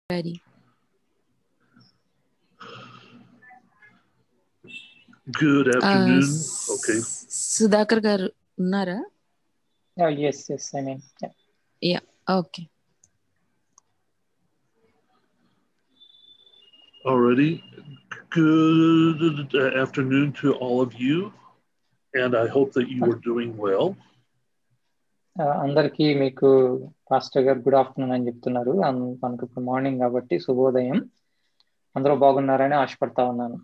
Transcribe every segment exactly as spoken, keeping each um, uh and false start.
Ready. Good afternoon. Uh, Okay. Sudhakar garu unnara? Oh, yes, yes, I mean, yeah. Yeah, okay. Alrighty. Good afternoon to all of you, and I hope that you are doing well. అందరికీ మీకు pastor గారు good afternoon అని చెప్తున్నారు. మనకు ఇప్పుడు morning కాబట్టి శుభోదయం. అందరూ బాగున్నారని ఆశపడతా ఉన్నాను.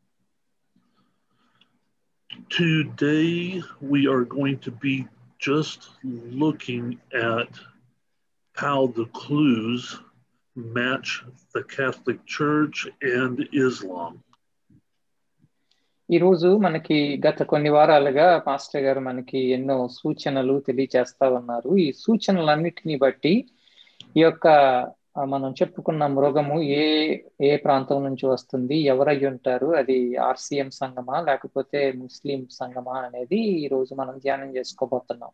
Today we are going to be just looking at how the clues match the Catholic Church and Islam. ఈరోజు మనకి గత కొన్ని వారాలుగా పాస్టర్ గారు మనకి ఎన్నో సూచనలు తెలియచేస్తా ఉన్నారు. ఈ సూచనలన్నిటిని బట్టి ఈ యొక్క మనం చెప్పుకున్న మృగము ఏ ఏ ప్రాంతం నుంచి వస్తుంది, ఎవరై ఉంటారు, అది ఆర్సిఎం సంఘమా లేకపోతే ముస్లిం సంఘమా అనేది ఈ రోజు మనం ధ్యానం చేసుకోబోతున్నాం.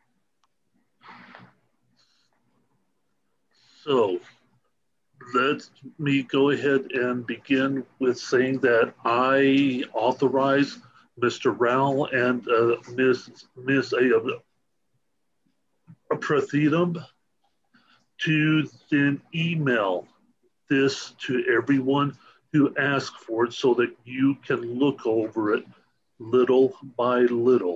So let me go ahead and begin with saying that I authorize Mister Rowell and uh, Miss Miss uh, Prathidam to then email this to everyone who asks for it so that you can look over it little by little.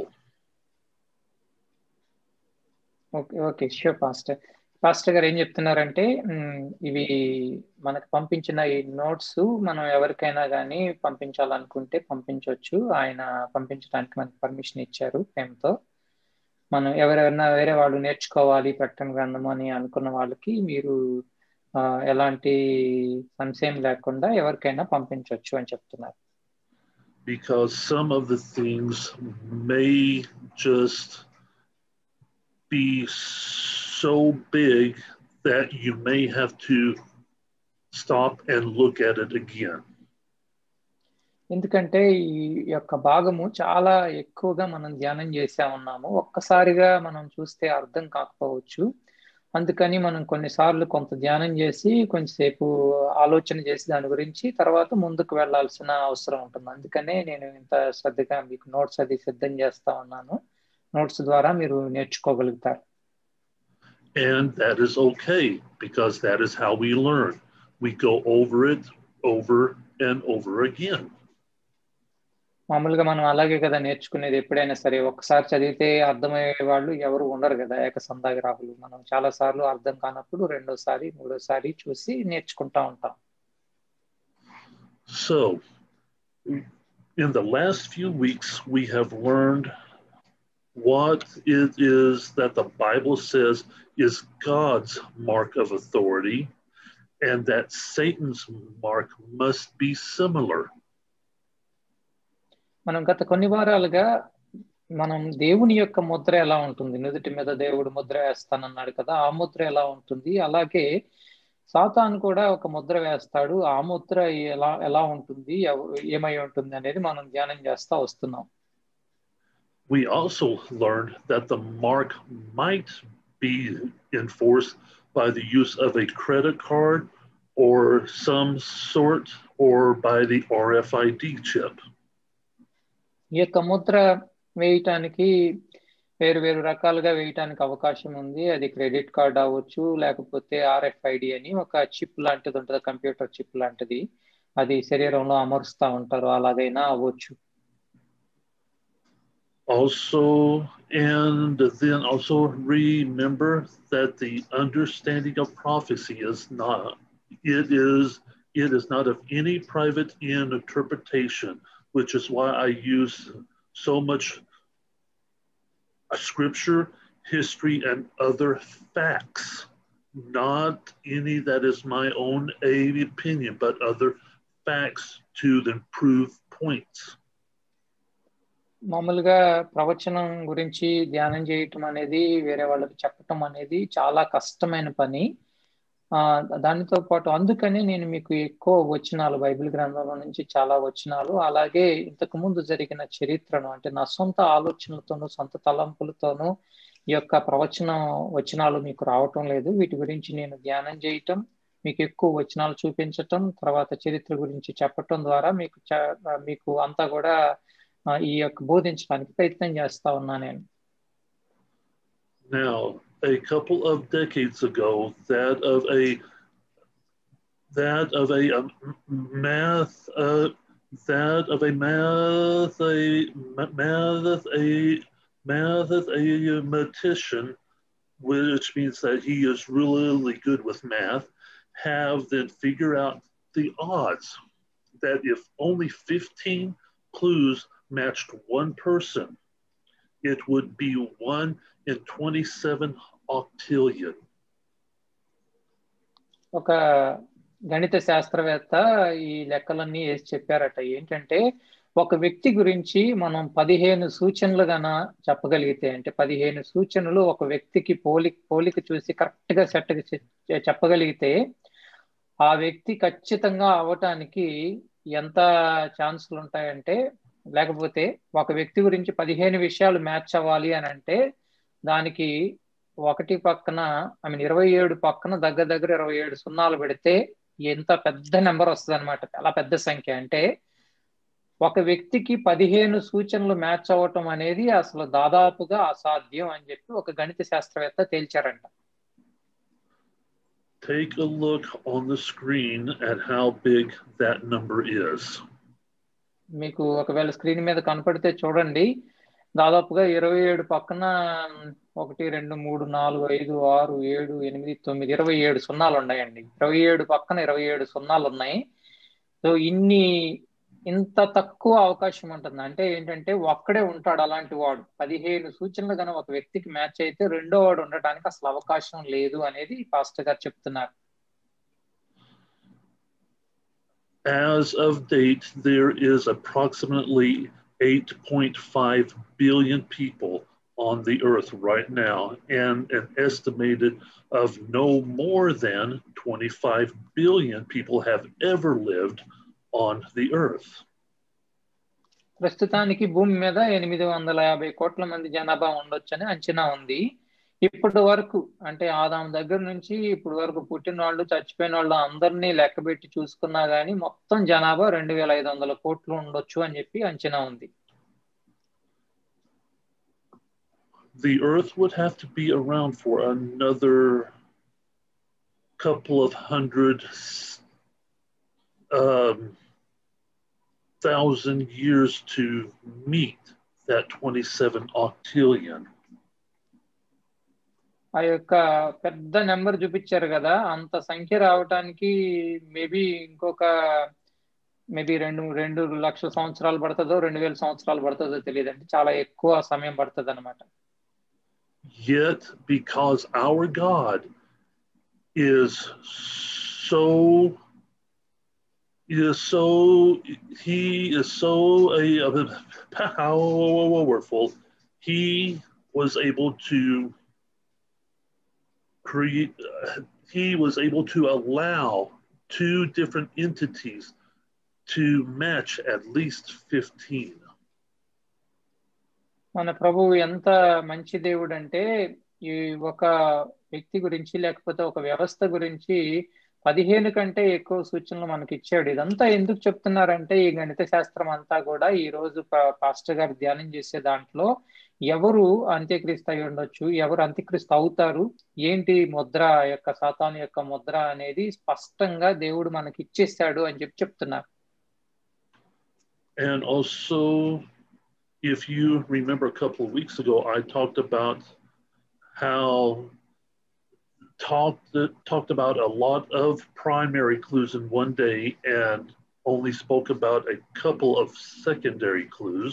Okay okay sure pastor. Pastor గారు ఏం చెప్తున్నారంటే ఇవి మనకు పంపించిన ఈ notes మనం ఎవరికైనా కానీ పంపించాలనుకుంటే పంపించవచ్చు. ఆయన పంపించడానికి మనకు పర్మిషన్ ఇచ్చారు ప్రేమతో. మనం ఎవరైనా వేరే వాళ్ళు నేర్చుకోవాలి ప్రకటన గ్రంథం అని అనుకున్న వాళ్ళకి మీరు ఎలాంటి సంశయం లేకుండా ఎవరికైనా పంపించవచ్చు అని చెప్తున్నారు. Because some of the things may just be so big that you may have to stop and look at it again. ఎందుకంటే ఈ యొక్క భాగము చాలా ఎక్కువగా మనం ధ్యానం చేసా ఉన్నాము. ఒక్కసారిగా మనం చూస్తే అర్థం కాకపోవచ్చు. అందుకని మనం కొన్నిసార్లు కొంత ధ్యానం చేసి కొంచెంసేపు ఆలోచన చేసి దాని గురించి తర్వాత ముందుకు వెళ్లాల్సిన అవసరం ఉంటుంది. అందుకనే నేను ఇంత శ్రద్ధగా మీకు నోట్స్ అది సిద్ధం చేస్తా ఉన్నాను. నోట్స్ ద్వారా మీరు నేర్చుకోగలుగుతారు. And that is okay, because that is how we learn. We go over it over and over again. మామూలుగా మనం అలాగే కదా నేర్చుకునేది. ఎప్పుడైనా సరే ఒకసారి చదివితే అర్థమయ్యే వాళ్ళు ఎవరు ఉండరు కదా ఏకసంధాగ్రాహులు. మనం చాలా సార్లు అర్థం కానప్పుడు రెండోసారి మూడోసారి చూసి నేర్చుకుంటా ఉంటాం. So in the last few weeks we have learned what it is that the Bible says is God's mark of authority, and that Satan's mark must be similar. మనం గత కొన్ని వారాలుగా మనం దేవుని యొక్క ముద్ర ఎలా ఉంటుంది, నుదుటి మీద దేవుడు ముద్ర వేస్తానన్నాడు కదా, ఆ ముద్ర ఎలా ఉంటుంది, అలాగే సాతాను కూడా ఒక ముద్ర వేస్తాడు, ఆ ముద్ర ఎలా ఎలా ఉంటుంది, ఏమై ఉంటుంది అనేది మనం ధ్యానం చేస్తా వస్తున్నాం. We also learned that the mark might be enforced by the use of a credit card or some sort, or by the R F I D chip. ఈ యొక్క ముద్ర వేయటానికి వేరు వేరు రకాలుగా వేయటానికి అవకాశం ఉంది. అది క్రెడిట్ కార్డ్ అవ్వచ్చు, లేకపోతే ఆర్ఎఫ్ఐడి అని ఒక చిప్ లాంటిది ఉంటుంది, కంప్యూటర్ చిప్ లాంటిది. అది శరీరంలో అమరుస్తా ఉంటారు, అలాగైనా అవ్వచ్చు. Also, and then also remember that the understanding of prophecy is not, it is, it is not of any private interpretation, which is why I use so much scripture, history, and other facts. Not any that is my own opinion, but other facts to then prove points. మామూలుగా ప్రవచనం గురించి ధ్యానం చేయటం అనేది వేరే వాళ్ళకి చెప్పటం అనేది చాలా కష్టమైన పని. ఆ దానితో పాటు అందుకనే నేను మీకు ఎక్కువ వచనాలు బైబిల్ గ్రంథంలో నుంచి చాలా వచనాలు, అలాగే ఇంతకు ముందు జరిగిన చరిత్రను, అంటే నా సొంత ఆలోచనలతోనూ సొంత తలంపులతోనూ ఈ యొక్క ప్రవచనం వచనాలు మీకు రావటం లేదు. వీటి గురించి నేను ధ్యానం చేయటం, మీకు ఎక్కువ వచనాలు చూపించటం, తర్వాత చరిత్ర గురించి చెప్పటం ద్వారా మీకు మీకు అంతా కూడా ఈ యొక్క బోధించడానికి ప్రయత్నం చేస్తా ఉన్నా నేను. Now, a couple of decades ago, that of a that of a, a math uh, that of a math a math a math a mathematician, which means that he is really good with math, have then figure out the odds that if only fifteen clues matched one person, it would be one in twenty-seven octillion. ఒక గణిత శాస్త్రవేత్త ఈ లెక్కలన్నీ వేసి చెప్పారట. ఏంటంటే ఒక వ్యక్తి గురించి మనం పదిహేను సూచనలు గన చెప్పగలిగితే, అంటే పదిహేను సూచనలు ఒక వ్యక్తికి పోలిక పోలిక చూసి కరెక్ట్ గా సెట్ చెప్పగలిగితే ఆ వ్యక్తి ఖచ్చితంగా అవటానికి ఎంత ఛాన్సులు ఉంటాయంటే, లేకపోతే ఒక వ్యక్తి గురించి పదిహేను విషయాలు మ్యాచ్ అవ్వాలి అని అంటే దానికి ఒకటి పక్కన ఐ మీన్ ఇరవై ఏడు పక్కన దగ్గర దగ్గర ఇరవై ఏడు సున్నాలు పెడితే ఎంత పెద్ద నెంబర్ వస్తుంది అనమాట. చాలా పెద్ద సంఖ్య. అంటే ఒక వ్యక్తికి పదిహేను సూచనలు మ్యాచ్ అవ్వటం అనేది అసలు దాదాపుగా అసాధ్యం అని చెప్పి ఒక గణిత శాస్త్రవేత్త తేల్చారంట. Take a look on the screen at how big that number is. మీకు ఒకవేళ స్క్రీన్ మీద కనపడితే చూడండి, దాదాపుగా ఇరవై ఏడు పక్కన ఒకటి రెండు మూడు నాలుగు ఐదు ఆరు ఏడు ఎనిమిది తొమ్మిది ఇరవై ఏడు సున్నాలు ఉన్నాయండి. ఇరవై ఏడు పక్కన ఇరవై ఏడు సున్నాలు ఉన్నాయి. సో ఇన్ని ఇంత తక్కువ అవకాశం ఉంటుంది. అంటే ఏంటంటే ఒక్కడే ఉంటాడు అలాంటి వాడు. పదిహేను సూచనలు కనుక ఒక వ్యక్తికి మ్యాచ్ అయితే రెండో వాడు ఉండటానికి అసలు అవకాశం లేదు అనేది పాస్టర్ గారు చెప్తున్నారు. As of date, there is approximately eight point five billion people on the earth right now, and an estimated of no more than twenty-five billion people have ever lived on the earth. ప్రస్తుతానికి భూమి మీద ఎనిమిది వందల యాభై కోట్ల మంది జనాభా ఉండొచ్చని అంచనా ఉంది. ఇప్పటి వరకు అంటే ఆదాం దగ్గర నుంచి ఇప్పుడు వరకు పుట్టిన వాళ్ళు చచ్చిపోయిన వాళ్ళు అందరినీ లెక్కబెట్టి చూసుకున్నా గానీ మొత్తం జనాభా రెండు వేల ఐదు వందల కోట్లు ఉండొచ్చు అని చెప్పి అంచనా ఉంది. The earth would have to be around for another couple of hundred um, thousand years to meet that twenty-seven octillion. ఆ యొక్క పెద్ద నెంబర్ చూపించారు కదా, అంత సంఖ్య రావటానికి మేబీ ఇంకొక మేబీ రెండు రెండు లక్షల సంవత్సరాలు పడుతుందో రెండు వేల సంవత్సరాలు పడుతుందో తెలియదు. అంటే చాలా ఎక్కువ సమయం పడుతుంది అనమాట. Yet, because our God is so is so he is so a, a powerful, he was able to create. Uh, he was able to allow two different entities to match at least fifteen. మన ప్రభువు ఎంత మంచి దేవుడు అంటే ఈ ఒక వ్యక్తి గురించి లేకపోతే ఒక వ్యవస్థ గురించి పదిహేను కంటే ఎక్కువ సూచనలు మనకి ఇచ్చాడు. ఇదంతా ఎందుకు చెప్తున్నారంటే ఈ గణిత శాస్త్రం అంతా కూడా ఈ రోజు పాస్టర్ గారు ధ్యానం చేసే దాంట్లో ఎవరు అంత్యక్రీస్తు అయి ఉండొచ్చు, ఎవరు అంత్యక్రీస్తు అవుతారు, ఏంటి ముద్ర యొక్క సాతాను యొక్క ముద్ర అనేది స్పష్టంగా దేవుడు మనకి ఇచ్చేస్తాడు అని చెప్పి చెప్తున్నారు. And also, if you remember a couple of weeks ago, I talked about how talked talked about a lot of primary clues in one day and only spoke about a couple of secondary clues.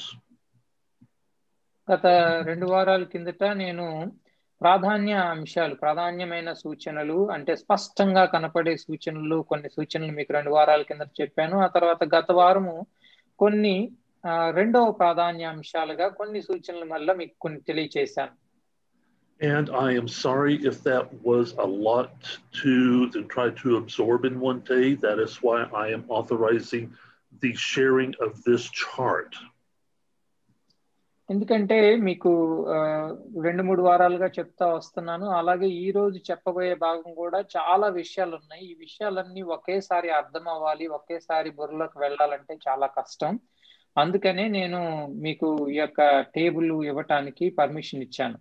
గత రెండు వారాల కిందట నేను ప్రాధాన్య అంశాలు ప్రాధాన్యమైన సూచనలు అంటే స్పష్టంగా కనపడే సూచనలు కొన్ని సూచనలు మీకు రెండు వారాల కిందట చెప్పాను. ఆ తర్వాత గత వారము కొన్ని రెండవ ప్రాధాన్య అంశాలుగా కొన్ని సూచనలు మళ్ళీ మీకు కొన్ని తెలియచేశాను. And I am sorry if that was a lot to, to try to absorb in one day. That is why I am authorizing the sharing of this chart. ఎందుకంటే మీకు రెండు మూడు వారాలుగా చెప్తా వస్తున్నాను. అలాగే ఈ రోజు చెప్పబోయే భాగం కూడా చాలా విషయాలు ఉన్నాయి. ఈ విషయాలన్నీ ఒకేసారి అర్థం అవ్వాలి, ఒకేసారి బుర్రలోకి వెళ్ళాలంటే చాలా కష్టం. అందుకనే నేను మీకు ఈ యొక్క టేబుల్ ఇవ్వటానికి పర్మిషన్ ఇచ్చాను.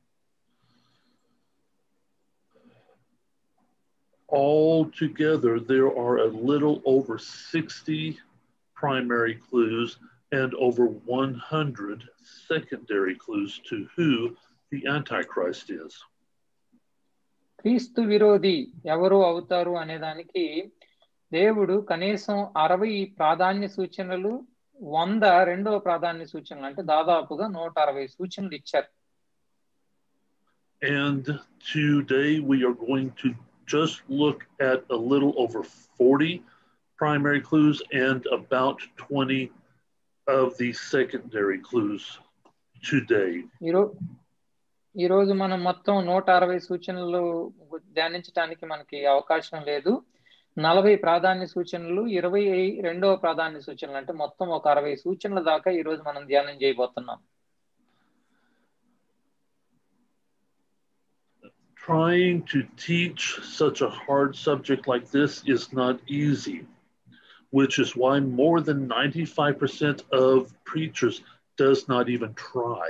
Altogether, there are a little over sixty primary clues and over one hundred secondary clues to who the Antichrist is. క్రీస్తు విరోధి ఎవరు అవుతారు అనే దానికి దేవుడు కనీసం అరవై ప్రాధాన్య సూచనలు, వంద రెండవ ప్రాధాన్య సూచనలు, అంటే దాదాపుగా నూట అరవై సూచనలు ఇచ్చారు. And today we are going to just look at a little over forty primary clues and about twenty of the secondary clues today. ఈ రోజు మనం మొత్తం నూట అరవై సూచనలు ధ్యానించడానికి మనకి అవకాశం లేదు. నలభై ప్రాధాన్య సూచనలు, ఇరవై రెండవ ప్రాధాన్య సూచనలు, అంటే మొత్తం ఒక అరవై సూచనల దాకా ఈ రోజు మనం ధ్యానం చేయబోతున్నాం. Trying to teach such a hard subject like this is not easy, which is why more than ninety-five percent of preachers does not even try.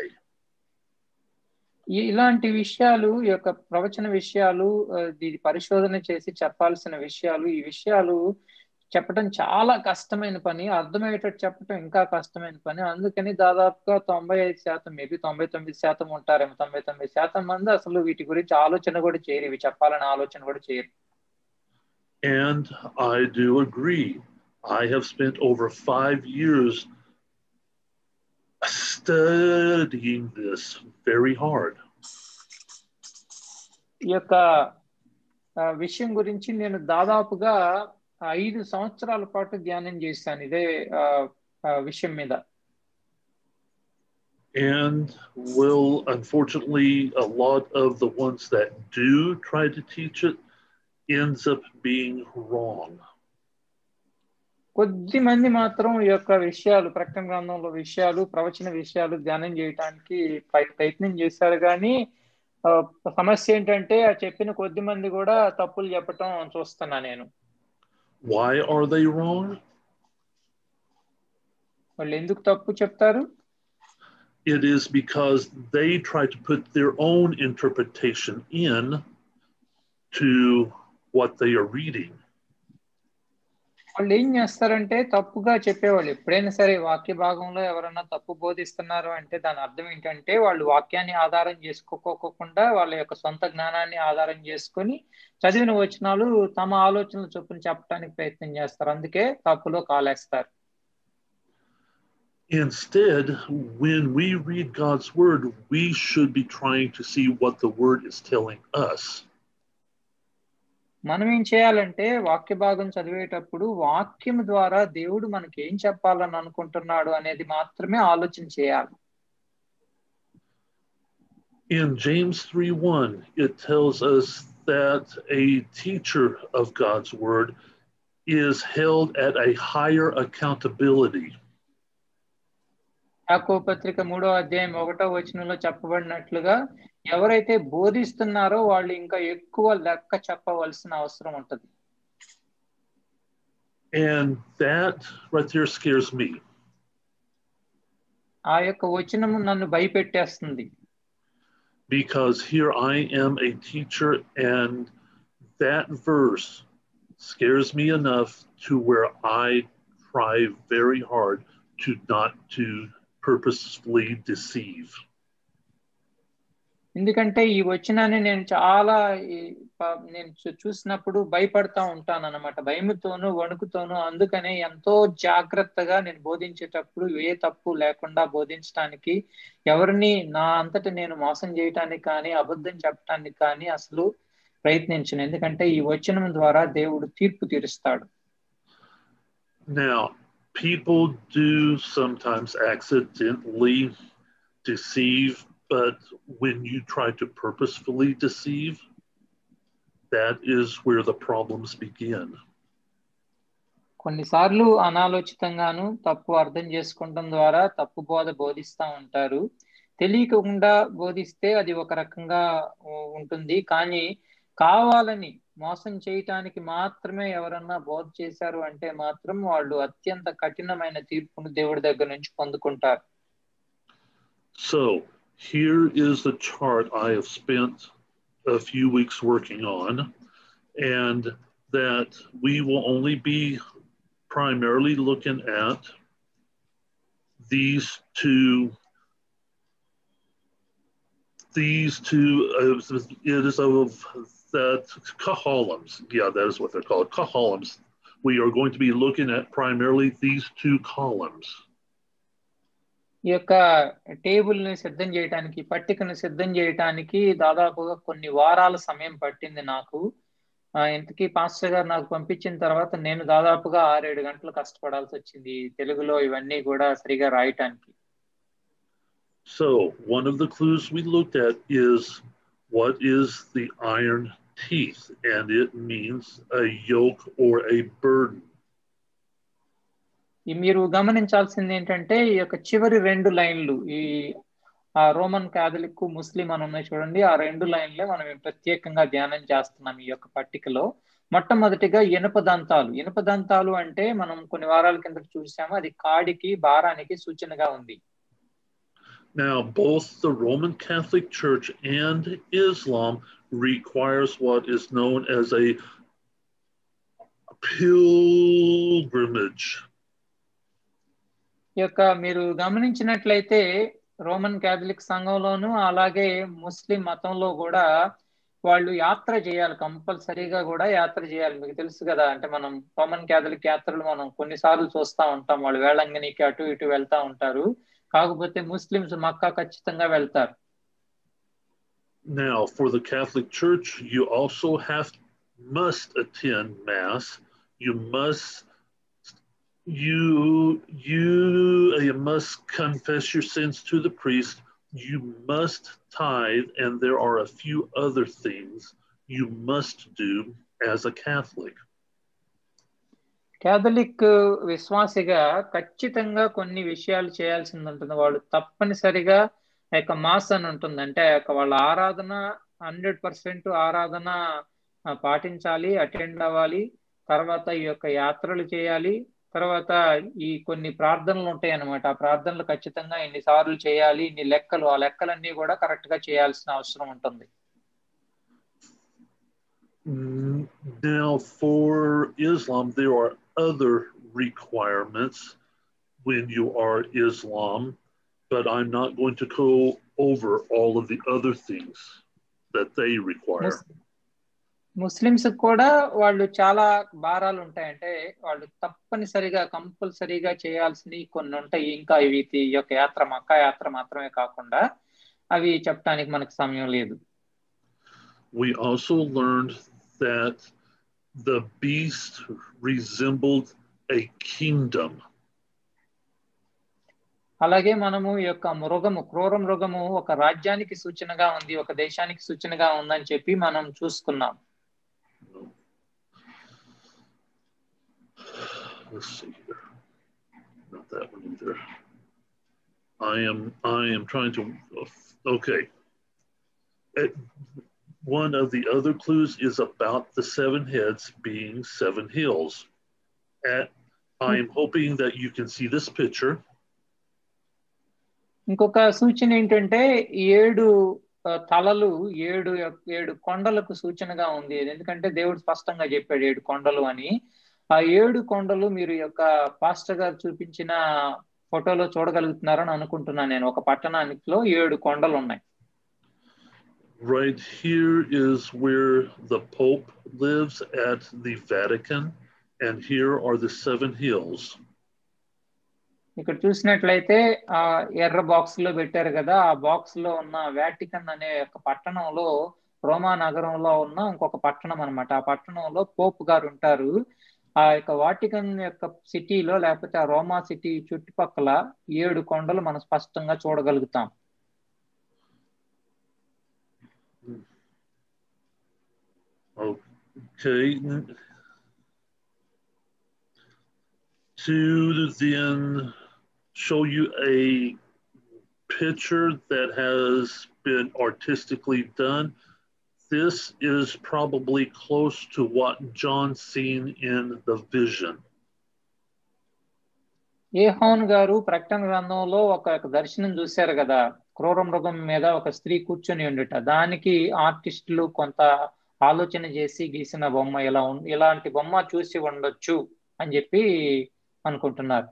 ఇలాంటి విషయాలు, ఈ యొక్క ప్రవచన విషయాలు, ఇది పరిశోధన చేసి చెప్పాల్సిన విషయాలు, ఈ విషయాలు చెప్పడం చాలా కష్టమైన పని, అర్థమయ్యేటట్టు చెప్పడం ఇంకా కష్టమైన పని. అందుకని దాదాపుగా తొంభై ఐదు శాతం మేబీ తొంభై తొమ్మిది శాతం ఉంటారేమో, తొంభై తొమ్మిది శాతం మంది అసలు వీటి గురించి ఆలోచన కూడా చేయరు, ఇవి చెప్పాలని ఆలోచన కూడా చేయరు. And I do agree. I have spent over five years studying this very hard. ఈ యొక్క విషయం గురించి నేను దాదాపుగా ఐదు సంవత్సరాల పాటు ధ్యానం చేశాను ఇదే విషయం మీద. And will, unfortunately, a lot of the ones that do try to teach it ends up being wrong. కొద్ది మంది మాత్రం ఈ యొక్క విషయాలు, ప్రకటన గ్రంథంలో విషయాలు, ప్రవచన విషయాలు ధ్యానం చేయడానికి ప్రయత్నం చేశారు. కానీ సమస్య ఏంటంటే ఆ చెప్పిన కొద్ది మంది కూడా తప్పులు చెప్పటం చూస్తున్నా నేను. Why are they wrong? వాళ్ళు ఎందుకు తప్పు చెప్తారు? It is because they try to put their own interpretation in to what they are reading. వాళ్ళు ఏం చేస్తారంటే తప్పుగా చెప్పేవాళ్ళు ఎప్పుడైనా సరే వాక్య భాగంలో ఎవరన్నా తప్పు బోధిస్తున్నారు అంటే దాని అర్థం ఏంటంటే వాళ్ళు వాక్యాన్ని ఆధారం చేసుకోకోకుండా వాళ్ళ యొక్క సొంత జ్ఞానాన్ని ఆధారం చేసుకొని చదివిన వచనాలు తమ ఆలోచనలు చొప్పున చెప్పడానికి ప్రయత్నం చేస్తారు, అందుకే తప్పులో కాలేస్తారు. Instead, when we read God's word, we should be trying to see what the word is telling us. మనం ఏం చేయాలంటే వాక్య భాగం చదివేటప్పుడు వాక్యం ద్వారా దేవుడు మనకి ఏం చెప్పాలని అనుకుంటున్నాడు అనేది మాత్రమే ఆలోచన చేయాలి. In James three one, it tells us that a teacher of God's word is held at a higher accountability. యాకోబు పత్రిక మూడో అధ్యాయం ఒకటో వచనంలో చెప్పబడినట్లుగా ఎవరైతే బోధిస్తున్నారో వాళ్ళు ఇంకా ఎక్కువ లెక్క చెప్పవలసిన అవసరం ఉంటుంది. And that right there scares me. ఆ యొక్క వచనము నన్ను భయపెట్టేస్తుంది. Because here I am a teacher and that verse scares me enough to where I try very hard to not to purposefully deceive. ఎందుకంటే ఈ వచనాన్ని నేను చాలా నేను చూసినప్పుడు భయపడతా ఉంటాను అన్నమాట, భయముతోనూ వణుకుతోనూ. అందుకనే ఎంతో జాగ్రత్తగా నేను బోధించేటప్పుడు ఏ తప్పు లేకుండా బోధించడానికి, ఎవరిని నా అంతటి నేను మోసం చేయటానికి కానీ అబద్ధం చెప్పడానికి కానీ అసలు ప్రయత్నించను, ఎందుకంటే ఈ వచనం ద్వారా దేవుడు తీర్పు తీరుస్తాడు. Now, people do sometimes accidentally deceive, but when you try to purposefully deceive, that is where the problems begin. కొన్నిసార్లు అనాలోచితంగాను తప్పు అర్థం చేసుకోవడం ద్వారా తప్పు బోధ బోధిస్తూ ఉంటారు. తెలియకుండా బోధిస్తే అది ఒక రకంగా ఉంటుంది. కానీ కావాలని మోసం చేయటానికి మాత్రమే ఎవరన్నా బోధ చేశారు అంటే మాత్రం వాళ్ళు అత్యంత కఠినమైన తీర్పును దేవుడి దగ్గర నుంచి పొందుకుంటారు. So here is the chart I have spent a few weeks working on, and that we will only be primarily looking at these two these two uh, it is of that columns. Yeah, that is what they're called, columns. We are going to be looking at primarily these two columns. ఈ యొక్క టేబుల్ని సిద్ధం చేయడానికి, పట్టికను సిద్ధం చేయడానికి దాదాపుగా కొన్ని వారాల సమయం పట్టింది నాకు. ఇంతకీ పాస్టర్ గారు నాకు పంపించిన తర్వాత నేను దాదాపుగా ఆరేడు గంటలు కష్టపడాల్సి వచ్చింది తెలుగులో ఇవన్నీ కూడా సరిగా రాయటానికి. So one of the clues we looked at is what is the iron teeth, and it means a yoke or a burden. మీరు గమనించాల్సింది ఏంటంటే ఈ యొక్క చివరి రెండు లైన్లు, ఈ రోమన్ క్యాథలిక్ ముస్లిం అని ఉన్నాయి చూడండి, ఆ రెండు లైన్లే మనం ప్రత్యేకంగా ధ్యానం చేస్తున్నాం ఈ యొక్క పట్టికలో. మొట్టమొదటిగా ఇనుప దంతాలు. ఇనుప దంతాలు అంటే మనం కొన్ని వారాల కింద చూసాము, అది కాడికి భారానికి సూచనగా ఉంది. Now, both the Roman Catholic Church and Islam requires what is known as a pilgrimage. ఈ యొక్క మీరు గమనించినట్లయితే రోమన్ క్యాథలిక్ సంఘంలోను అలాగే ముస్లిం మతంలో కూడా వాళ్ళు యాత్ర చేయాలి, కంపల్సరీగా కూడా యాత్ర చేయాలి. మీకు తెలుసు కదా, అంటే మనం రోమన్ క్యాథలిక్ యాత్రలు మనం కొన్నిసార్లు చూస్తూ ఉంటాం, వాళ్ళు వేళంగనికి అటు ఇటు వెళ్తా ఉంటారు. కాకపోతే ముస్లిమ్స్ మక్కా ఖచ్చితంగా వెళ్తారు. Now, for the Catholic Church, you also have must attend Mass. You must you you you must confess your sins to the priest. You must tithe, and there are a few other things you must do as a Catholic. Catholic విశ్వాసిగా ఖచ్చితంగా కొన్ని విషయాలు చేయాల్సింది ఉంటుంది. వాళ్ళు తప్పనిసరిగా ఆ యొక్క మాస్ అని ఉంటుంది, అంటే ఆ యొక్క వాళ్ళ ఆరాధన హండ్రెడ్ పర్సెంట్ ఆరాధన పాటించాలి, అటెండ్ అవ్వాలి. తర్వాత ఈ యొక్క యాత్రలు చేయాలి. తర్వాత ఈ కొన్ని ప్రార్థనలు ఉంటాయి అన్నమాట, ఆ ప్రార్థనలు ఖచ్చితంగా ఇన్ని సార్లు చేయాలి, ఇన్ని లెక్కలు, ఆ లెక్కలన్నీ కూడా కరెక్ట్ గా చేయాల్సిన అవసరం ఉంటుంది. Now, for Islam, there are other requirements when you are Islam, but I'm not going to go over all of the other things that they require. Muslims కూడా వాళ్ళు చాలా భారాలు ఉంటాయంటే వాళ్ళు తప్పనిసరిగా కంపల్సరీగా చేయాల్సినవి కొన్ని ఉంటాయి. ఇంకా ఇవి ఈ యొక్క యాత్ర మక్కా యాత్ర మాత్రమే కాకుండా అవి చెప్పడానికి మనకు సమయం లేదు. We also learned that the beast resembled a kingdom. అలాగే మనము ఈ యొక్క మృగము, క్రూర మృగము ఒక రాజ్యానికి సూచనగా ఉంది, ఒక దేశానికి సూచనగా ఉందని చెప్పి మనం చూసుకున్నాం. Let's see here. Not that one either. I am I am trying to okay. At, one of the other clues is about the seven heads being seven hills. At, I am hoping that you can see this picture. ఇంకొక సూచన ఏంటంటే ఏడు తలలు ఏడు ఏడు కొండలకు సూచనగా ఉంది. ఎందుకంటే దేవుడు స్పష్టంగా చెప్పాడు ఏడు కొండలు అని. ఆ ఏడు కొండలు మీరు యొక్క పాస్టర్ గారు చూపించిన ఫోటోలో చూడగలుగుతున్నారని అనుకుంటున్నాను నేను. ఒక పట్టణానికిలో ఏడు కొండలు ఉన్నాయి. Right here is where the Pope lives at the Vatican, and here are the seven hills. ఇక్కడ చూసినట్లయితే ఆ ఎర్ర బాక్స్ లో పెట్టారు కదా, ఆ బాక్స్ లో ఉన్న వాటికన్ అనే ఒక పట్టణంలో, రోమా నగరంలో ఉన్న ఇంకొక పట్టణం అన్నమాట. ఆ పట్టణంలో పోప్ గారు ఉంటారు. ఆ యొక్క వాటికన్ యొక్క సిటీలో లేకపోతే ఆ రోమా సిటీ చుట్టుపక్కల ఏడు కొండలు మనం స్పష్టంగా చూడగలుగుతాం. Okay. To then show you a picture that has been artistically done, this is probably close to what John seen in the vision. యోహాను గారు ప్రకటన గ్రంథంలో ఒక దర్శనం చూశారు కదా, క్రూర మృగం మీద ఒక స్త్రీ కూర్చొని ఉండుట. దానికి ఆర్టిస్టులు కొంత ఆలోచన చేసి గీసిన బొమ్మ ఇలా ఇలాంటి బొమ్మ చూసి ఉండొచ్చు అని చెప్పి అనుకుంటున్నారు.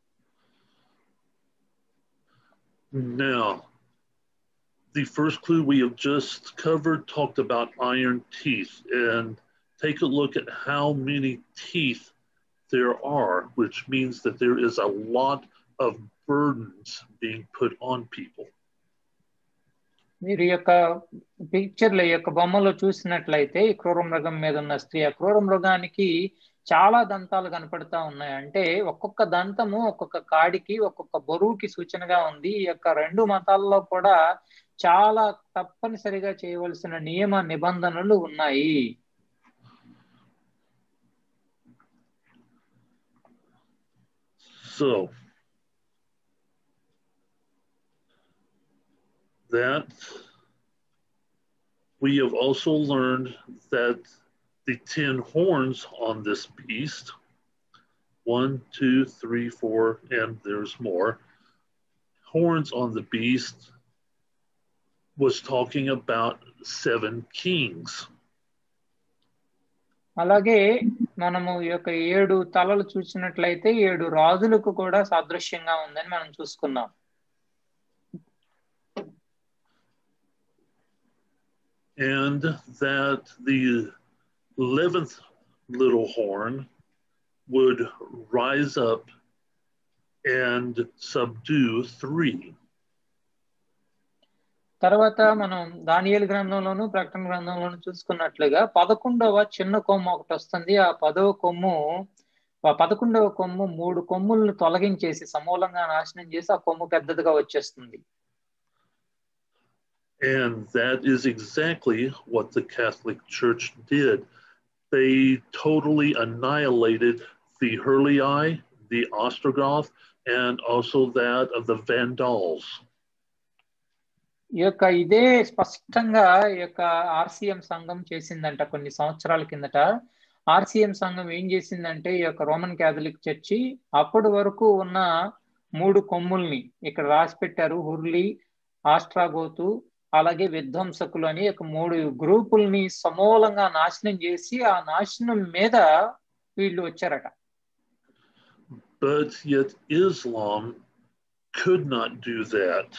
Now, the first clue we have just covered talked about iron teeth, and take a look at how many teeth there are, which means that there is a lot of burdens being put on people. మీరు యొక్క పిక్చర్లో ఈ యొక్క బొమ్మలో చూసినట్లయితే ఈ క్రూర మృగం మీద ఉన్న స్త్రీ, ఆ క్రూర మృగానికి చాలా దంతాలు కనపడతా ఉన్నాయి. అంటే ఒక్కొక్క దంతము ఒక్కొక్క కాడికి ఒక్కొక్క బరువుకి సూచనగా ఉంది. ఈ యొక్క రెండు మతాల్లో కూడా చాలా తప్పనిసరిగా చేయవలసిన నియమ నిబంధనలు ఉన్నాయి. So that we have also learned that the ten horns on this beast, one, two, three, four, and there's more horns on the beast, was talking about seven kings. అలాగే మనము ఈ యొక్క ఏడు తలలు చూసినట్లయితే ఏడు రాజులకు కూడా సాదృశ్యంగా ఉందని మనం చూసుకున్నాం. And that the eleventh little horn would rise up and subdue three. తర్వాత మనం దానియేలు గ్రంథంలోను ప్రకటన గ్రంథంలోను చూసుకున్నట్లుగా పదకొండవ చిన్న కొమ్ము ఒకటి వస్తుంది. ఆ పదవ కొమ్ము ఆ పదకొండవ కొమ్ము మూడు కొమ్ములను తొలగించేసి సమూలంగా నాశనం చేసి ఆ కొమ్ము పెద్దదిగా వచ్చేస్తుంది. And that is exactly what the Catholic Church did. They totally annihilated the Hurlei, the Ostrogoth, and also that of the Vandals. ఈ యొక్క ఇదే స్పష్టంగా ఈ యొక్క ఆర్సిఎం సంఘం చేసిందంట. కొన్ని సంవత్సరాల కిందట ఆర్సిఎం సంఘం ఏం చేసిందంటే ఈ యొక్క రోమన్ క్యాథలిక్ చర్చి అప్పటి వరకు ఉన్న మూడు కొమ్ముల్ని ఇక్కడ రాసి పెట్టారు. హుర్లీ, ఆస్ట్రాగోతు, అలాగే విధ్వంసకులు అని ఒక మూడు గ్రూపుల్ని సమూలంగా నాశనం చేసి ఆ నాశనం మీద వీళ్ళు వచ్చారట. But yet Islam could not do that.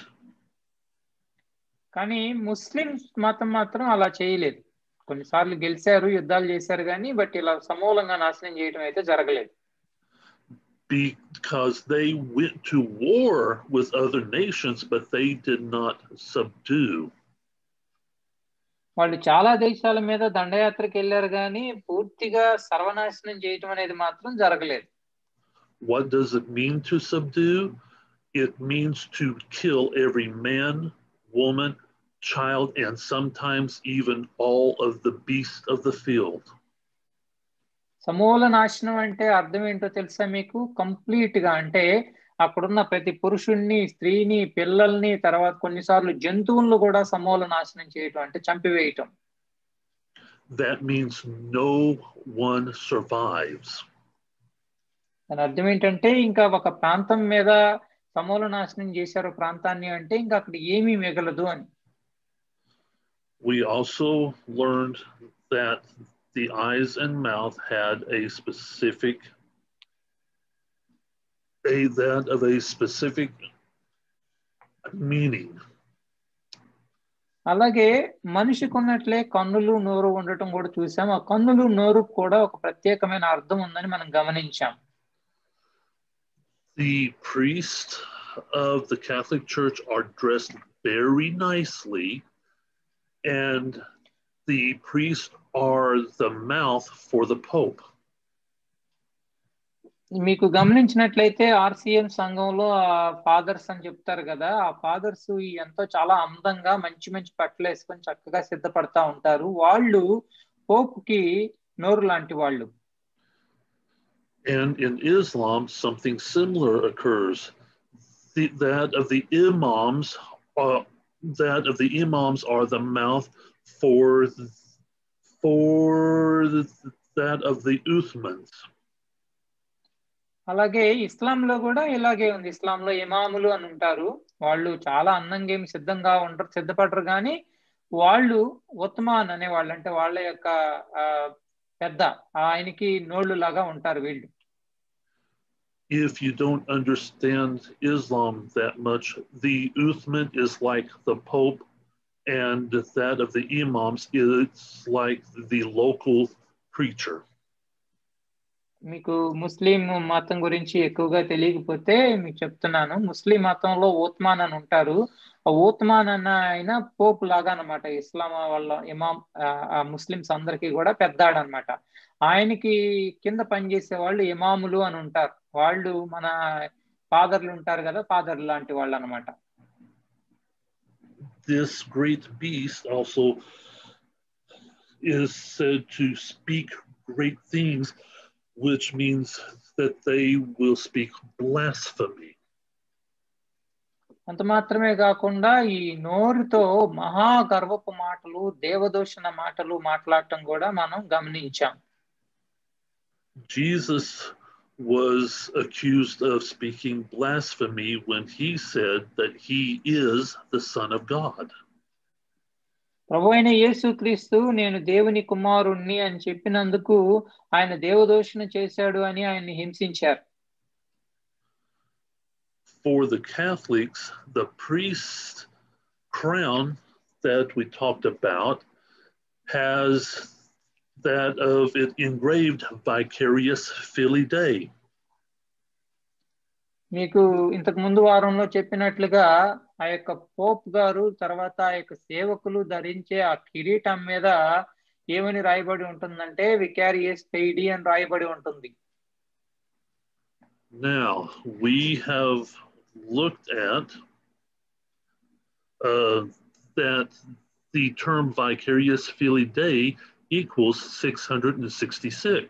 కానీ ముస్లిం మతం మాత్రం అలా చేయలేదు. కొన్నిసార్లు గెలిచారు, యుద్ధాలు చేశారు, కానీ బట్ ఇలా సమూలంగా నాశనం చేయడం అయితే జరగలేదు. Because they went to war with other nations, but they did not subdue. వాళ్ళు చాలా దేశాల మీద దండయాత్రకు వెళ్ళారు, కానీ పూర్తిగా సర్వనాశనం చేయటం అనేది మాత్రం జరగలేదు. What does it mean to subdue? It means to kill every man, woman, child, and sometimes even all of the beasts of the field. సమూల నాశనం అంటే అర్థం ఏంటో తెలుసా మీకు? కంప్లీట్ గా అంటే అక్కడున్న ప్రతి పురుషుణ్ణి, స్త్రీని, పిల్లల్ని, తర్వాత కొన్నిసార్లు జంతువులను కూడా సమూల నాశనం చేయటం అంటే చంపివేయటం. That means no one survives. దాని అర్థం ఏంటంటే ఇంకా ఒక ప్రాంతం మీద సమూల నాశనం చేశారు ప్రాంతాన్ని అంటే ఇంకా అక్కడ ఏమీ మిగలదు అని. We also learned that the eyes and mouth had a specific a that of a specific meaning. అలాగే మనిషికి ఉన్నట్లే కన్నులు, నోరు ఉండటం కూడా చూసాం. ఆ కన్నులు, నోరు కూడా ఒక ప్రత్యేకమైన అర్థం ఉందని మనం గమనించాం. The priests of the Catholic Church are dressed very nicely, and the priests are the mouth for the Pope. మీకు గమనించినట్లయితే ఆర్సిఎం సంఘంలో ఆ ఫాదర్స్ అని చెప్తారు కదా, ఆ ఫాదర్స్ ఎంతో చాలా అందంగా మంచి మంచి బట్టలు వేసుకొని చక్కగా సిద్ధపడతా ఉంటారు. వాళ్ళు పోప్ కి నోరు లాంటి వాళ్ళు. And in Islam, something similar occurs. the, that of the imams, uh, that of the imams are the mouth for, for that of the Uthmans. అలాగే ఇస్లాంలో కూడా ఇలాగే ఉంది. ఇస్లాంలో ఇమాములు అని ఉంటారు. వాళ్ళు చాలా అందంగా ఏమి సిద్ధంగా ఉంటారు, సిద్ధపడరు, కానీ వాళ్ళు ఉత్మాన్ అనే వాళ్ళు, అంటే వాళ్ళ యొక్క పెద్ద ఆయనకి నోళ్ళు లాగా ఉంటారు వీళ్ళు. If you don't understand Islam that much, the Uthman is like the Pope, and that of the imams is like the local preacher. మీకు ముస్లిం మతం గురించి ఎక్కువగా తెలియకపోతే మీకు చెప్తున్నాను. ముస్లిం మతంలో ఓత్మాన్ అని ఉంటారు. ఆ ఓత్మాన్ అన్న ఆయన పోప్ లాగా అనమాట. ఇస్లాం వాళ్ళ ఇమాం ముస్లిమ్స్ అందరికీ కూడా పెద్దాడు అనమాట. ఆయనకి కింద పనిచేసే వాళ్ళు ఇమాములు అని ఉంటారు. వాళ్ళు మన ఫాదర్లు ఉంటారు కదా, ఫాదర్లు లాంటి వాళ్ళు అనమాట. This great beast also is said to speak great things, which means that they will speak blasphemy. అంత మాత్రమే కాకుండా ఈ నోరుతో మహా గర్వపు మాటలు, దేవదూషణ మాటలు మాట్లాడటం కూడా మనం గమనించాం. Jesus was accused of speaking blasphemy when he said that he is the Son of God. ప్రభువైన యేసుక్రీస్తు నేను దేవుని కుమారుణ్ణి అని చెప్పినందుకు ఆయన దేవదూషణ చేశాడు అని ఆయన్ని హింసించారు. For the Catholics, the priest crown that we talked about has that of it engraved vicarious filii Dei. మీకు ఇంతకు ముందు వారంలో చెప్పినట్లుగా ఆ యొక్క పోప్ గారు తర్వాత ఆ యొక్క సేవకులు ధరించే ఆ కిరీటం మీద ఏమని రాయబడి ఉంటుందంటే వికారియస్ ఫిలి అని రాయబడి ఉంటుంది. Now we have looked at uh, that the term vicarious filii Dei equals six hundred sixty-six.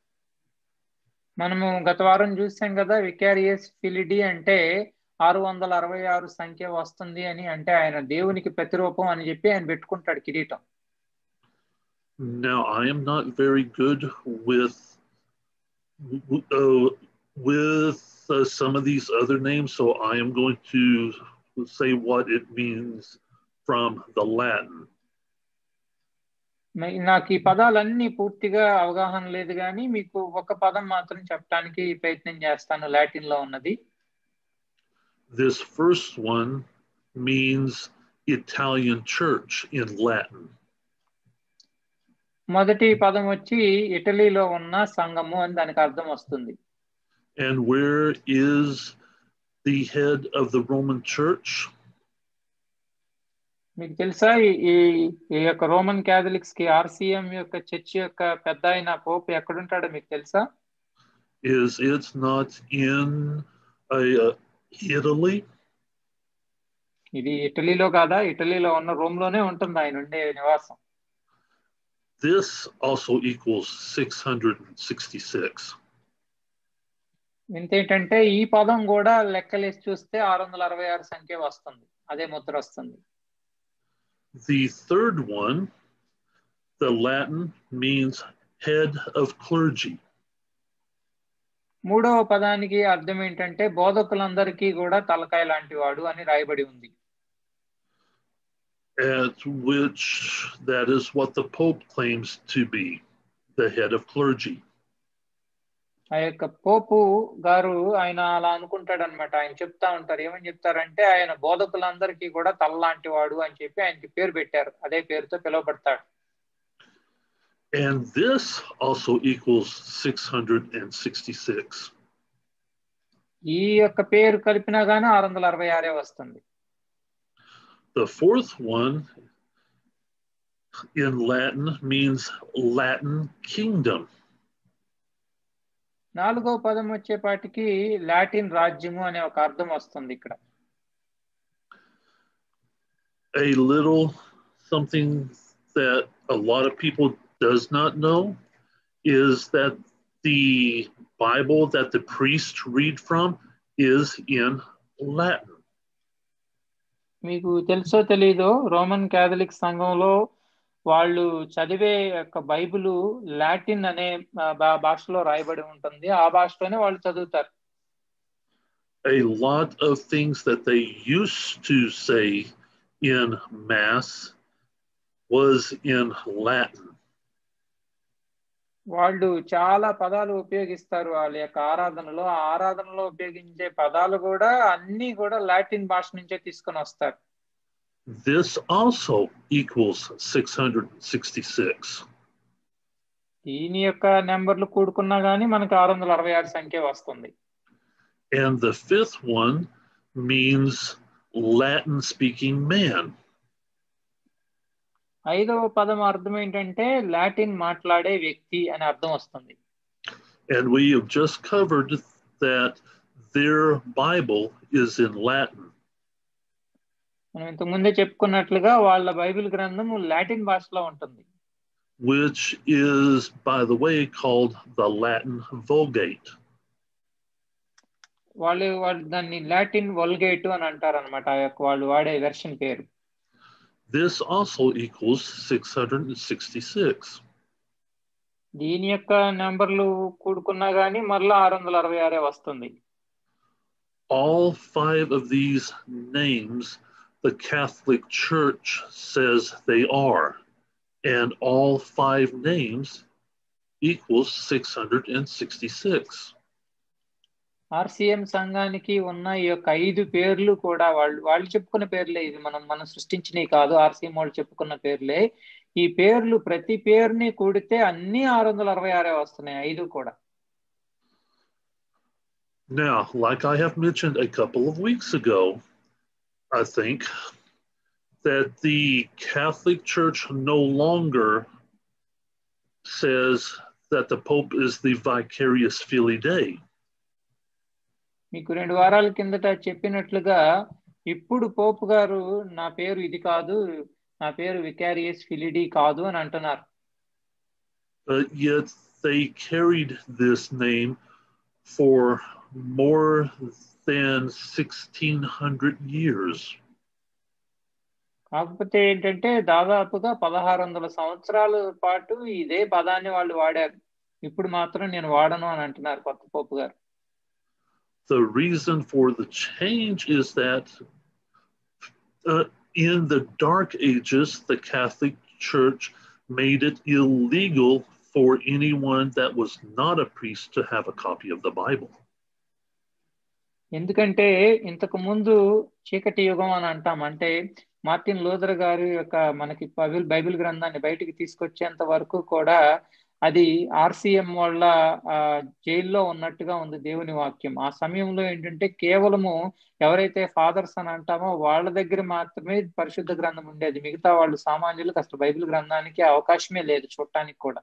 మనము గత వారం చూసాం కదా, వికారియస్ ఫిలిడి అంటే ఆరు వందల అరవై ఆరు సంఖ్య వస్తుంది అని, అంటే ఆయన దేవునికి ప్రతిరూపం అని చెప్పి ఆయన పెట్టుకుంటాడు కిరీటం. Now I am not very good with uh, with uh, some of these other names, so I am going to say what it means from the Latin. నాకు ఈ పదాలన్నీ పూర్తిగా అవగాహన లేదు, కానీ మీకు ఒక పదం మాత్రం చెప్పడానికి ప్రయత్నం చేస్తాను లాటిన్ లో ఉన్నది. This first one means Italian church in Latin. మొదటి పదం వచ్చి ఇటలీలో ఉన్న సంఘము అని దానికి అర్థం వస్తుంది. And where is the head of the Roman church? మీకు తెలుసా ఈ ఈ యొక్క రోమన్ క్యాథలిక్స్ కి ఆర్సిఎం యొక్క చర్చ్ యొక్క పెద్ద అయిన పోప్ ఎక్కడుంటాడో మీకు తెలుసా? Is it not in uh, Italy? ఇది ఇటలీలో కాదా? ఇటలీలో ఉన్న రోమ్ లోనే ఉంటుంది ఆయన ఉండే నివాసం. This also equals six hundred sixty-six. ఇంతేంటంటే ఈ పదం కూడా లెక్కలేసి చూస్తే ఆరు వందల అరవై ఆరు సంఖ్య వస్తుంది, అదే ముద్ర వస్తుంది. The third one, the Latin means head of clergy. మూడవ పదానికి అర్థం ఏంటంటే బోధకులందరికీ కూడా తలకాయ లాంటి వాడు అని రాయబడి ఉంది. At which that is what the Pope claims to be, the head of clergy. ఆ యొక్క పోపు గారు ఆయన అలా అనుకుంటాడు అనమాట. ఆయన చెప్తా ఉంటారు, ఏమని చెప్తారంటే ఆయన బోధకులందరికీ కూడా తల లాంటి వాడు అని చెప్పి ఆయనకి పేరు పెట్టారు, అదే పేరుతో పిలువబడతాడు. And this also equals six hundred sixty-six. ఈ యొక్క పేరు కలిపినా గానీ ఆరు వందల అరవై ఆరే వస్తుంది. The fourth one in Latin means Latin kingdom. నాలుగో పదం వచ్చేపాటికి లాటిన్ రాజ్యము అనే ఒక అర్థం వస్తుంది ఇక్కడ. A little something that a lot of people does not know is that the Bible that the priests read from is in Latin. మీకు తెలుసో తెలీదో రోమన్ క్యాథలిక్ సంఘంలో వాళ్ళు చదివే యొక్క బైబిలు లాటిన్ అనే భాషలో రాయబడి ఉంటుంది. ఆ భాషలోనే వాళ్ళు చదువుతారు. A lot of things that they used to say in Mass was in Latin. వాళ్ళు చాలా పదాలు ఉపయోగిస్తారు వాళ్ళ యొక్క ఆరాధనలో. ఆ ఆరాధనలో ఉపయోగించే పదాలు కూడా అన్ని కూడా లాటిన్ భాష నుంచే తీసుకొని వస్తారు. This also equals six hundred sixty-six. దీని యొక్క నెంబర్లు కూడుకున్నా గానీ మనకి ఆరు వందల అరవై ఆరు సంఖ్య వస్తుంది. And the fifth one means Latin speaking man. ఐదవ పదం అర్థం ఏంటంటే లాటిన్ మాట్లాడే వ్యక్తి అని అర్థం వస్తుంది. And we have just covered that their Bible is in Latin. మనం ఇంతకు ముందే చెప్పుకున్నట్లుగా వాళ్ళ బైబిల్ గ్రంథం లాటిన్ భాషలో ఉంటుంది. Which is, by the way, called the Latin Vulgate. వాళ్ళు వాళ్ళు దాన్ని లాటిన్ వల్గేట్ అని అంటారు అనమాట. ఆ యొక్క వాళ్ళు వాడే వెర్షన్ పేరు. This also equals six hundred sixty-six. దీని యొక్క నెంబర్లు కూడుకున్నా గానీ మరలా ఆరు వందల అరవై ఆరు వస్తుంది. All five of these names the Catholic Church says they are, and all five names equals six hundred sixty-six. RCM సంఘానికి ఉన్న ఈ యొక్క ఐదు పేర్లు కూడా వాళ్ళు వాళ్ళు చెప్పుకున్న పేర్లే. ఇది మనం మనం సృష్టించినవి కాదు. ఆర్సీఎం వాళ్ళు చెప్పుకున్న పేర్లే. ఈ పేర్లు ప్రతి పేరుని కూడితే అన్ని ఆరు వందల అరవై ఆరే వస్తున్నాయి, ఐదు కూడా. Now, like I have mentioned a couple of weeks ago, I think that the Catholic Church no longer says that the Pope is the vicarious filii Dei. మీకు రెండు వారాల కిందట చెప్పినట్లుగా ఇప్పుడు పోప్ గారు నా పేరు ఇది కాదు, నా పేరు వికారియస్ ఫిలిడి కాదు అని అంటున్నారు. But yet they carried this name for more than sixteen hundred years. కాకపోతే ఏంటంటే దాదాపుగా పదహారు వందల సంవత్సరాల పాటు ఇదే పదాన్ని వాళ్ళు వాడారు. ఇప్పుడు మాత్రం నేను వాడను అని అంటున్నారు కొత్త పోపు గారు. The reason for the change is that uh, in the Dark Ages, the Catholic Church made it illegal for anyone that was not a priest to have a copy of the Bible. ఎందుకంటే ఇంతకు ముందు చీకటి యుగం అని అంటాం. అంటే Martin Luther గారు యొక్క మనకి బైబిల్ బైబిల్ గ్రంథాన్ని బయటికి తీసుకొచ్చేంత వరకు కూడా అది ఆర్సీఎం వాళ్ళ జైల్లో ఉన్నట్టుగా ఉంది దేవుని వాక్యం. ఆ సమయంలో ఏంటంటే కేవలము ఎవరైతే ఫాదర్స్ అని అంటామో వాళ్ళ దగ్గర మాత్రమే పరిశుద్ధ గ్రంథం ఉండేది. మిగతా వాళ్ళు సామాన్యులకు అసలు బైబిల్ గ్రంథానికి అవకాశమే లేదు చూడటానికి కూడా.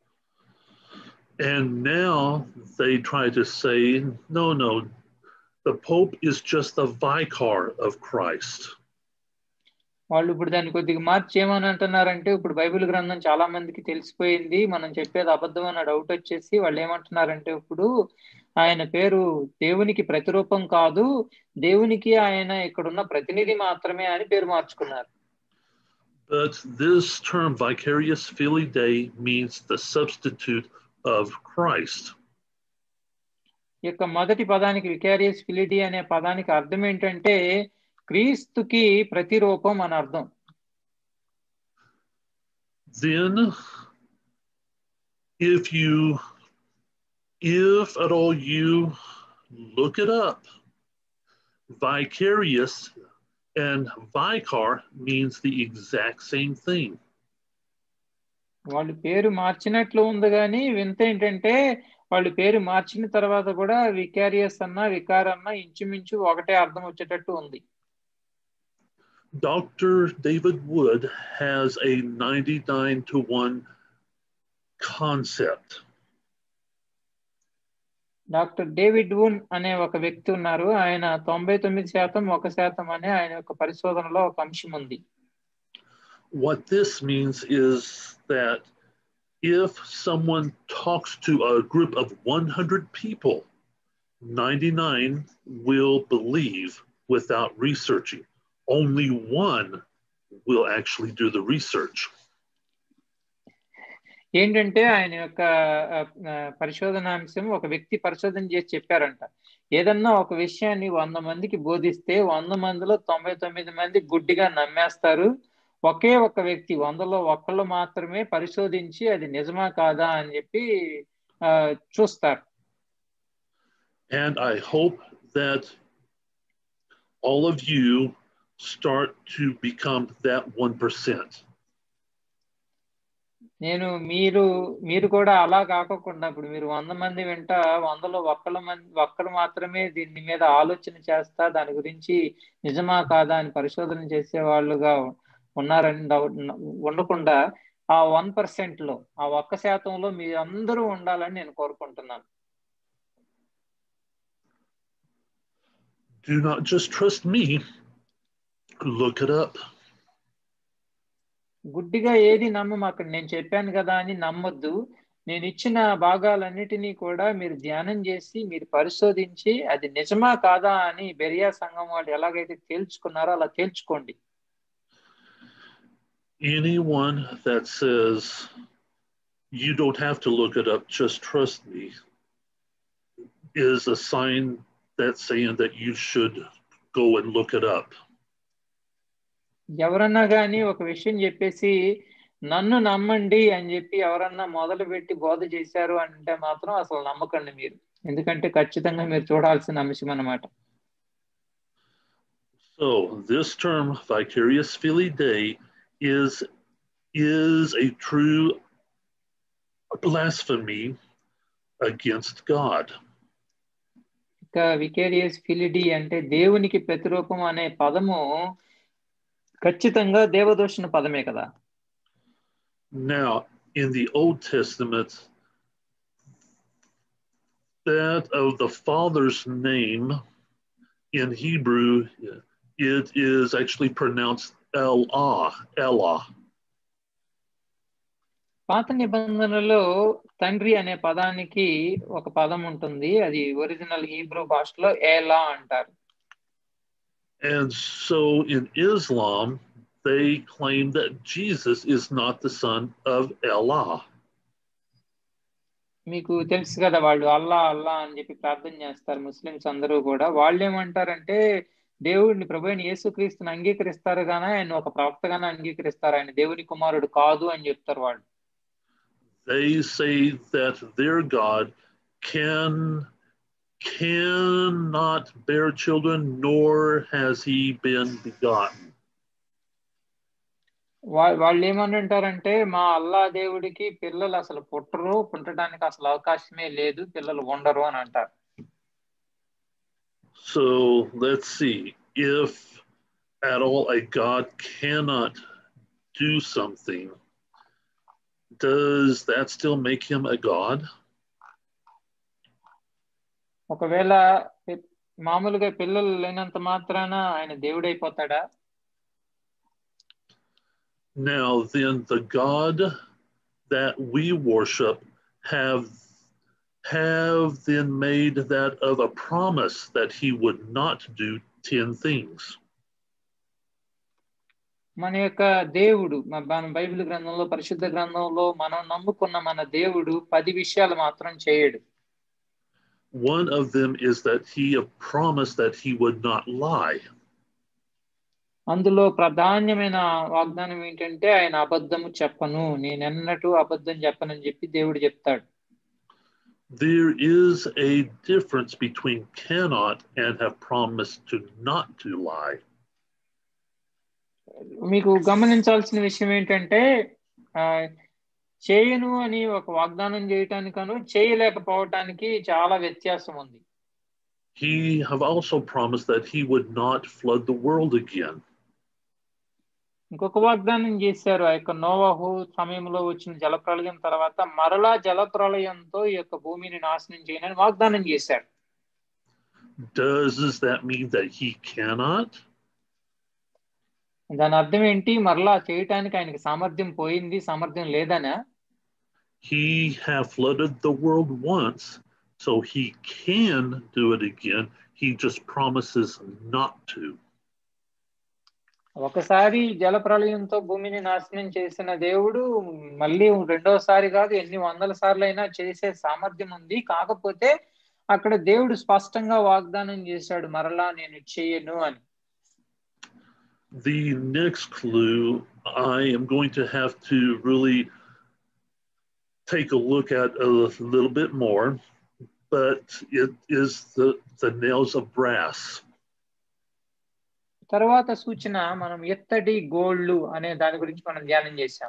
And now they try to say, no, no, the Pope is just the vicar of Christ. వాళ్ళు ఇప్పుడు దాన్ని కొద్దిగా మార్చి ఏమని అంటున్నారంటే, ఇప్పుడు బైబిల్ గ్రంథం చాలా మందికి తెలిసిపోయింది, మనం చెప్పేది అబద్ధం అన్న డౌట్ వచ్చేసి వాళ్ళు ఏమంటున్నారంటే, ఇప్పుడు ఆయన పేరు దేవునికి ప్రతిరూపం కాదు, దేవునికి ఆయన ఇక్కడున్న ప్రతినిధి మాత్రమే అని పేరు మార్చుకున్నారు. But this term vicarious filii Dei means the substitute of Christ. ఈ యొక్క మొదటి పదానికి వికారియస్ ఫిలిడి అనే పదానికి అర్థం ఏంటంటే క్రీస్తుకి ప్రతిరూపం అని అర్థం. Then if you if at all you look it up, vicarious and vicar means the exact same thing. వాళ్ళు పేరు మార్చినట్లు ఉంది కానీ వింత ఏంటంటే వాళ్ళు పేరు మార్చిన తర్వాత కూడా వికారియస్ అన్న వికార్ అన్న ఇంచుమించు ఒకటే అర్థం వచ్చేటట్టు ఉంది. Doctor David Wood has a ninety-nine to one concept. Doctor David Woon అనే ఒక వ్యక్తి ఉన్నారు. ఆయన తొంభై తొమ్మిది శాతం ఒక శాతం అనే ఆయన యొక్క పరిశోధనలో ఒక అంశం ఉంది. What this means is that if someone talks to a group of one hundred people, ninety-nine will believe without researching. Only one will actually do the research. ఏంటంటే ఆయన యొక్క పరిశోధనాంశం ఒక వ్యక్తి పరిశోధన చేసి చెప్పారంట, ఏదన్నా ఒక విషయాన్ని వంద మందికి బోధిస్తే వంద మందిలో తొంభై తొమ్మిది మంది గుడ్డిగా నమ్మేస్తారు, ఒకే ఒక వ్యక్తి వందలో ఒక్కళ్ళు మాత్రమే పరిశోధించి అది నిజమా కాదా అని చెప్పి చూస్తారు. And I hope that all of you start to become that one percent. నేను మీరు మీరు కూడా అలా కాకుండా ఇప్పుడు మీరు వంద మంది వెంట వందలో ఒక్కళ్ళ మంది ఒక్కరు మాత్రమే దీని మీద ఆలోచన చేస్తా దాని గురించి నిజమా కాదా అని పరిశోధన చేసే వాళ్ళుగా ఉన్నారని ఉండకుండా ఆ వన్ పర్సెంట్ లో ఆ ఒక్క శాతంలో మీరు అందరూ ఉండాలని నేను కోరుకుంటున్నాను. Do not just trust me. Look it up. గుడ్డిగా ఏది నమ్మమాకండి, నేను చెప్పాను కదా అని నమ్మొద్దు. నేను ఇచ్చిన భాగాలన్నిటినీ కూడా మీరు ధ్యానం చేసి మీరు పరిశోధించి అది నిజమా కాదా అని బెరియా సంఘం వాళ్ళు ఎలాగైతే తేల్చుకున్నారో అలా తేల్చుకోండి. Anyone that says you don't have to look it up, just trust me, is a sign that's saying that you should go and look it up. ఎవరన్నా కానీ ఒక విషయం చెప్పేసి నన్ను నమ్మండి అని చెప్పి ఎవరన్నా మొదలు పెట్టి బోధ చేశారు అంటే మాత్రం అసలు నమ్మకండి మీరు, ఎందుకంటే ఖచ్చితంగా మీరు చూడాల్సిన అంశం అన్నమాట. So this term vicarious filii Dei is is a true blasphemy against God. ఇక వికేరియస్ ఫిలిడి అంటే దేవునికి ప్రతిరూపం అనే పదము ఖచ్చితంగా దేవదూషణ పదమే కదా. Now in the Old Testament, that of the Father's name in Hebrew, it is actually pronounced Elah, Elah. పాత నిబంధనలో తండ్రి అనే పదానికి ఒక పదం ఉంటుంది, అది ఒరిజినల్ హీబ్రూ భాషలో ఏలా అంటారు. And so in Islam, they claim that Jesus is not the son of Allah. మీకు తెలుసు కదా, వాళ్ళు అల్లా అల్లా అని చెప్పి ప్రార్థన చేస్తారు ముస్లిమ్స్ అందరూ కూడా. వాళ్ళు ఏమంటారంటే దేవుడిని ప్రభు అయిన యేసుక్రీస్తుని అంగీకరిస్తారు కానీ ఆయన ఒక ప్రవక్తగానే అంగీకరిస్తారు, ఆయన దేవుని కుమారుడు కాదు అని చెప్తారు వాళ్ళు. They say that their God can cannot bear children, nor has he been begotten. వాళ్ళు ఏమని అంటారంటే మా అల్లా దేవుడికి పిల్లలు అసలు పుట్టరు, పుట్టడానికి అసలు అవకాశమే లేదు, పిల్లలు ఉండరు అని అంటారు. So let's see, if at all a God cannot do something, does that still make him a God? ఒకవేళ మామూలుగా పిల్లలు లేనంత మాత్రాన ఆయన దేవుడైపోతాడా? Now then, the God that we worship have have then made that of a promise that he would not do ten things. మన యొక్క దేవుడు మన బైబిల్ గ్రంథంలో పరిశుద్ధ గ్రంథంలో మనం నమ్ముకున్న మన దేవుడు పది విషయాలు మాత్రం చేయడు. One of them is that he promised that he would not lie. అందులో ప్రధానమైన వాగ్దానం ఏంటంటే ఆయన అబద్ధము చెప్పను, నేను ఎన్నటూ అబద్ధం చెప్పనని చెప్పి దేవుడు చెప్తాడు. There is a difference between cannot and have promised to not to lie. మీకు గమనించాల్సిన విషయం ఏంటంటే చేయను అని ఒక వాగ్దానం చేయటానికను చేయలేకపోవటానికి చాలా వ్యత్యాసం ఉంది. He have also promised that he would not flood the world again. ఇంకొక వాగ్దానం చేశారు, ఆ యొక్క నోవహు సమయంలో వచ్చిన జలప్రళయం తర్వాత మరలా జలప్రళయంతో ఈ యొక్క భూమిని నాశనం చేయనని వాగ్దానం చేశారు. Does that mean that he cannot? దాని అర్థం ఏంటి? మరలా చేయటానికి ఆయనకి సామర్థ్యం పోయింది, సామర్థ్యం లేదనా? He have flooded the world once, So he can do it again. He just promises not to. ఒకసారి జల ప్రళయంతో భూమిని నాశనం చేసిన దేవుడు మళ్ళీ రెండోసారి కాదు ఎన్ని వందల సార్లు అయినా చేసే సామర్థ్యం ఉంది. కాకపోతే అక్కడ దేవుడు స్పష్టంగా వాగ్దానం చేశాడు, మరలా నేను చేయను అని. The next clue I am going to have to really take a look at a little bit more, but it is the, the nails of brass. తర్వాత సూచన మనం ఎత్తడి గోళ్ళు అనే దాని గురించి మనం ధ్యానం చేశాం.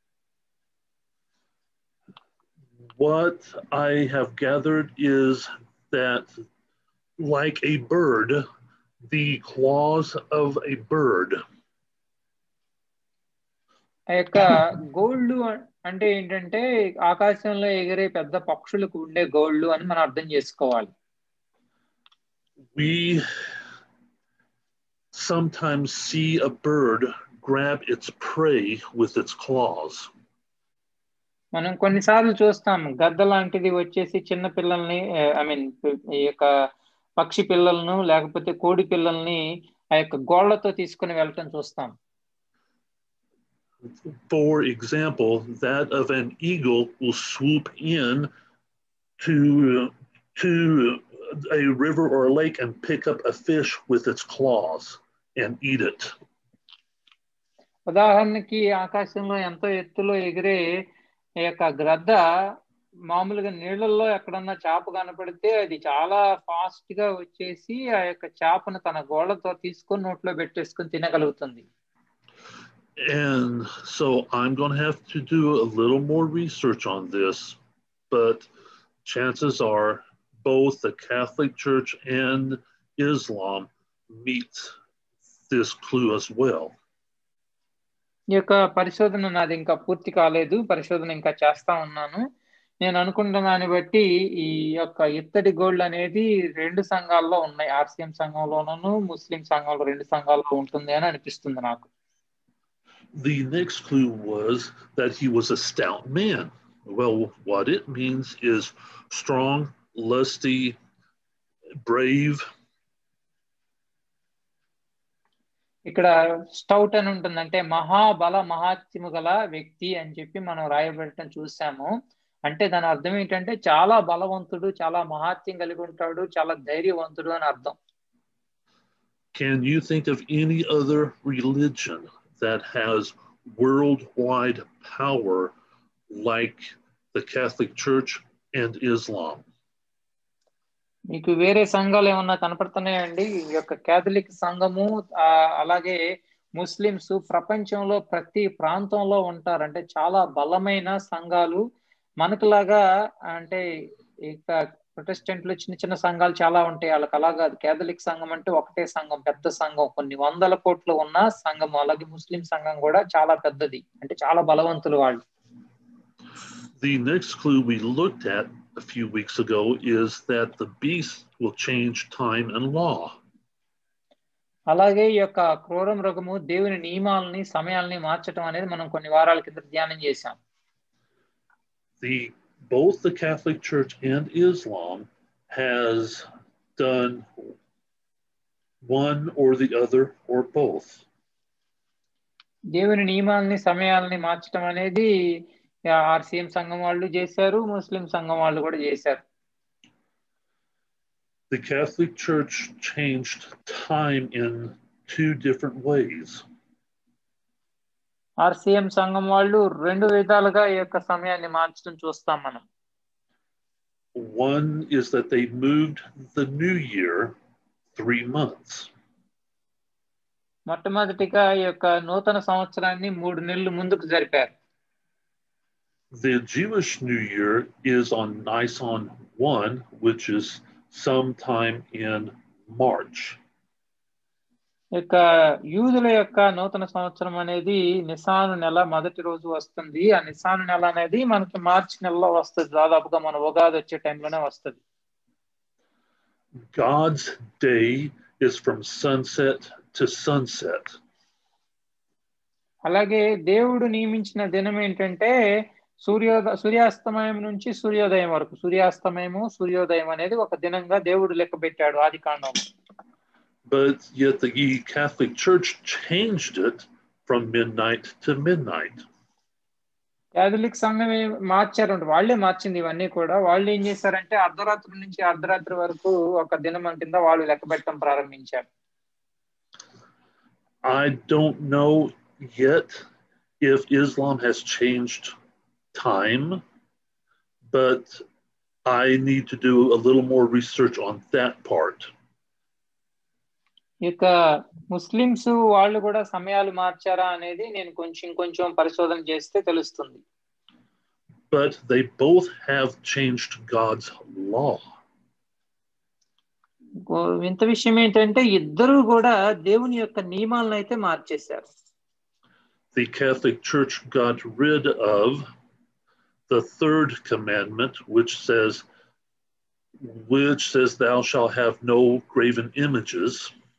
What I have gathered is that, like a bird, the claws of a bird. ఆ యొక్క గోళ్ళు అంటే ఏంటంటే ఆకాశంలో ఎగిరే పెద్ద పక్షులకు ఉండే గోళ్ళు అని మనం అర్థం చేసుకోవాలి. We sometimes see a bird grab its prey with its claws. మనం కొన్నిసార్లు చూస్తాం గద్ద లాంటిది వచ్చేసి చిన్న పిల్లల్ని ఐ మీన్ ఈ యొక్క పక్షి పిల్లలను లేకపోతే కోడి పిల్లల్ని ఆ యొక్క గోళ్లతో తీసుకుని వెళ్ళటం చూస్తాం. For example, that of an eagle will swoop in to to a river or a lake and pick up a fish with its claws and eat it. ఉదాహరణకి ఆకాశంలో ఎంతో ఎత్తులో ఎగిరే ఈ యొక్క గ్రద్ద మామూలుగా నీళ్ళల్లో ఎక్కడన్నా చేప కనపడితే అది చాలా ఫాస్ట్ గా వచ్చేసి ఆ యొక్క చేపను తన గోళ్లతో తీసుకొని నోట్లో పెట్టేసుకొని తినగలుగుతుంది. And so I'm going to have to do a little more research on this, but chances are both the Catholic Church and Islam meet this clue as well. ఈ యొక్క పరిశోధన నాది ఇంకా పూర్తి కాలేదు, పరిశోధన ఇంకా చేస్తా ఉన్నాను. నేను అనుకున్న దాన్ని బట్టి ఈ యొక్క ఇత్తడి గోల్డ్ అనేది రెండు సంఘాల్లో ఉన్నాయి, ఆర్సిఎం సంఘంలోనూ ముస్లిం సంఘంలో రెండు సంఘాల్లో ఉంటుంది అని అనిపిస్తుంది నాకు. The next clue was that he was a stout man. Well, what it means is strong, lusty, brave. ఇక్కడ స్టౌట్ అని ఉంటుంది, అంటే మహాబల మహాత్యము గల వ్యక్తి అని చెప్పి మనం రాయబడటం చూసాము. అంటే దాని అర్థం ఏంటంటే చాలా బలవంతుడు, చాలా మహాత్యం కలిగి ఉంటాడు, చాలా ధైర్యవంతుడు అని అర్థం. Can you think of any other religion that has worldwide power like the Catholic Church and Islam? మీకు వేరే సంఘాలు ఏమన్నా కనపడుతున్నాయండి? ఈ యొక్క కేథలిక్ సంఘము అలాగే ముస్లిమ్స్ ప్రపంచంలో ప్రతి ప్రాంతంలో ఉంటారు, అంటే చాలా బలమైన సంఘాలు. మనకులాగా అంటే ఇక ప్రొటెస్టెంట్లు చిన్న చిన్న సంఘాలు చాలా ఉంటాయి, వాళ్ళకి అలా కాదు. కేథలిక్ సంఘం అంటే ఒకటే సంఘం, పెద్ద సంఘం, కొన్ని వందల కోట్లు ఉన్న సంఘం. అలాగే ముస్లిం సంఘం కూడా చాలా పెద్దది, అంటే చాలా బలవంతులు వాళ్ళు. The next clue we looked at a few weeks ago is that the beast will change time and law. అలాగే ఈ యొక్క క్రూర మృగము దేవుని నియమాలని సమయాలని మార్చడం అనేది మనం కొన్ని వారాల కింద ధ్యానం చేశాం. The both the Catholic Church and Islam has done one or the other or both. దేవుని నియమాలని సమయాలని మార్చడం అనేది ఆర్సిఎం సంఘం వాళ్ళు చేశారు, ముస్లిం సంఘం వాళ్ళు కూడా చేశారు. The Catholic Church changed time in two different ways. RCM సంఘం వాళ్ళు రెండు విధాలుగా ఈ యొక్క సమయాన్ని మార్చడం చూస్తాం మనం. One is that they moved the new year three months. మొట్టమొదటిగా ఈ యొక్క నూతన సంవత్సరాన్ని మూడు నెలలు ముందుకు జరిపారు. The Jewish New Year is on Nisan one, which is sometime in March. ఇక యూదుల యొక్క నూతన సంవత్సరం అనేది నిసాను నెల మొదటి రోజు వస్తుంది. ఆ నిసాను నెల అనేది మనకి మార్చి నెలలో వస్తుంది, దాదాపుగా మన ఉగాది వచ్చే టైంలోనే వస్తుంది. God's day is from sunset to sunset. అలాగే దేవుడు నియమించిన దినం ఏంటంటే సూర్యోదయ సూర్యాస్తమయం నుంచి సూర్యోదయం వరకు, సూర్యాస్తమయము సూర్యోదయం అనేది ఒక దినంగా దేవుడు లెక్క పెట్టాడు ఆది కాండం. But yet the Catholic Church changed it from midnight to midnight. Catholic సంఘం మార్చారు, వాళ్ళే మార్చింది ఇవన్నీ కూడా. వాళ్ళు ఏం చేశారంటే అర్ధరాత్రి నుంచి అర్ధరాత్రి వరకు ఒక దినం కింద వాళ్ళు లెక్క పెట్టడం ప్రారంభించారు. I don't know yet if Islam has changed time, but I need to do a little more research on that part. ఇక ముస్లిమ్స్ వాళ్ళు కూడా సమయాలు మార్చారా అనేది నేను కొంచెం కొంచెం పరిశోధన చేస్తే తెలుస్తుంది. But they both have changed God's law. వింత విషయం ఏంటంటే ఇద్దరు కూడా దేవుని యొక్క నియమాలను అయితే మార్చేశారు. The Catholic Church got rid of the third commandment, which says, which says, "Thou shalt have no graven images."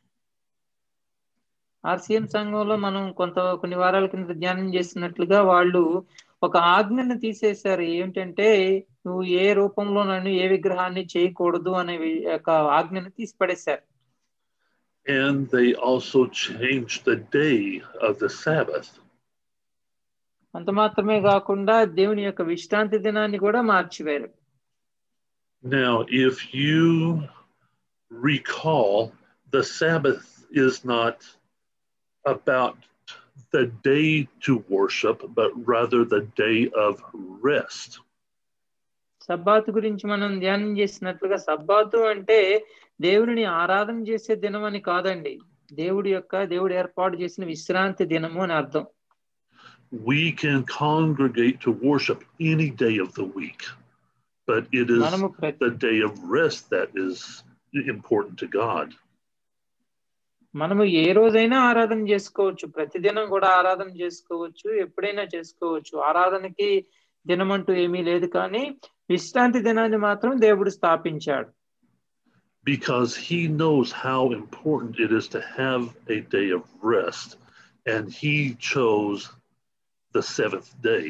RCM సంఘంలో మనం కొంత కొన్ని వారాల కింద ధ్యానం చేసినట్లుగా వాళ్ళు ఒక ఆజ్ఞను తీసేశారు. ఏంటంటే నువ్వు ఏ రూపంలో నన్ను ఏ విగ్రహాన్ని చేయకూడదు అనే ఒక ఆజ్ఞను తీసి పడేశారు. And they also changed the day of the Sabbath. అంత మాత్రమే కాకుండా దేవుని యొక్క విశ్రాంతి దినాన్ని కూడా మార్చివేరు. Now, if you recall, the Sabbath is not about the day to worship, but rather the day of rest. సబ్బాతు గురించి మనం ధ్యానం చేసినట్లుగా సబ్బాతు అంటే దేవుడిని ఆరాధన చేసే దినం అని కాదండి, దేవుడి యొక్క దేవుడు ఏర్పాటు చేసిన విశ్రాంతి దినము అని అర్థం. We can congregate to worship any day of the week, but it is the day of rest that is important to God. మనము ఏ రోజైనా ఆరాధన చేసుకోవచ్చు, ప్రతిదినం కూడా ఆరాధన చేసుకోవచ్చు, ఎప్పుడైనా చేసుకోవచ్చు. ఆరాధనకి దినం అంటూ ఏమీ లేదు, కానీ విశ్రాంతి దినాన్ని మాత్రం దేవుడు స్థాపించాడు. Because he knows how important it is to have a day of rest, and he chose the seventh day.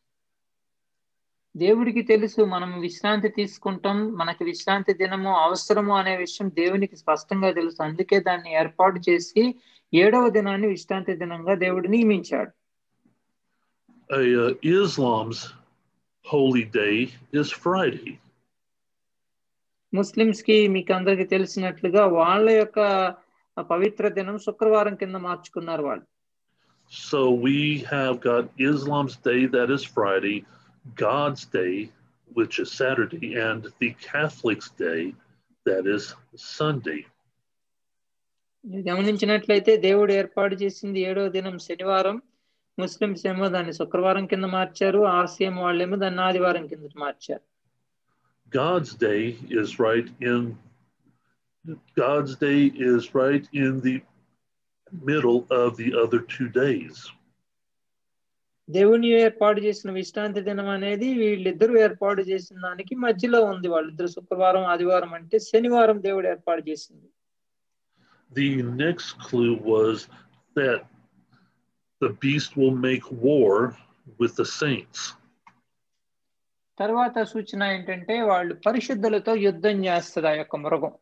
దేవుడికి తెలుసు మనం విశ్రాంతి తీసుకుంటాం, మనకి విశ్రాంతి దినము అవసరము అనే విషయం దేవునికి స్పష్టంగా తెలుసు. అందుకే దాన్ని ఏర్పాటు చేసి ఏడవ దినాన్ని విశ్రాంతి దినంగా దేవుడు నియమించాడు. Uh, Islam's holy day is Friday. Muslims కి మీకు అందరికి తెలిసినట్లుగా వాళ్ళ యొక్క పవిత్ర దినం శుక్రవారం కింద మార్చుకున్నారు వాళ్ళు. So we have got Islam's day, that is Friday, God's day, which is Saturday, and the Catholic's day, that is Sunday. గమనించినట్లయితే దేవుడు ఏర్పాటు చేసింది ఏడవ దినం శనివారం, ముస్లిమ్స్ ఏమో దాన్ని శుక్రవారం కింద మార్చారు, ఆర్సీఎం వాళ్ళేమో దాన్ని ఆదివారం కింద మార్చారు. God's day is right in God's day is right in the middle of the other two days. దేవుని ఏర్పాటు చేసిన విశ్రాంతి దినం అనేది వీళ్ళిద్దరూ ఏర్పాటు చేసిన దానికి మధ్యలో ఉంది. వాళ్ళిద్దరు శుక్రవారం ఆదివారం అంటే శనివారం దేవుడు ఏర్పాటు చేసింది. The next clue was that the beast will make war with the saints. తర్వాత సూచన ఏంటంటే వాళ్ళు పరిశుద్ధులతో యుద్ధం చేస్తుంది ఆ యొక్క మృగం.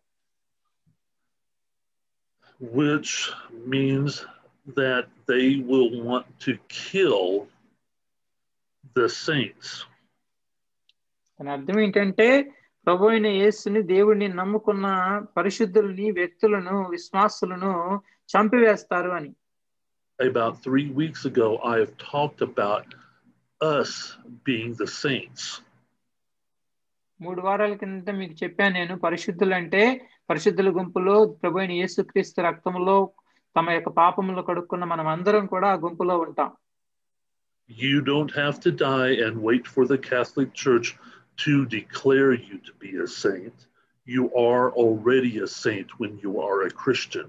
Which means that they will want to kill the saints. దాని అర్థం ఏంటంటే ప్రభు అయిన యేసుని దేవుడిని నమ్ముకున్న పరిశుద్ధులని వ్యక్తులను విశ్వాసులను చంపివేస్తారు అని. About three weeks ago, I have talked about us being the saints. మూడు వారాల కింద మీకు చెప్పాను నేను, పరిశుద్ధులు అంటే పరిశుద్ధుల గుంపులో ప్రభు అయిన యేసుక్రీస్తు రక్తంలో తమ యొక్క పాపములు కడుక్కున్న మనం అందరం కూడా ఆ గుంపులో ఉంటాం. You don't have to die and wait for the Catholic Church to declare you to be a saint. You are already a saint when you are a Christian.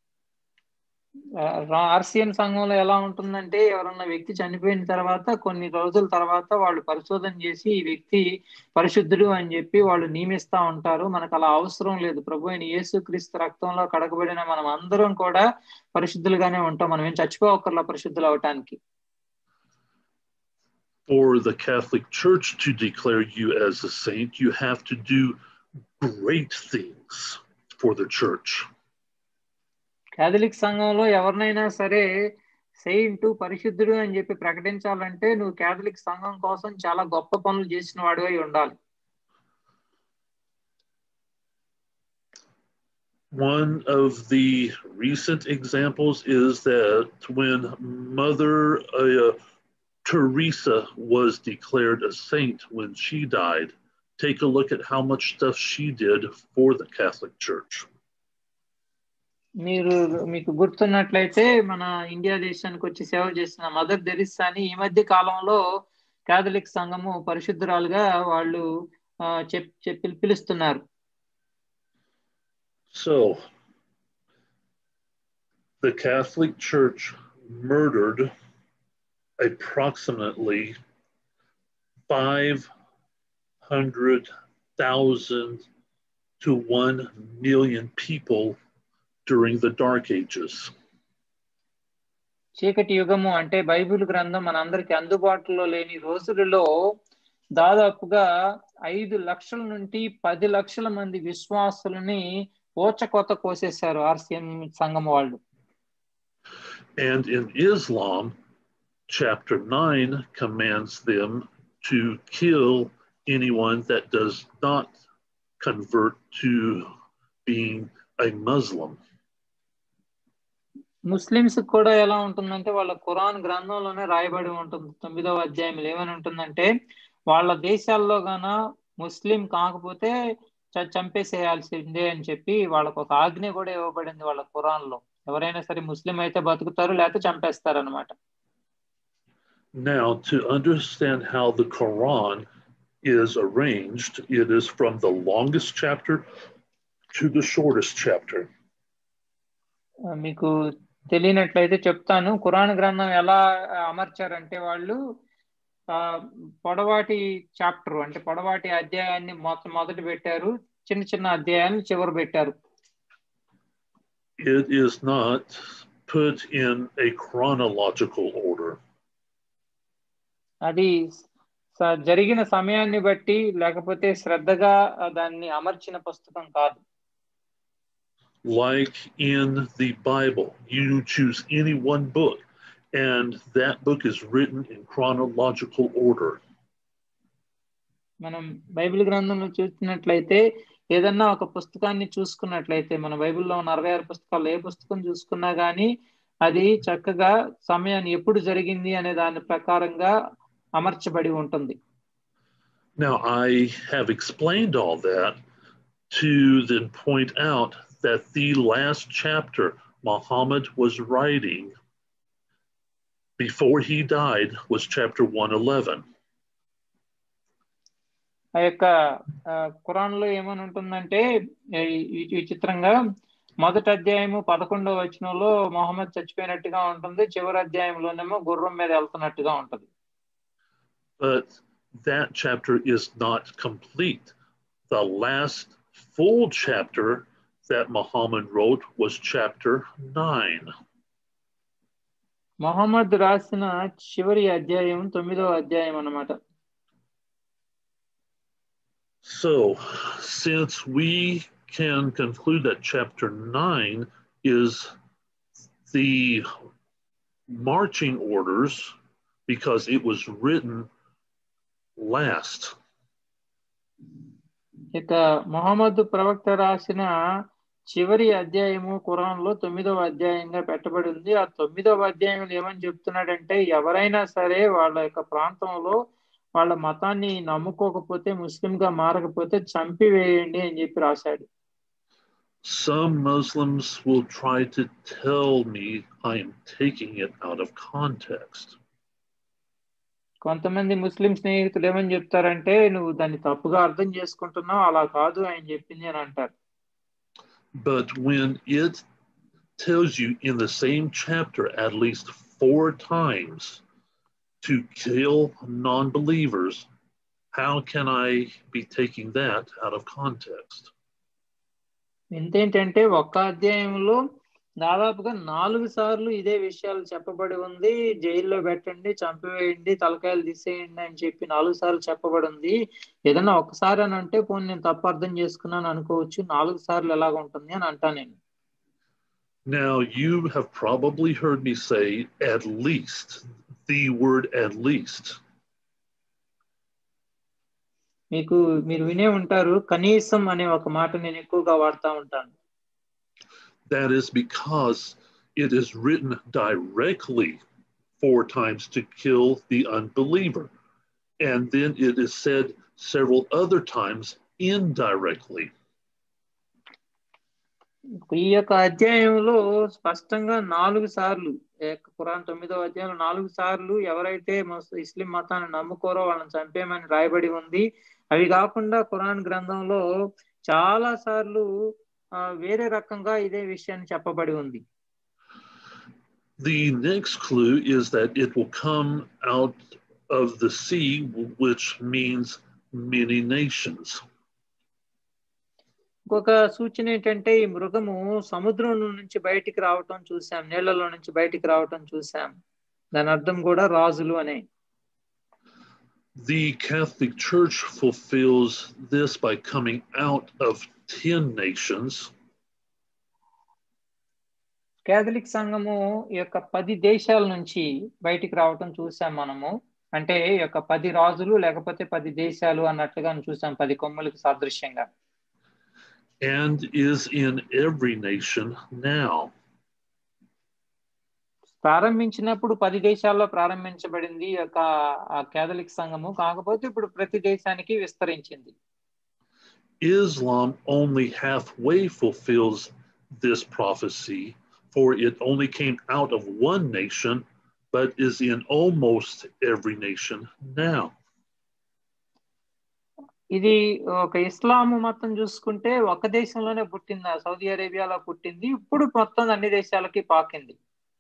RCM సంఘంలో ఎలా ఉంటుందంటే ఎవరన్నా వ్యక్తి చనిపోయిన తర్వాత కొన్ని రోజుల తర్వాత వాళ్ళు పరిశోధన చేసి ఈ వ్యక్తి పరిశుద్ధుడు అని చెప్పి వాళ్ళు నియమిస్తా ఉంటారు. మనకు అలా అవసరం లేదు. ప్రభు అయిన యేసుక్రీస్తు రక్తంలో కడగబడిన మనం అందరం కూడా పరిశుద్ధులుగానే ఉంటాం. మనం ఏం చచ్చిపోవక్కర్లా పరిశుద్ధులు అవటానికి. for the Catholic Church to declare you as a saint, you have to do great things for the church. Catholic సంఘంలో ఎవరినైనా సరే సెయింట్ పరిశుద్ధుడు అని చెప్పి ప్రకటించాలంటే నువ్వు కేథలిక్ సంఘం కోసం చాలా గొప్ప పనులు చేసిన వాడివై ఉండాలి. One of the recent examples is that when Mother uh, Teresa was declared a saint when she died, take a look at how much stuff she did for the Catholic Church. మీరు మీకు గుర్తున్నట్లయితే మన India దేశానికి వచ్చి సేవ చేసిన mother తెరిసాని ఈ మధ్య కాలంలో కేథలిక్ సంఘము పరిశుద్ధురాలుగా వాళ్ళు చెప్పి పిలుస్తున్నారు. So, the Catholic Church murdered approximately five hundred thousand to one million people during the Dark Ages. చీకటి యుగము అంటే బైబిల్ గ్రంథం మనందరికీ అందుబాటులో లేని రోజులలో దాదాపుగా ఐదు లక్షల నుండి పది లక్షల మంది విశ్వాసులని ఓచకోత కోసేశారు ఆర్సిఎం సంఘం వాళ్ళు. And in Islam, chapter nine commands them to kill anyone that does not convert to being a Muslim. Muslims కూడా ఎలా ఉంటుందంటే వాళ్ళ ఖురాన్ గ్రంథంలోనే రాయబడి ఉంటుంది. తొమ్మిదవ అధ్యాయంలో ఏమని ఉంటుందంటే వాళ్ళ దేశాల్లో గాన ముస్లిం కాకపోతే చంపేసేయాల్సిందే అని చెప్పి వాళ్ళకు ఒక ఆజ్ఞ కూడా ఇవ్వబడింది వాళ్ళ ఖురాన్ లో. ఎవరైనా సరే ముస్లిం అయితే బతుకుతారు లేకపోతే చంపేస్తారు అన్నమాట. Now, to understand how the Quran is arranged, it is from the longest chapter to the shortest chapter. మీకు తెలియనట్లయితే చెప్తాను. ఖురాన్ గ్రంథం ఎలా అమర్చారంటే వాళ్ళు పొడవాటి చాప్టర్ అంటే పొడవాటి అధ్యాయాన్ని మొదటి పెట్టారు, చిన్న చిన్న అధ్యాయాన్ని చివరి పెట్టారు. It is not put in a chronological order. అది జరిగిన సమయాన్ని బట్టి లేకపోతే శ్రద్ధగా దాన్ని అమర్చిన పుస్తకం కాదు. Like in the Bible, you choose any one book and that book is written in chronological order. మనం బైబిల్ గ్రంథంలో చూసినట్లయితే ఏదన్నా ఒక పుస్తకాన్ని చూసుకున్నట్లయితే మన బైబిల్లో ఉన్న అరవై ఆరు పుస్తకాలు ఏ పుస్తకం చూసుకున్నా గానీ అది చక్కగా సమయాన్ని ఎప్పుడు జరిగింది అనే దాని ప్రకారంగా అమర్చబడి ఉంటుంది. Now I have explained all that to then point out that the last chapter Muhammad was writing before he died was chapter one eleven. ఆ యొక్క ఖురాన్ లో ఏమని ఉంటుందంటే ఈ చిత్రంగా మొదటి అధ్యాయము పదకొండవ వచనంలో మొహమ్మద్ చచ్చిపోయినట్టుగా ఉంటుంది, చివరి అధ్యాయంలోనేమో గుర్రం మీద వెళ్తున్నట్టుగా ఉంటుంది. But that chapter is not complete. The last full chapter that Muhammad wrote was chapter nine. Mohammed రాసిన చివరి అధ్యాయం తొమ్మిదవ అధ్యాయం అన్నమాట. So, since we can conclude that chapter nine is the marching orders because it was written last. ఇక మొహమ్మద్ ప్రవక్త రాసిన చివరి అధ్యాయము ఖురాన్ లో తొమ్మిదవ అధ్యాయంగా పెట్టబడి ఉంది. ఆ తొమ్మిదవ అధ్యాయంలో ఏమని చెప్తున్నాడంటే ఎవరైనా సరే వాళ్ళ యొక్క ప్రాంతంలో వాళ్ళ మతాన్ని నమ్ముకోకపోతే ముస్లింగా మారకపోతే చంపివేయండి అని చెప్పి రాశాడు. Some Muslims will try to tell me I am taking it out of context. కొంతమంది ముస్లిం స్నేహితులు ఏమని చెప్తారంటే నువ్వు దాన్ని తప్పుగా అర్థం చేసుకుంటున్నావు, అలా కాదు ఆయన చెప్పింది అని అంటారు. But when it tells you in the same chapter at least four times to kill non-believers, how can I be taking that out of context? ఎంతేంటంటే ఒక్క అధ్యాయంలో దాదాపుగా నాలుగు సార్లు ఇదే విషయాలు చెప్పబడి ఉంది. జైల్లో పెట్టండి, చంపివేయండి, తలకాయలు తీసేయండి అని చెప్పి నాలుగు సార్లు చెప్పబడి ఉంది. ఏదన్నా ఒకసారి అని అంటే పోనీ నేను తప్పు అర్థం చేసుకున్నాను అనుకోవచ్చు. నాలుగు సార్లు ఎలాగ ఉంటుంది అని అంటా నేను. Now, you have probably heard me say at least, the word at least. మీకు మీరు వినే ఉంటారు, కనీసం అనే ఒక మాట నేను ఎక్కువగా వాడుతూ ఉంటాను. That is because it is written directly four times to kill the unbeliever. And then it is said several other times indirectly. ఈ యొక్క అధ్యాయంలో స్పష్టంగా నాలుగు సార్లు, ఖురాన్ తొమ్మిదవ అధ్యాయంలో నాలుగు సార్లు ఎవరైతే ఇస్లాం మతాన్ని నమ్ముకోరో వాళ్ళని చంపేయమని రాయబడి ఉంది. అవి కాకుండా ఖురాన్ గ్రంథంలో చాలా సార్లు వేరే రకంగా ఇదే విషయాన్ని చెప్పబడి ఉంది. The next clue is that it will come out of the sea, which means many nations. ఇంకొక సూచన ఏంటంటే ఈ మృగము సముద్రం నుంచి బయటికి రావటం చూసాం, నీళ్లలో నుంచి బయటికి రావటం చూసాం. దాని అర్థం కూడా రాజులు అనే. The Catholic Church fulfills this by coming out of ten nations. Catholic సంఘము ఈ యొక్క పది దేశాల నుంచి బయటికి రావటం చూసాం మనము. అంటే ఈ యొక్క పది రాజులు లేకపోతే పది దేశాలు అన్నట్లుగా చూసాం, పది కొమ్ములకు సాదృశ్యంగా. And is in every nation now. ప్రారంభించినప్పుడు పది దేశాల్లో ప్రారంభించబడింది ఈ యొక్క కేథలిక్ సంఘము. కాకపోతే ఇప్పుడు ప్రతి దేశానికి విస్తరించింది. Islam only halfway fulfills this prophecy, for it only came out of one nation, but is in almost every nation now. ఇది ఒక ఇస్లాము మతం చూసుకుంటే ఒక దేశంలోనే పుట్టింది, సౌదీ అరేబియాలో పుట్టింది. ఇప్పుడు మొత్తం అన్ని దేశాలకి పాకింది.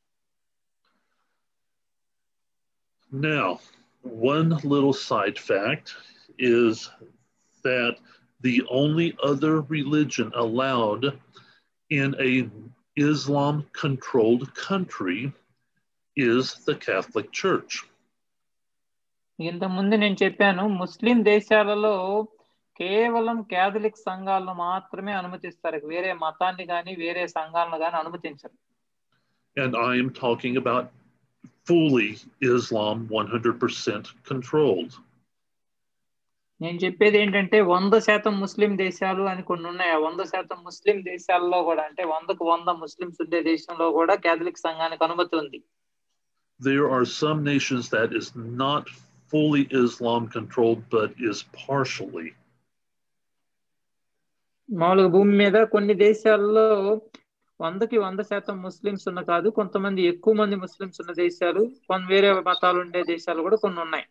Now, one little side fact is that the only other religion allowed in a Islam-controlled country is the Catholic Church. ఇంత ముందు నేను చెప్పాను, ముస్లిం దేశాలలో కేవలం కేథలిక్ సంఘాలను మాత్రమే అనుమతిస్తారు, వేరే మతాన్ని కానీ వేరే సంఘాలను కానీ అనుమతించరు. And I am talking about fully Islam one hundred percent controlled. నేను చెప్పేది ఏంటంటే వంద శాతం ముస్లిం దేశాలు అని కొన్ని ఉన్నాయి. వంద శాతం ముస్లిం దేశాల్లో కూడా, అంటే వందకు వంద ముస్లింస్ ఉండే దేశంలో కూడా కేథలిక్ సంఘానికి అనుమతి ఉంది. There are some nations that is not fully Islam controlled, but is partially. మామూలుగా భూమి మీద కొన్ని దేశాల్లో వందకి వంద శాతం ముస్లింస్ ఉన్న కాదు, కొంతమంది ఎక్కువ మంది ముస్లింస్ ఉన్న దేశాలు, కొన్ని వేరే మతాలు ఉండే దేశాలు కూడా కొన్ని ఉన్నాయి.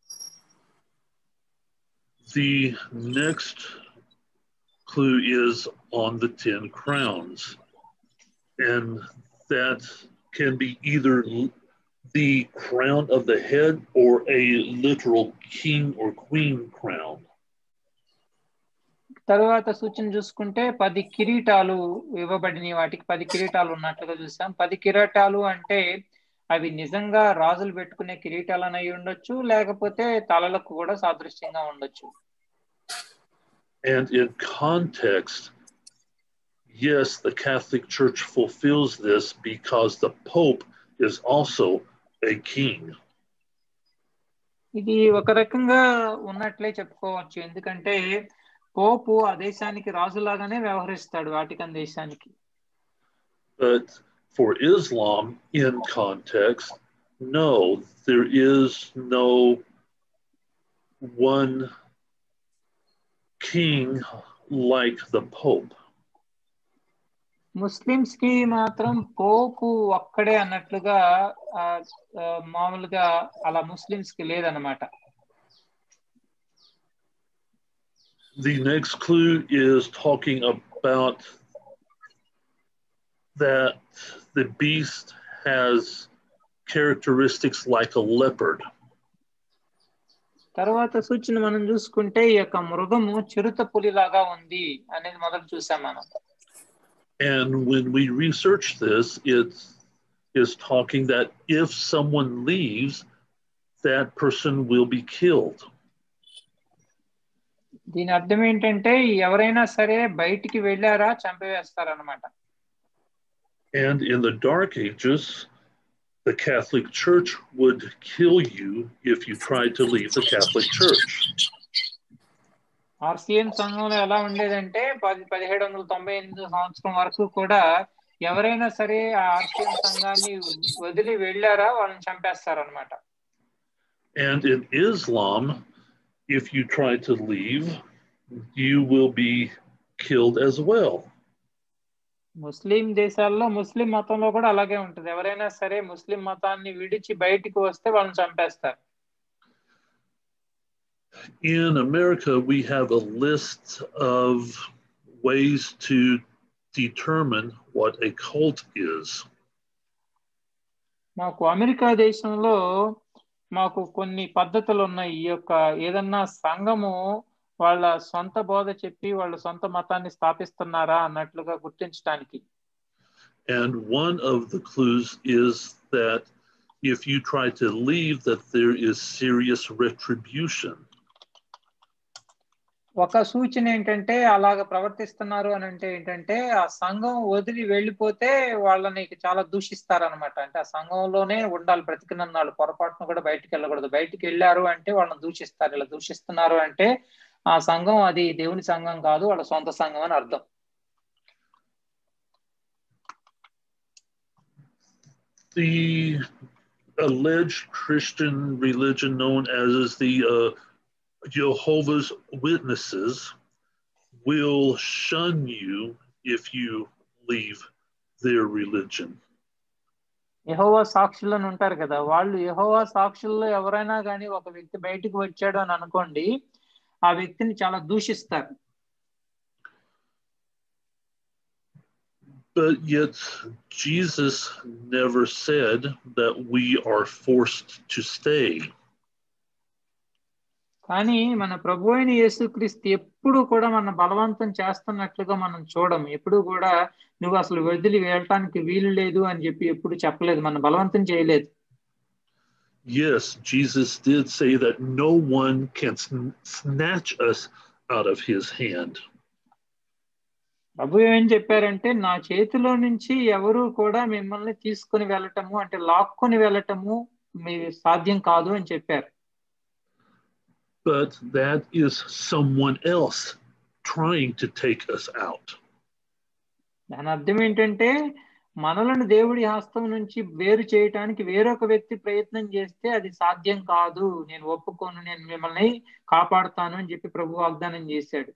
The next clue is on the ten crowns, and that can be either the crown of the head or a literal king or queen crown. తర్వాత సూచన చూసుకుంటే పది కిరీటాలు ఇవ్వబడిన, వాటికి పది కిరీటాలు ఉన్నట్లుగా చూసాం. పది కిరీటాలు అంటే అవి నిజంగా రాజులు పెట్టుకునే కిరీటాలను అయి ఉండొచ్చు, లేకపోతే తలలకు కూడా సాదృశ్యంగా ఉండొచ్చు. And in context, yes, the Catholic Church fulfills this because the Pope is also a king. ఇది ఒక రకంగా ఉన్నట్లే చెప్పుకోవచ్చు, ఎందుకంటే పోపు ఆ దేశానికి రాజులాగానే వ్యవహరిస్తాడు, వాటికన్ దేశానికి. But for Islam, in context, no, there is no one king like the Pope. Muslims కి మాత్రం పోపు ఒక్కడే అన్నట్లుగా మామూలుగా అలా ముస్లిమ్స్ కి లేదన్నమాట. The next clue is talking about that the beast has characteristics like a leopard. తర్వాత సూచన మనం చూసుకుంటే ఈ యొక్క మృగము చిరుత పులిలాగా ఉంది అనేది మొదలు చూసాం మనం. And when we research this, it is talking that if someone leaves, that person will be killed. దీని అర్థం ఏంటంటే ఎవరైనా సరే బయటికి వెళ్ళారా చంపివేస్తారన్నమాట. And in the Dark Ages, the Catholic Church would kill you if you tried to leave the Catholic Church. RCM సంఘంలో ఎలా ఉండేదంటే పది పదిహేడు వందల తొంభై ఎనిమిది సంవత్సరం వరకు కూడా ఎవరైనా సరే ఆ ఆర్సిఎం సంఘాన్ని వదిలి వెళ్ళారా వాళ్ళని చంపేస్తారన్నమాట. And in Islam, if you try to leave, you will be killed as well. ముస్లిం దేశాల్లో ముస్లిం మతంలో కూడా అలాగే ఉంటుంది. ఎవరైనా సరే ముస్లిం మతాన్ని విడిచి బయటికి వస్తే వాళ్ళని చంపేస్తారు. In America, we have a list of ways to determine what a cult is. మాకు అమెరికా దేశంలో మాకు కొన్ని పద్ధతులు ఉన్నాయి. ఈ యొక్క ఏదన్నా సంఘము వాళ్ళ సొంత బోధ చెప్పి వాళ్ళ సొంత మతాన్ని స్థాపిస్తున్నారా అన్నట్లుగా గుర్తించడానికి. And one of the clues is that if you try to leave, that there is serious retribution. ఒక సూచన ఏంటంటే అలాగ ప్రవర్తిస్తున్నారు అని అంటే ఏంటంటే ఆ సంఘం వదిలి వెళ్ళిపోతే వాళ్ళని చాలా దూషిస్తారనమాట. అంటే ఆ సంఘంలోనే ఉండాలి బ్రతికినన్నాళ్ళు, పొరపాటును కూడా బయటికి వెళ్ళకూడదు. బయటికి వెళ్ళారు అంటే వాళ్ళని దూషిస్తారు. ఇలా దూషిస్తున్నారు అంటే ఆ సంఘం అది దేవుని సంఘం కాదు, వాళ్ళ సొంత సంఘం అని అర్థం. The alleged Christian religion known as the uh, Jehovah's Witnesses will shun you if you leave their religion. యెహోవా సాక్షులు అని ఉంటారు కదా, వాళ్ళు యెహోవా సాక్షుల్లో ఎవరైనా కానీ ఒక వ్యక్తి బయటకు వచ్చాడు అని అనుకోండి, ఆ వ్యక్తిని చాలా దూషిస్తారు. But yet Jesus never said that we are forced to stay. కానీ మన ప్రభు అయిన యేసుక్రీస్తు ఎప్పుడు కూడా మన బలవంతం చేస్తున్నట్లుగా మనం చూడం. ఎప్పుడు కూడా నువ్వు అసలు వదిలి వెళ్ళటానికి వీలు లేదు అని చెప్పి ఎప్పుడు చెప్పలేదు, మన బలవంతం చేయలేదు. Yes, Jesus did say that no one can snatch us out of his hand. ప్రభు ఏం చెప్పారంటే నా చేతిలో నుంచి ఎవరు కూడా మిమ్మల్ని తీసుకొని వెళ్ళటము అంటే లాక్కొని వెళ్ళటము మీ సాధ్యం కాదు అని చెప్పారు. But that is someone else trying to take us out. దాని అర్థం ఏంటంటే మనలను దేవుడి హస్తం నుంచి వేరు చేయటానికి వేరొక వ్యక్తి ప్రయత్నం చేస్తే అది సాధ్యం కాదు, నేను ఒప్పుకోను, నేను మిమ్మల్ని కాపాడుతాను అని చెప్పి ప్రభు వాగ్దానం చేశాడు.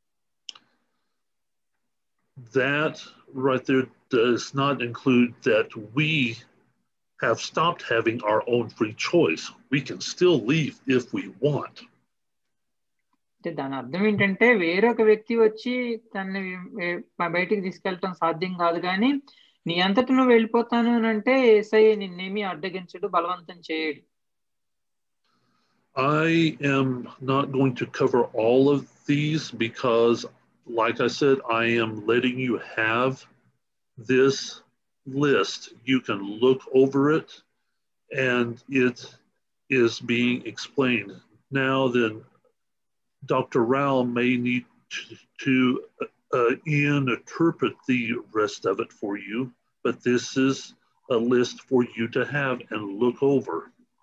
That right there does not include that we have stopped having our own free choice. We can still leave if we want. అంటే దాని అర్థం ఏంటంటే వేరొక వ్యక్తి వచ్చి తనని బయటికి తీసుకెళ్ళటం సాధ్యం కాదు, కానీ నీ అంతటి నువ్వు వెళ్ళిపోతాను అని అంటే యేసయ్య నిన్నేమీ అడ్డగించడు, బలవంతం చేయడు. I am not going to cover all of these because, like I said, I am letting you have this list. You can look over it and it is being explained. Now then, Doctor Rao may need to, to uh, interpret the rest of it for you, but this is a list for you to have and look over.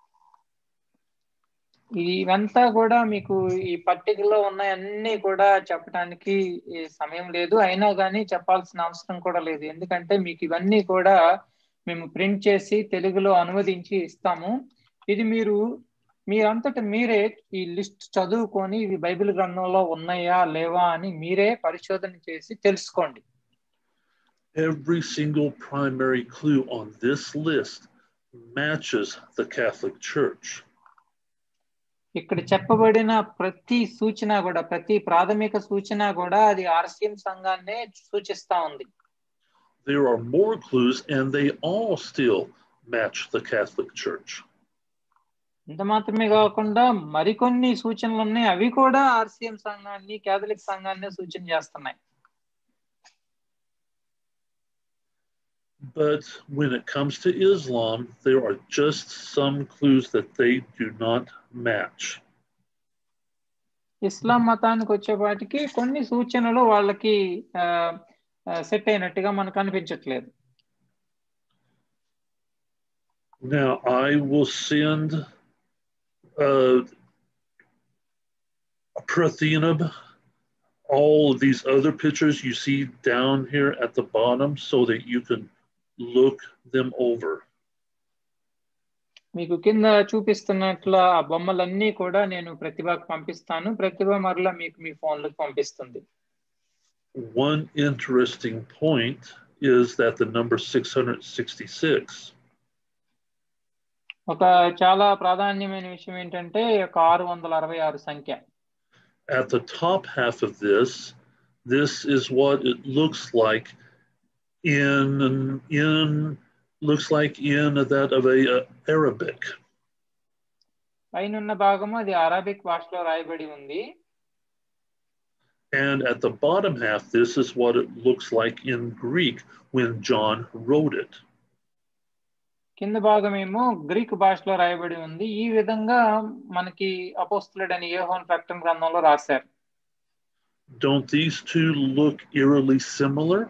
ఇవంతా కూడా మీకు ఈ పట్టికలో ఉన్న అన్ని కూడా చెప్పడానికి సమయం లేదు, అయినా కానీ చెప్పాల్సిన అవసరం కూడా లేదు. ఎందుకంటే మీకు ఇవన్నీ కూడా మేము ప్రింట్ చేసి తెలుగులో అనువదించి ఇస్తాము. ఇది మీరు మీరంతటా మీరే ఈ లిస్ట్ చదువుకొని ఇవి బైబిల్ గ్రంథంలో ఉన్నాయా లేవా అని మీరే పరిశోధన చేసి తెలుసుకోండి. Every single primary clue on this list matches the Catholic Church. ఇక్కడ చెప్పబడిన ప్రతి సూచన కూడా ప్రతి ప్రాథమిక సూచన కూడా అది ఆర్సిఎం సంఘాన్నే సూచిస్తా ఉంది. There are more clues and they all still match the Catholic Church. ఇంత మాత్రమే కాకుండా మరికొన్ని సూచనలు ఉన్నాయి, అవి కూడా ఆర్సిఎం సంఘాన్ని కేథలిక్ సంఘాన్ని సూచన చేస్తున్నాయి. But when it comes to Islam, there are just some clues that they do not match. ఇస్లాం మతానికి వచ్చేపాటికి కొన్ని సూచనలు వాళ్ళకి సెట్ అయినట్టుగా మనకు అనిపించట్లేదు. Now I will send uh, Prathinab all of these other pictures you see down here at the bottom so that you can look them over. మీకు కింద చూపిస్తున్నట్ల ఆ బొమ్మలన్నీ కూడా నేను ప్రతిభకు పంపిస్తాను. ప్రతిభ మరలా మీకు మీ ఫోన్లోకి పంపిస్తుంది. One interesting point is that the number six hundred sixty-six. ఒక చాలా ప్రాధాన్యమైన విషయం ఏంటంటే ఒక ఆరు వందల అరవై ఆరు సంఖ్య. At the top half of this, this is what it looks like in in looks like in that of a uh, Arabic. పైనున్న భాగము అది అరబిక్ భాషలో రాయబడి ఉంది. And at the bottom half, this is what it looks like in Greek when John wrote it. కింద భాగమేమో Greek భాషలో రాయబడి ఉంది. ఈ విధంగా మనకి అపోస్తలుడైన యోహాను ప్రకటన గ్రంథంలో రాశారు. Don't these two look eerily similar?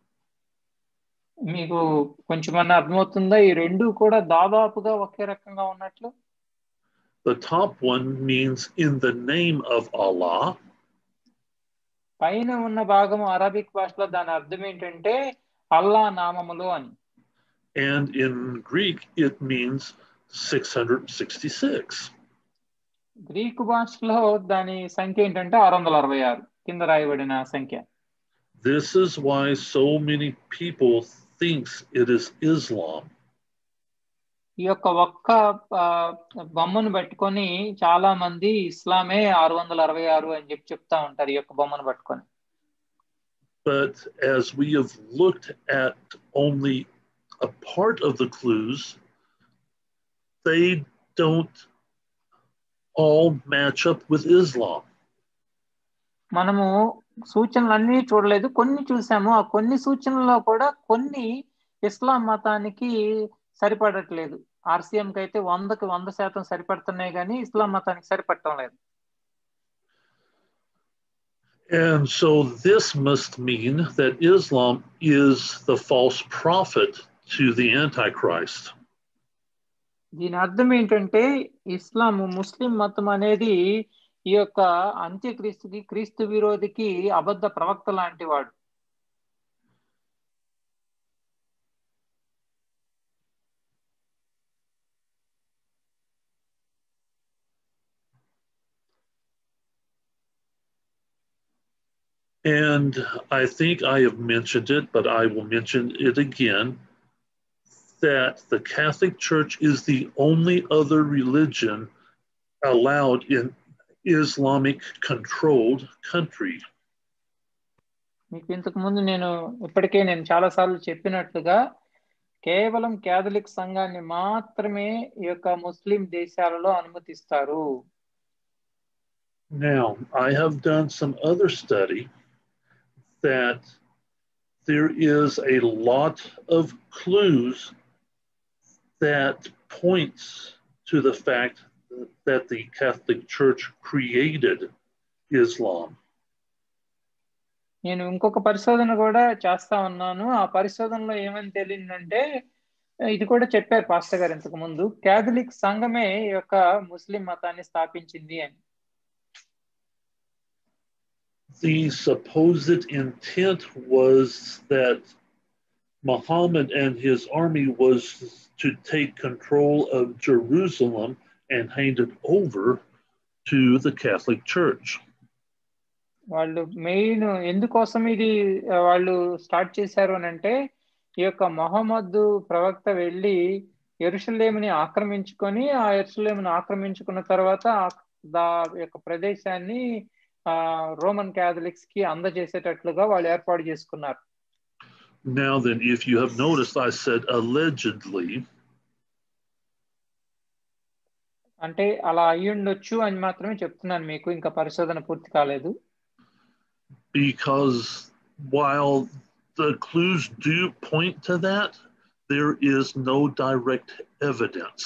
మీకు కొంచెమన్నా అర్థమవుతుందా? ఈ రెండు కూడా దాదాపుగా ఒకే రకంగా ఉన్నట్లు. The top one means in the name of Allah. పైన ఉన్న భాగము అరబిక్ భాషలో దాని అర్థం ఏంటంటే అల్లా నామములో అని. And in Greek, it means six hundred sixty-six. Greek భాషలో దాని సంఖ్య ఏంటంటే ఆరు వందల అరవై ఆరు కింద రాయబడిన సంఖ్య. This is why so many people thinks it is Islam. ఈ యొక్క ఒక్క బొమ్మను పట్టుకొని చాలా మంది ఇస్లామే ఆరు వందల అరవై ఆరు అని చెప్పి చెప్తా ఉంటారు ఈ యొక్క బొమ్మను పట్టుకొని. But as we have looked at only a part of the clues, they don't all match up with Islam. మనము సూచనలన్నీ చూడలేదు, కొన్ని చూసాము. ఆ కొన్ని సూచనల్లో కూడా కొన్ని ఇస్లాం మతానికి సరిపడట్లేదు. ఆర్సీఎంకి అయితే వందకి వంద శాతం సరిపడుతున్నాయి కానీ ఇస్లాం మతానికి సరిపడటం లేదు. And so this must mean that Islam is the false prophet to the Antichrist. దీని అర్థం ఏంటంటే ఇస్లాం ముస్లిం మతం అనేది ఈ యొక్క అంత్యక్రీస్తుకి క్రీస్తు విరోధికి అబద్ధ ప్రవక్త లాంటి వాడు. And I think I have mentioned it, but I will mention it again, that the Catholic Church is the only other religion allowed in Islamic controlled country. మీకు ఇంతకు ముందు నేను ఇప్పటికే నేను చాలా సార్లు చెప్పినట్లుగా కేవలం క్యాథలిక్ సంఘాన్ని మాత్రమే ఈ యొక్క ముస్లిం దేశాలలో అనుమతిస్తారు. Now, I have done some other study that there is a lot of clues that points to the fact that the Catholic Church created Islam. నేను ఇంకొక పరిశోధన కూడా చేస్తా ఉన్నాను. ఆ పరిశోధనలో ఏమని తెలియదంటే ఇది కూడా చెప్పారు పాస్టర్ గారు ఇంతకు ముందు, క్యాథలిక్ సంఘమే ఈ యొక్క ముస్లిం మతాన్ని స్థాపించింది అని. The supposed intent was that Muhammad and his army was to take control of Jerusalem and hand it over to the Catholic Church. వాళ్ళు మెయిన్ ఎందుకోసం ఇది వాళ్ళు స్టార్ట్ చేశారు అని అంటే ఈ యొక్క మొహమ్మద్ ప్రవక్త వెళ్ళి యెరూషలేముని ఆక్రమించుకొని ఆ యెరూషలేముని ఆక్రమించుకున్న తర్వాత ఆ యొక్క ప్రదేశాన్ని ఆ రోమన్ క్యాథలిక్స్ కి అందజేసేటట్లుగా వాళ్ళు ఏర్పాటు చేసుకున్నారు. Now then, if you have noticed, I said allegedly. అంటే అలా అయ్యుండొచ్చు అని మాత్రమే చెప్తున్నాను మీకు, ఇంకా పరిశోధన పూర్తి కాలేదు. Because while the clues do point to that, there is no direct evidence.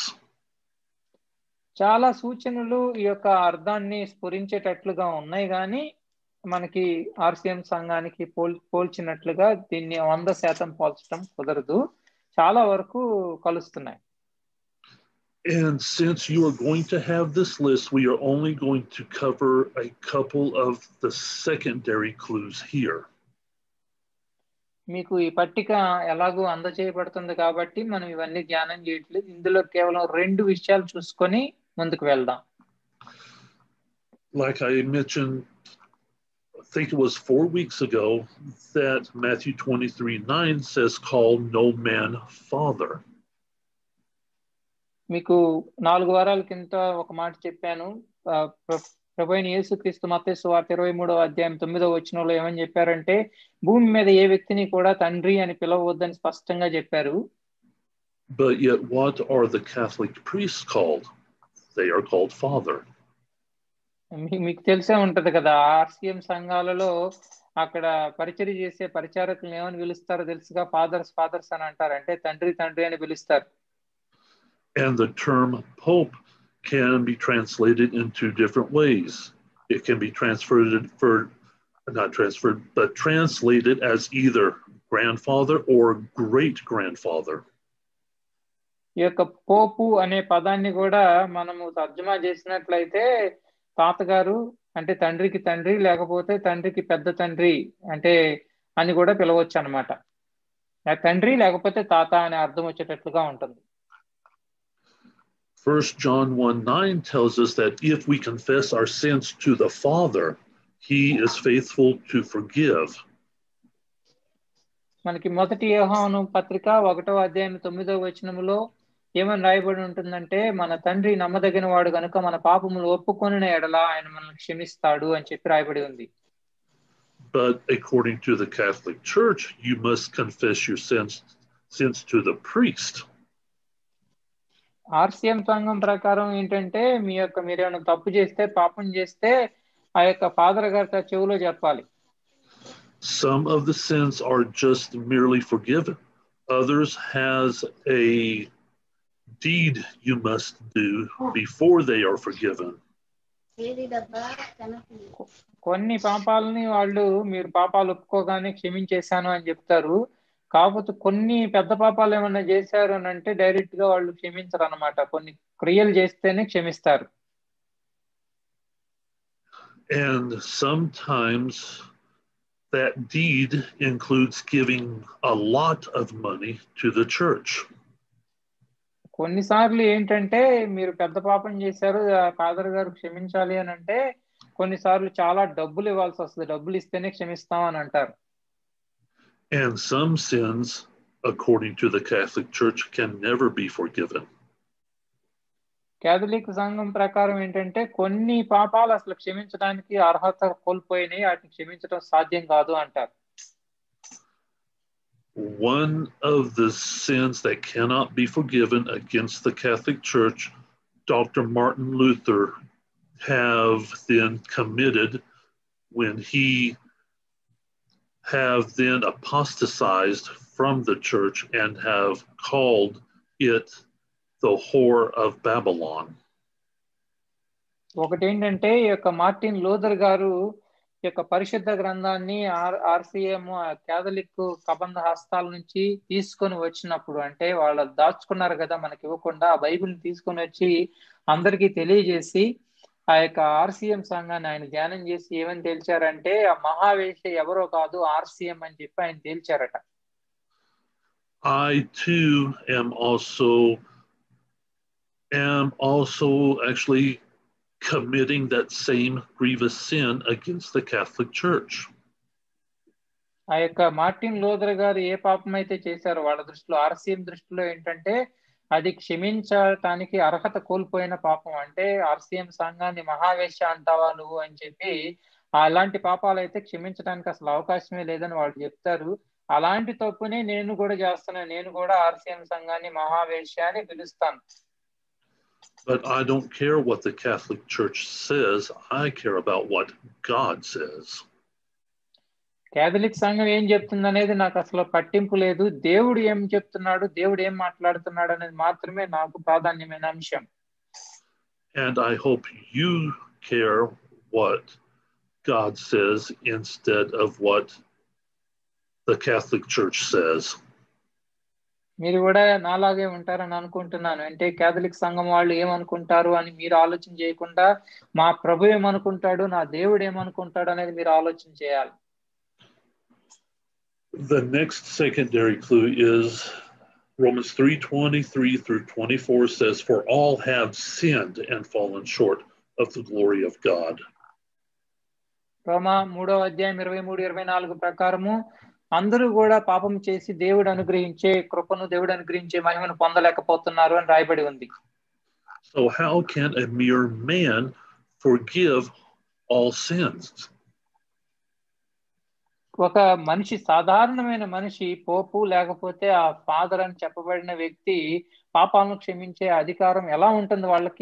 చాలా సూచనలు ఈ యొక్క అర్థాన్ని స్ఫురించేటట్లుగా ఉన్నాయి కానీ మనకి ఆర్సిఎం సంఘానికి పోల్ పోల్చినట్లుగా దీన్ని వంద శాతం పోల్చడం కుదరదు, చాలా వరకు కలుస్తున్నాయి. And since you are going to have this list, we are only going to cover a couple of the secondary clues here. మీకు ఈ పట్టిక ఎలాగో అందజేయబడుతుంది కాబట్టి మనం ఇవన్నీ ధ్యానం చేయట్లేదు, ఇందులో కేవలం రెండు విషయాలు చూసుకొని ముందుకు వెళ్దాం. Like I mentioned, I think it was four weeks ago, that Matthew twenty-three nine says, call no man father. మీకు నాలుగు వారాల కింద ఒక మాట చెప్పాను. ప్రభువైన యేసుక్రీస్తు మత్తయి సువార్త ఇరవై మూడవ అధ్యాయం తొమ్మిదవ వచనంలో ఏమని చెప్పారంటే, భూమి మీద ఏ వ్యక్తిని కూడా తండ్రి అని పిలవవద్దని స్పష్టంగా చెప్పారు. But yet what are the Catholic priests called? They are called father. మీకు తెలిసే ఉంటది కదా, ఆర్సిఎం సంఘాలలో అక్కడ పరిచర్య చేసే పరిచారకులను ఏమని పిలుస్తారో తెలుసుగా, ఫాదర్స్ ఫాదర్స్ అని అంటారు, అంటే తండ్రి తండ్రి అని పిలుస్తారు. And the term pope can be translated in two different ways. It can be transferred for, not transferred, but translated as either grandfather or great grandfather. ఈ యొక్క పోపు అనే పదాన్ని కూడా మనము తర్జుమా చేసినట్లయితే తాతగారు అంటే తండ్రికి తండ్రి, లేకపోతే తండ్రికి పెద్ద తండ్రి అంటే అని కూడా పిలవచ్చు అనమాట. తండ్రి లేకపోతే తాత అనే అర్థం వచ్చేటట్లుగా ఉంటుంది. First John one nine tells us that if we confess our sins to the Father, he is faithful to forgive. మనకి మొదటి యోహాను పత్రిక ఒకటో అధ్యాయం తొమ్మిదవ వచనములో ఏమని రాయబడి ఉంటుందంటే, మన తండ్రి నమ్మదగిన వాడు కనుక మన పాపములు ఒప్పుకొనిన ఎడల ఆయన మనల్ని క్షమిస్తాడు అని చెప్పి రాయబడి ఉంది. But according to the Catholic Church, you must confess your sins sins to the priest. RCM సంఘం ప్రకారం ఏంటంటే, మీ యొక్క మీరేమైనా తప్పు చేస్తే, పాపం చేస్తే ఆ యొక్క ఫాదర్ గారి చెవులో చెప్పాలి. Some of the sins are just merely forgiven. Others has a deed you must do before they are forgiven. కొన్ని పాపాలని వాళ్ళు మీరు పాపాలు ఒప్పుకోగానే క్షమించేశాను అని చెప్తారు. కాకపోతే కొన్ని పెద్ద పాపాలు ఏమన్నా చేశారు అని అంటే డైరెక్ట్ గా వాళ్ళు క్షమించరు అనమాట, కొన్ని క్రియలు చేస్తేనే క్షమిస్తారు. And sometimes that deed includes giving a lot of money to the church. కొన్నిసార్లు ఏంటంటే మీరు పెద్ద పాపం చేశారు, ఫాదర్ గారు క్షమించాలి అని అంటే కొన్నిసార్లు చాలా డబ్బులు ఇవ్వాల్సి వస్తుంది, డబ్బులు ఇస్తేనే క్షమిస్తాం అని అంటారు. And some sins, according to the Catholic Church, can never be forgiven. Catholic సంఘం ప్రకారం ఏంటంటే కొన్ని పాపాలు అసలు క్షమించడానికి అర్హత కోల్పోయినాయి, వాటిని క్షమించడం సాధ్యం కాదు అంటారు. One of the sins that cannot be forgiven against the Catholic Church, Doctor Martin Luther have then committed when he have then apostatized from the church and have called it the whore of Babylon. ఒకటి ఏంటంటే ఈ యొక్క Martin Luther గారు ఈ యొక్క పరిశుద్ధ గ్రంథాన్ని are RCM Catholic కబంధ హస్తాల నుంచి తీసుకొని వచ్చినప్పుడు, అంటే వాళ్ళు దాచుకున్నారు కదా మనకి ఇవ్వకుండా, ఆ బైబిల్ని తీసుకొని వచ్చి అందరికీ తెలియజేసి ఆ యొక్క ఆర్సిఎం సంఘాన్ని ఆయన ధ్యానం చేసి ఏమని తేల్చారంటే, ఆ మహావేశ ఎవరో కాదు ఆర్సిఎం అని చెప్పి ఆయన తేల్చారట. I too am also am also actually committing that same grievous sin against the Catholic Church. ఆ యొక్క మార్టిన్ లూథర్ గారు ఏ పాపం అయితే చేశారో వాళ్ళ దృష్టిలో, ఆర్సిఎం దృష్టిలో ఏంటంటే అది క్షమించటానికి అర్హత కోల్పోయిన పాపం. అంటే ఆర్సిఎం సంఘాన్ని మహావేశ అంటావా నువ్వు అని చెప్పి అలాంటి పాపాలు అయితే క్షమించడానికి అసలు అవకాశమే లేదని వాళ్ళు చెప్తారు. అలాంటి తప్పునే నేను కూడా చేస్తున్నాను, నేను కూడా ఆర్సిఎం సంఘాన్ని మహావేశ అని పిలుస్తాను. But I don't care what the Catholic Church says. I care about what God says. Catholic సంఘం ఏం చెప్తుంది అనేది నాకు అసలు పట్టింపు లేదు. దేవుడు ఏం చెప్తున్నాడు, దేవుడు ఏం మాట్లాడుతున్నాడు అనేది మాత్రమే నాకు ప్రాధాన్యమైన అంశం. And I hope you care what God says instead of what the Catholic Church says. మీరు కూడా నాలాగే ఉంటారని అనుకుంటున్నాను. అంటే కేథలిక్ సంఘం వాళ్ళు ఏమనుకుంటారు అని మీరు ఆలోచన చేయకుండా మా ప్రభు ఏమనుకుంటాడు, నా దేవుడు ఏమనుకుంటాడు అనేది మీరు ఆలోచన చేయాలి. The next secondary clue is Romans three twenty-three through twenty-four says, "For all have sinned and fallen short of the glory of God." రోమా మూడో అధ్యాయం ఇరవై మూడు ఇరవై నాలుగు ప్రకారము అందరూ కూడా పాపం చేసి దేవుడు అనుగ్రహించే కృపను, దేవుడు అనుగ్రహించే మహిమను పొందలేకపోతున్నారు అని రాయబడి ఉంది. So how can a mere man forgive all sins? ఒక మనిషి, సాధారణమైన మనిషి, పోపు లేకపోతే ఆ ఫాదర్ అని చెప్పబడిన వ్యక్తి పాపాలను క్షమించే అధికారం ఎలా ఉంటుంది వాళ్ళకి?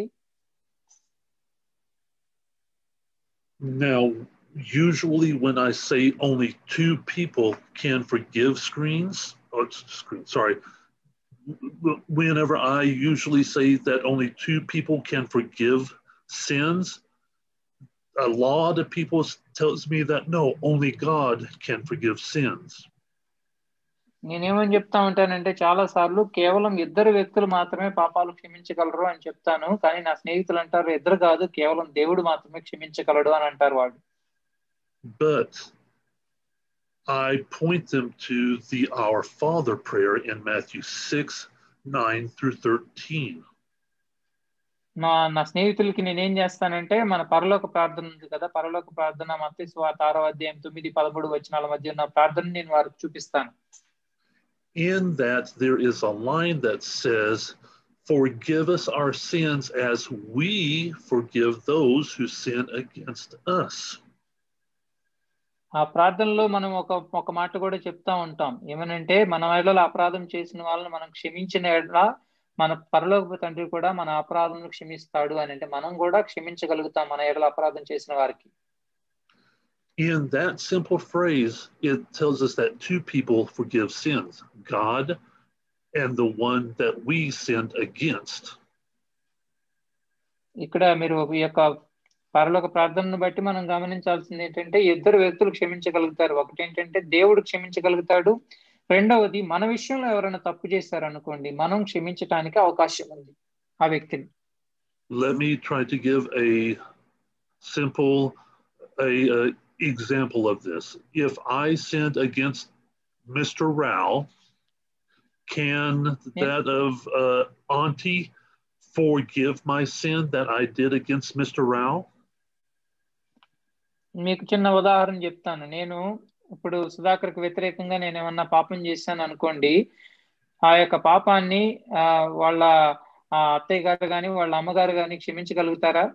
Now, usually when I say only two people can forgive screens, oh, screen, sorry, whenever I usually say that only two people can forgive sins, a lot of people tells me that no, only God can forgive sins. నేనేమని చెప్తా ఉంటానంటే చాలా సార్లు కేవలం ఇద్దరు వ్యక్తులు మాత్రమే పాపాలు క్షమించగలరు అని చెప్తాను. కానీ నా స్నేహితులు అంటారు ఇద్దరు కాదు, కేవలం దేవుడు మాత్రమే క్షమించగలడు అని అంటారు వాళ్ళు. But I point them to the Our Father prayer in Matthew six nine through thirteen. నా నా స్నేహితులకి నేనేం చేస్తానంటే మన పరలోక ప్రార్థన ఉంది కదా, పరలోక ప్రార్థన మత్తయి సువార్త ఆరో అధ్యాయం తొమ్మిది పదమూడు వచనాల మధ్య ఉన్న ప్రార్థన నేను వారికి చూపిస్తాను. In that there is a line that says, "Forgive us our sins as we forgive those who sin against us." ఆ ప్రార్థనలో మనం ఒక ఒక మాట కూడా చెప్తా ఉంటాం. ఏమనంటే మన ఎడల అపరాధం చేసిన వాళ్ళని మనం క్షమించిన ఎడల మన పరలోకపు తండ్రి కూడా మన అపరాధం క్షమిస్తాడు అని. అంటే మనం కూడా క్షమించగలుగుతాం మన ఎడల అపరాధం చేసిన వారికి. In that simple phrase, it tells us that two people forgive sins, God and the one that we sinned against. ఇక్కడ మీరు ఈ యొక్క పరలోక ప్రార్థనను బట్టి మనం గమనించాల్సింది ఏంటంటే ఇద్దరు వ్యక్తులు క్షమించగలుగుతారు. ఒకటి ఏంటంటే దేవుడు క్షమించగలుగుతాడు, రెండవది మన విషయంలో ఎవరైనా తప్పు చేశారు అనుకోండి, మనం క్షమించటానికి అవకాశం ఉంది ఆ వ్యక్తిని. Let me try to give a simple a, a example of this. If I sinned against Mister Rao, can that of uh, Auntie forgive my sin that I did against Mister Rao? మీకు చిన్న ఉదాహరణ చెప్తాను. నేను ఇప్పుడు సుధాకర్కి వ్యతిరేకంగా నేను ఏమన్నా పాపం చేశాను అనుకోండి, ఆ యొక్క పాపాన్ని ఆ వాళ్ళ అత్తయ్య గారు కానీ వాళ్ళ అమ్మగారు కానీ క్షమించగలుగుతారా?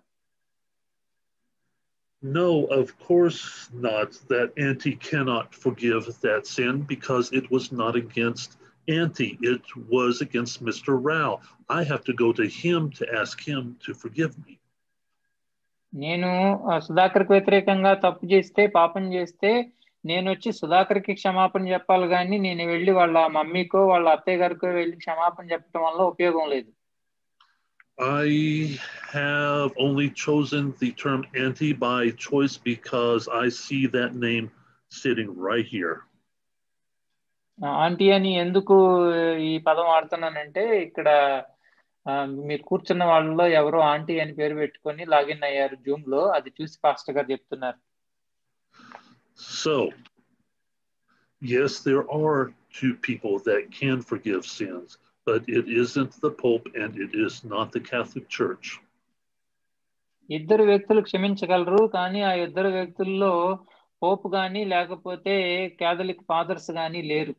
No, of course not. That Auntie cannot forgive that sin because it was not against Auntie. It was against Mister Rao. I have to go to him to ask him to forgive me. నేను సుధాకర్కి వ్యతిరేకంగా తప్పు చేస్తే, పాపం చేస్తే నేను వచ్చి సుధాకర్కి క్షమాపణ చెప్పాలి కానీ నేను వెళ్ళి వాళ్ళ మమ్మీకో వాళ్ళ అత్తయ్య గారికో వెళ్ళి క్షమాపణ చెప్పడం వల్ల ఉపయోగం లేదు. I have only chosen the term Auntie by choice because I see that name sitting right here. Aunty అని ఎందుకు ఈ పదం వాడుతున్నానంటే ఇక్కడ మీరు కూర్చున్న వాళ్ళలో ఎవరో ఆంటీ అని పేరు పెట్టుకొని లాగిన్ అయ్యారు జూమ్ లో, అది చూసి పాస్టర్ గారు చెప్తున్నారు. So, yes, there are two people that can forgive sins, but it isn't the Pope and it is not the Catholic Church. ఇద్దరు వ్యక్తులు క్షమించగలరు, కానీ ఆ ఇద్దరు వ్యక్తుల్లో పోప్ గాని లేకపోతే క్యాథలిక్ ఫాదర్స్ గాని లేరు.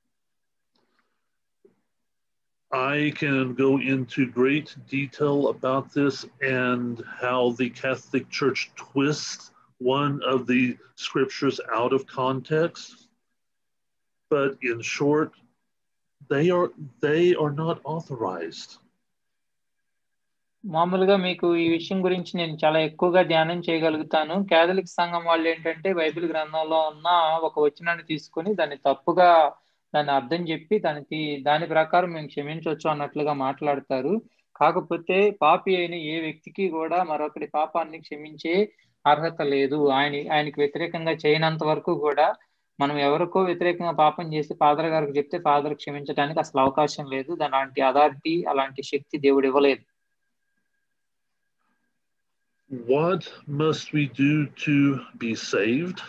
I can go into great detail about this and how the Catholic Church twists one of the scriptures out of context. But in short, they are they are not authorized. మామూలుగా మీకు ఈ విషయం గురించి నేను చాలా ఎక్కువగా ధ్యానం చేయగలుగుతాను. కేథలిక్ సంఘం వాళ్ళు ఏంటంటే బైబిల్ గ్రంథంలో ఉన్న ఒక వచనాన్ని తీసుకొని దాన్ని తప్పుగా దాన్ని అర్థం చెప్పి దానికి దాని ప్రకారం మేము క్షమించవచ్చు అన్నట్లుగా మాట్లాడతారు. కాకపోతే పాపి అయిన ఏ వ్యక్తికి కూడా మరొకటి పాపాన్ని క్షమించే అర్హత లేదు. ఆయన ఆయనకి వ్యతిరేకంగా చేయనంత వరకు కూడా మనం ఎవరికో వ్యతిరేకంగా పాపం చేసి ఫాదర్ గారికి చెప్తే ఫాదర్ క్షమించడానికి అసలు అవకాశం లేదు. అలాంటి అథారిటీ అలాంటి శక్తి దేవుడు ఇవ్వలేదు. What must we do to be saved?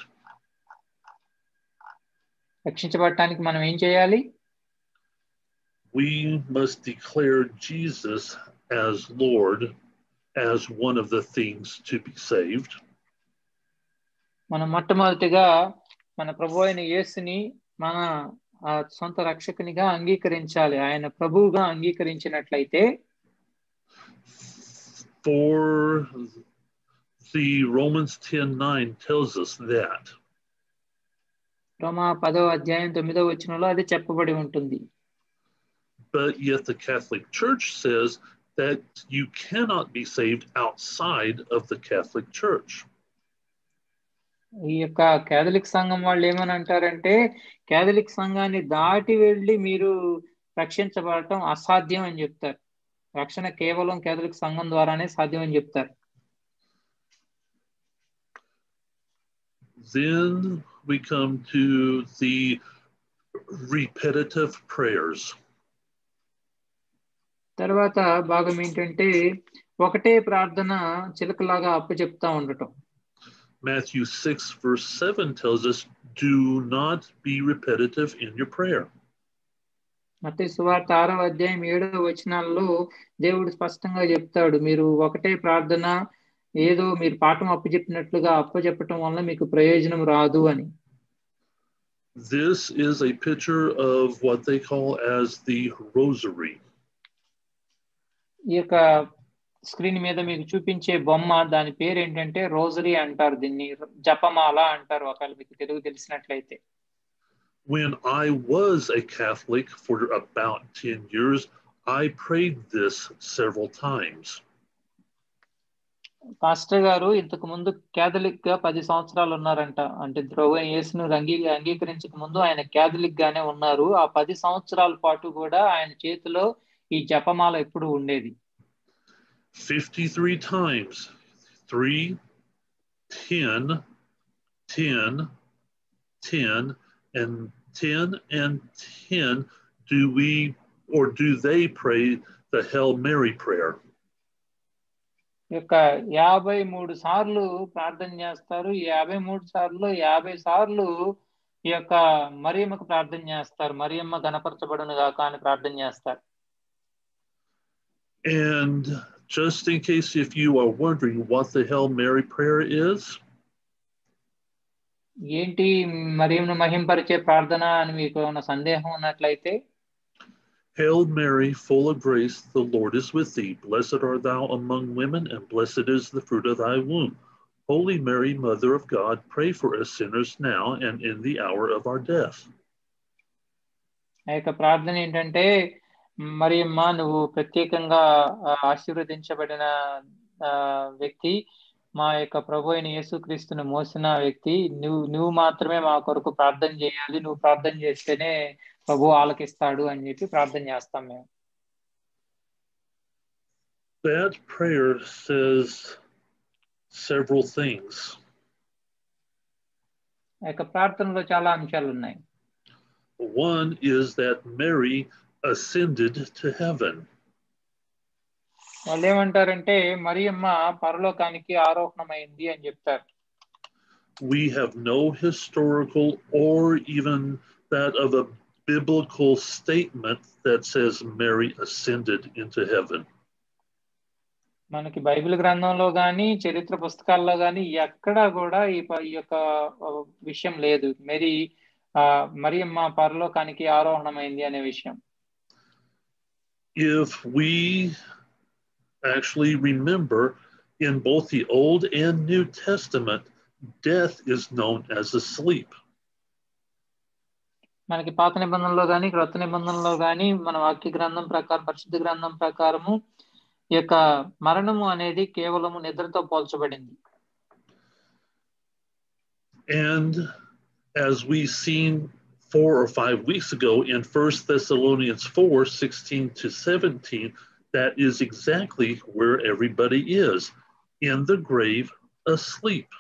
రక్షించబడటానికి మనం ఏం చేయాలి? We must declare Jesus as Lord as one of the things to be saved. మనం మొట్టమొదటిగా మన ప్రభు అయిన యేసుని మన సొంత రక్షకునిగా అంగీకరించాలి. ఆయన ప్రభువుగా అంగీకరించినట్లయితే For the Romans ten nine tells us that. రోమా పదో అధ్యాయం తొమ్మిదో వచనంలో అది చెప్పబడి ఉంటుంది. But yet the Catholic Church says that you cannot be saved outside of the Catholic Church. ఈ యొక్క కేథలిక్ సంఘం వాళ్ళు ఏమని అంటారంటే కేథలిక్ సంఘాన్ని దాటి వెళ్ళి మీరు రక్షించబడటం అసాధ్యం అని చెప్తారు. రక్షణ కేవలం కేథలిక్ సంఘం ద్వారానే సాధ్యం అని చెప్తారు. Then we come to the repetitive prayers. తర్వాత భాగం ఏంటంటే ఒకటే ప్రార్థన చిలకలాగా అప్పచెప్తా ఉండటం. Matthew six verse seven tells us, do not be repetitive in your prayer. మత్తయి సువార్త ఆరో అధ్యాయం ఏడో వచనాల్లో దేవుడు స్పష్టంగా చెప్తాడు, మీరు ఒకటే ప్రార్థన ఏదో మీరు పాఠం అప్పచెప్పినట్లుగా అప్పచెప్పటం వల్ల మీకు ప్రయోజనం రాదు అని. This is a picture of what they call as the rosary. ఈ యొక్క స్క్రీన్ మీద మీకు చూపించే బొమ్మ దాని పేరు ఏంటంటే రోజరీ అంటారు. దీన్ని జపమాల అంటారు ఒకవేళ మీకు తెలుగు తెలిసినట్లయితే. When I was a Catholic for about ten years, I prayed this several times. Pastor గారు ఇంతకు ముందు కేథలిక్ గా పది సంవత్సరాలు ఉన్నారంట. అంటే ప్రభు యేసును అంగీ అంగీకరించక ముందు ఆయన కేథలిక్ గానే ఉన్నారు. ఆ పది సంవత్సరాల పాటు కూడా ఆయన చేతిలో ఈ జపమాల ఎప్పుడు ఉండేది. fifty-three times, three, ten, ten, ten, and ten and ten do we or do they pray the Hail Mary prayer? యొక్క యాభై మూడు సార్లు ప్రార్థన చేస్తారు. యాభై మూడు సార్లు యాభై సార్లు ఈ యొక్క మరియమ్మకు ప్రార్థన చేస్తారు. మరియమ్మ గణపరచబడును గాక అని ప్రార్థన చేస్తారు. And just in case if you are wondering what the Hail Mary prayer is, ఏంటి మరియమ్మను మహింపరిచే ప్రార్థన అని మీకు ఏమైనా సందేహం ఉన్నట్లయితే, Hail Mary, full of grace, the Lord is with thee. Blessed art thou among women, and blessed is the fruit of thy womb. Holy Mary, Mother of God, pray for us sinners now and in the hour of our death. ఆ యొక్క ప్రార్థన ఏంటంటే, మరియమ్మ నువ్వు ప్రత్యేకంగా ఆశీర్వదించబడిన వ్యక్తి, మా యొక్క ప్రభు అయిన యేసుక్రీస్తును మోసిన వ్యక్తి, నువ్వు నువ్వు మాత్రమే మా కొరకు ప్రార్థన చేయాలి, నువ్వు ప్రార్థన చేస్తేనే ప్రభు ఆలకిస్తాడు అని చెప్పి ప్రార్థన చేస్తాం మేము. That prayer says several things. ఆ యొక్క ప్రార్థనలో చాలా అంశాలు ఉన్నాయి. One is that Mary ascended to heaven. వాళ్ళు ఏమంటారంటే మరియమ్మ పరలోకానికి ఆరోహణమైంది అని చెప్తారు. We have no historical or even that of a biblical statement that says Mary ascended into heaven. మనకి బైబిల్ గ్రంథంలో గాని చరిత్ర పుస్తకాల్లో గాని ఎక్కడా కూడా ఈ యొక్క విషయం లేదు, మరి మరియమ్మ పరలోకానికి ఆరోహణమైంది అనే విషయం. If we actually remember, in both the Old and New Testament, death is known as a sleep. మనకి పాత నిబంధనలో గాని క్రొత్త నిబంధనలో గాని మన వాక్య గ్రంథం ప్రకారం పరిశుద్ధ గ్రంథం ప్రకారము ఈ యొక్క మరణము అనేది కేవలము నిద్రతో పోల్చబడింది. And as we seen four or five weeks ago in First Thessalonians four, sixteen to seventeen, that is exactly where everybody is, in the grave, asleep.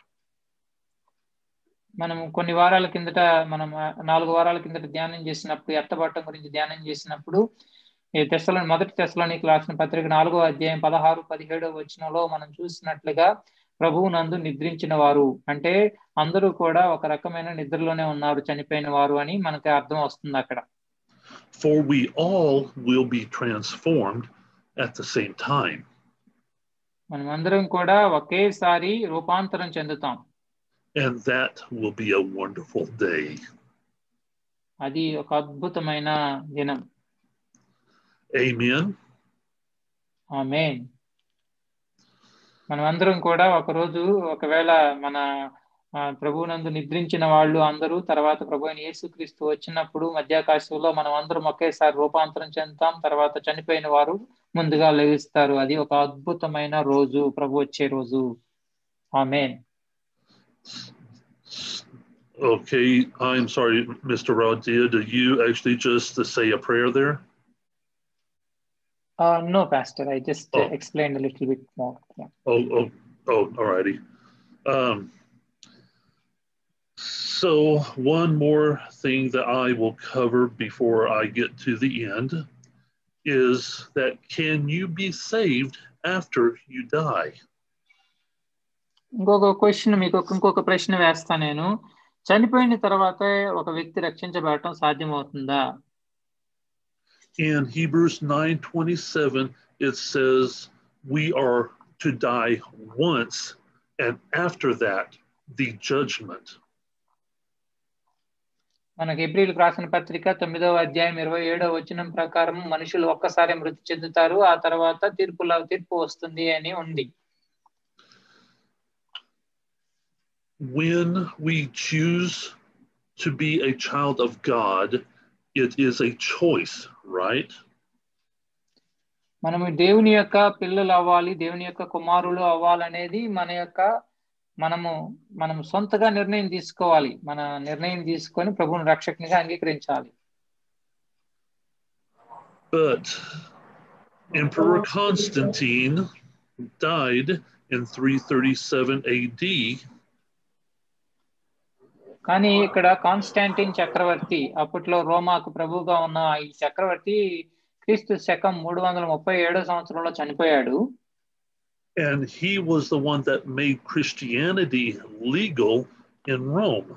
మనం కొన్ని వారాల కిందట మనం నాలుగు వారాల కిందట ధ్యానం చేసినప్పుడు ఎత్తబడటం గురించి ధ్యానం చేసినప్పుడు ఈ తెస్సలోని మొదటి తెస్సలోనికి రాసిన పత్రిక నాలుగో అధ్యాయం పదహారు పదిహేడో వచనంలో మనం చూసినట్లుగా ప్రభువు నందు నిద్రించిన వారు అంటే అందరూ కూడా ఒక రకమైన నిద్రలోనే ఉన్నారు చనిపోయిన వారు అని మనకి అర్థం వస్తుంది అక్కడ. For we all will be transformed at the same time. మనం అందరం కూడా ఒకేసారి రూపాంతరం చెందుతాం. And that will be a wonderful day. అది ఒక అద్భుతమైన దినం. Amen. ఆమేన్. మనం అందరం కూడా ఒకరోజు ఒకవేళ మన ప్రభువునందు నిద్రించిన వాళ్ళు అందరూ తర్వాత ప్రభు అయిన యేసుక్రీస్తు వచ్చినప్పుడు మధ్యాకాశంలో మనం అందరం ఒకేసారి రూపాంతరం చెందుతాం. తర్వాత చనిపోయిన వారు ముందుగా లేస్తారు. అది ఒక అద్భుతమైన రోజు, ప్రభు వచ్చే రోజు. Amen. Okay, I'm sorry, Mister Radia, do you actually just uh, say a prayer there? Uh, no, Pastor, I just uh, oh. explained a little bit more. Yeah. Oh, oh, oh, all righty. Um, so one more thing that I will cover before I get to the end is that can you be saved after you die? ఇంకొక question మీకు ఇంకొక ప్రశ్న వేస్తా నేను. చనిపోయిన తర్వాత ఒక వ్యక్తి రక్షించబడటం సాధ్యమవుతుందా? In Hebrews nine twenty-seven it says we are to die once and after that the judgment. మనకి హెబ్రీయులకు రాసిన పత్రిక తొమ్మిదవ అధ్యాయం ఇరవై ఏడవ వచనం ప్రకారం మనుషులు ఒక్కసారి మృతి చెందుతారు, ఆ తర్వాత తీర్పుల తీర్పు వస్తుంది అని ఉంది. When we choose to be a child of God, it is a choice, right? మనము దేవుని యొక్క పిల్లలు అవ్వాలి, దేవుని యొక్క కుమారులు అవ్వాలనేది మన యొక్క మనము మనం సొంతగా నిర్ణయం తీసుకోవాలి. మన నిర్ణయం తీసుకొని ప్రభువుని రక్షకునిగా అంగీకరించాలి. But Emperor Constantine died in three thirty-seven A D. కానీ ఇక్కడ కాన్స్టాంటిన్ చక్రవర్తి, అప్పట్లో రోమాకు ప్రభువుగా ఉన్న ఈ చక్రవర్తి క్రీస్తు శకం మూడు వందల ముప్పై ఏడో సంవత్సరంలో చనిపోయాడు. And he was the one that made Christianity legal in Rome.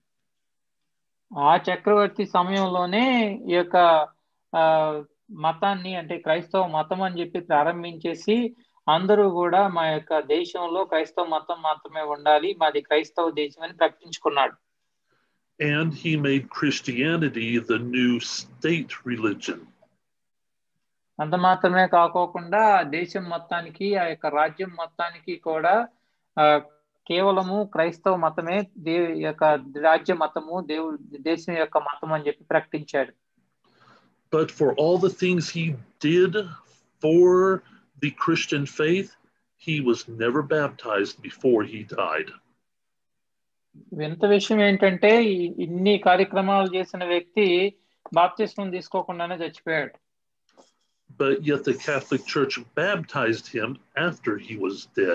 ఆ చక్రవర్తి సమయంలోనే ఈ యొక్క మతాన్ని అంటే క్రైస్తవ మతం అని చెప్పి ప్రారంభించేసి అందరూ కూడా మా యొక్క దేశంలో క్రైస్తవ మతం మాత్రమే ఉండాలి, మాది క్రైస్తవ దేశం అని ప్రకటించుకున్నాడు. And he made Christianity the new state religion. అంత మాత్రమే కాకోకుండా దేశం మొత్తానికి ఆ యొక్క రాజ్యం మొత్తానికి కూడా కేవలము క్రైస్తవ మతమే దేవు యొక్క రాజ్య మతము, దేవు దేశం యొక్క మతం అని చెప్పి ప్రకటించాడు. But for all the things he did for the Christian faith, he was never baptized before he died. వింత విషయం ఏంటంటే ఇన్ని కార్యక్రమాలు చేసిన వ్యక్తి బాప్తిస్మం తీసుకోకుండానే చచ్చిపోయాడు. But yet the Catholic Church baptized him after he was dead.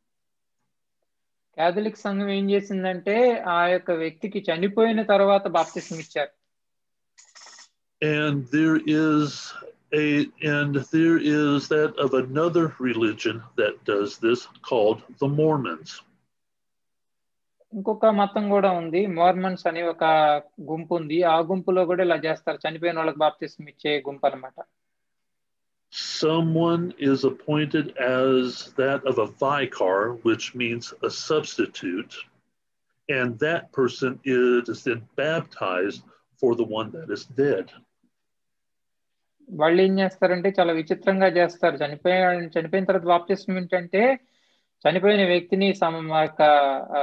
Catholic సంఘం ఏం చేసిందంటే ఆ యొక్క వ్యక్తికి చనిపోయిన తర్వాత బాప్తిస్మం ఇచ్చారు. And there is a and there is that of another religion that does this called the Mormons. ఇంకొక మతం కూడా ఉంది, మోర్మన్స్ అని ఒక గుంపు ఉంది. ఆ గుంపులో కూడా ఇలా చేస్తారు, చనిపోయిన వాళ్ళకి బాప్తిస్మం ఇచ్చే గుంపు అన్నమాట. Someone is appointed as that of a vicar, which means a substitute, and that person is then baptized for the one that is dead. వాళ్ళు ఏం చేస్తారంటే చాలా విచిత్రంగా చేస్తారు. చనిపోయి చనిపోయిన తర్వాత బాప్తిస్మం ఏంటంటే చనిపోయిన వ్యక్తిని యొక్క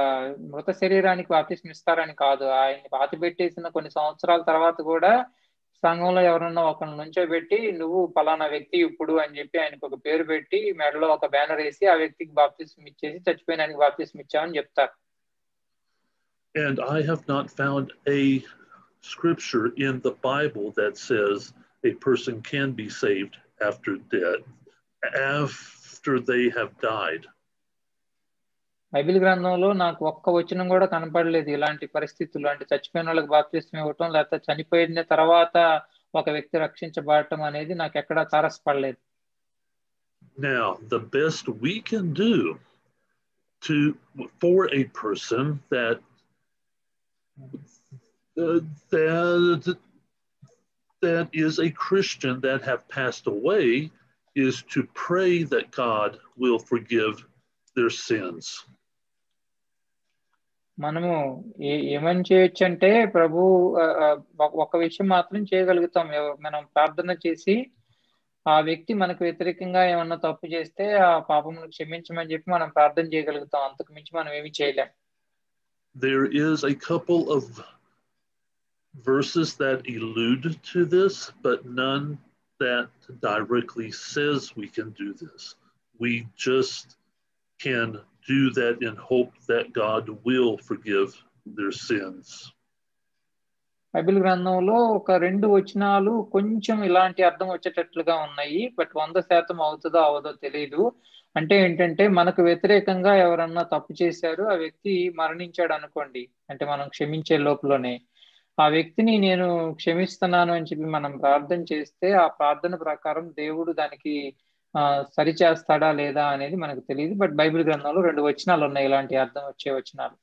మృత శరీరానికి బాప్తిస్మం ఇస్తారని కాదు, ఆయన్ని పాతి పెట్టేసిన కొన్ని సంవత్సరాల తర్వాత కూడా సంఘంలో ఎవరన్నా ఒకరిని నుంచోబెట్టి నువ్వు పలానా వ్యక్తి ఇప్పుడు అని చెప్పి ఆయనకు ఒక పేరు పెట్టి మెడలో ఒక బ్యానర్ వేసి ఆ వ్యక్తికి బాప్తిస్మం ఇచ్చేసి చచ్చిపోయిన ఆయనకి బాప్తిస్మం ఇచ్చామని చెప్తారు. And I have not found a scripture in the Bible that says a person can be saved after death, after they have died. Bible గ్రంథంలో నాకు ఒక్క వచనం కూడా కనపడలేదు ఇలాంటి పరిస్థితులు, అంటే చచ్చిపోయిన వాళ్ళకి బాప్తిస్మం ఇవ్వటం లేకపోతే చనిపోయిన తర్వాత ఒక వ్యక్తి రక్షించబడటం అనేది నాకు ఎక్కడా తారసపడలేదు. Now, the best we can do to for a person that uh, that that is a Christian that have passed away is to pray that God will forgive their sins. మనము ఏమని చేయొచ్చు అంటే ప్రభు ఒక విషయం మాత్రం చేయగలుగుతాం, మనం ప్రార్థన చేసి ఆ వ్యక్తి మనకు వ్యతిరేకంగా ఏమన్నా తప్పు చేస్తే ఆ పాపమును క్షమించమని చెప్పి మనం ప్రార్థన చేయగలుగుతాం, అంతకు మించి మనం ఏమీ చేయలేం. There is a couple of verses that allude to this, but none that directly says we can do this. We just can do that in hope that God will forgive their sins. Bible గ్రంథంలో ఒక రెండు వచనాలు కొంచెం ఇలాంటి అర్థం వచ్చేటట్లుగా ఉన్నాయి, but వంద శాతం అవుతుందో అవదో తెలియదు. అంటే ఏంటంటే మనకు వ్యతిరేకంగా ఎవరన్నా తప్పు చేశారు, ఆ వ్యక్తి మరణించాడు అనుకోండి, అంటే మనం క్షమించే లోపలనే ఆ వ్యక్తిని నేను క్షమిస్తున్నాను అని చెప్పి మనం ప్రార్థన చేస్తే ఆ ప్రార్థన ప్రకారం దేవుడు దానికి ఆ సరి చేస్తాడా లేదా అనేది మనకు తెలియదు. బట్ బైబిల్ గ్రంథంలో రెండు వచనాలు ఉన్నాయి ఇలాంటి అర్థం వచ్చే వచనాలు.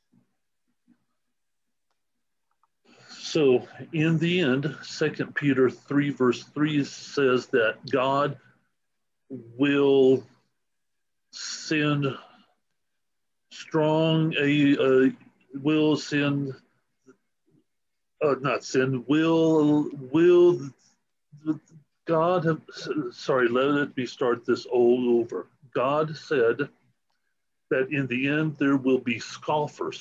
So in the end, Second Peter three verse three says that God will send strong a uh, will send uh, not send will will God have sorry let me start this all over. God said that in the end there will be scoffers.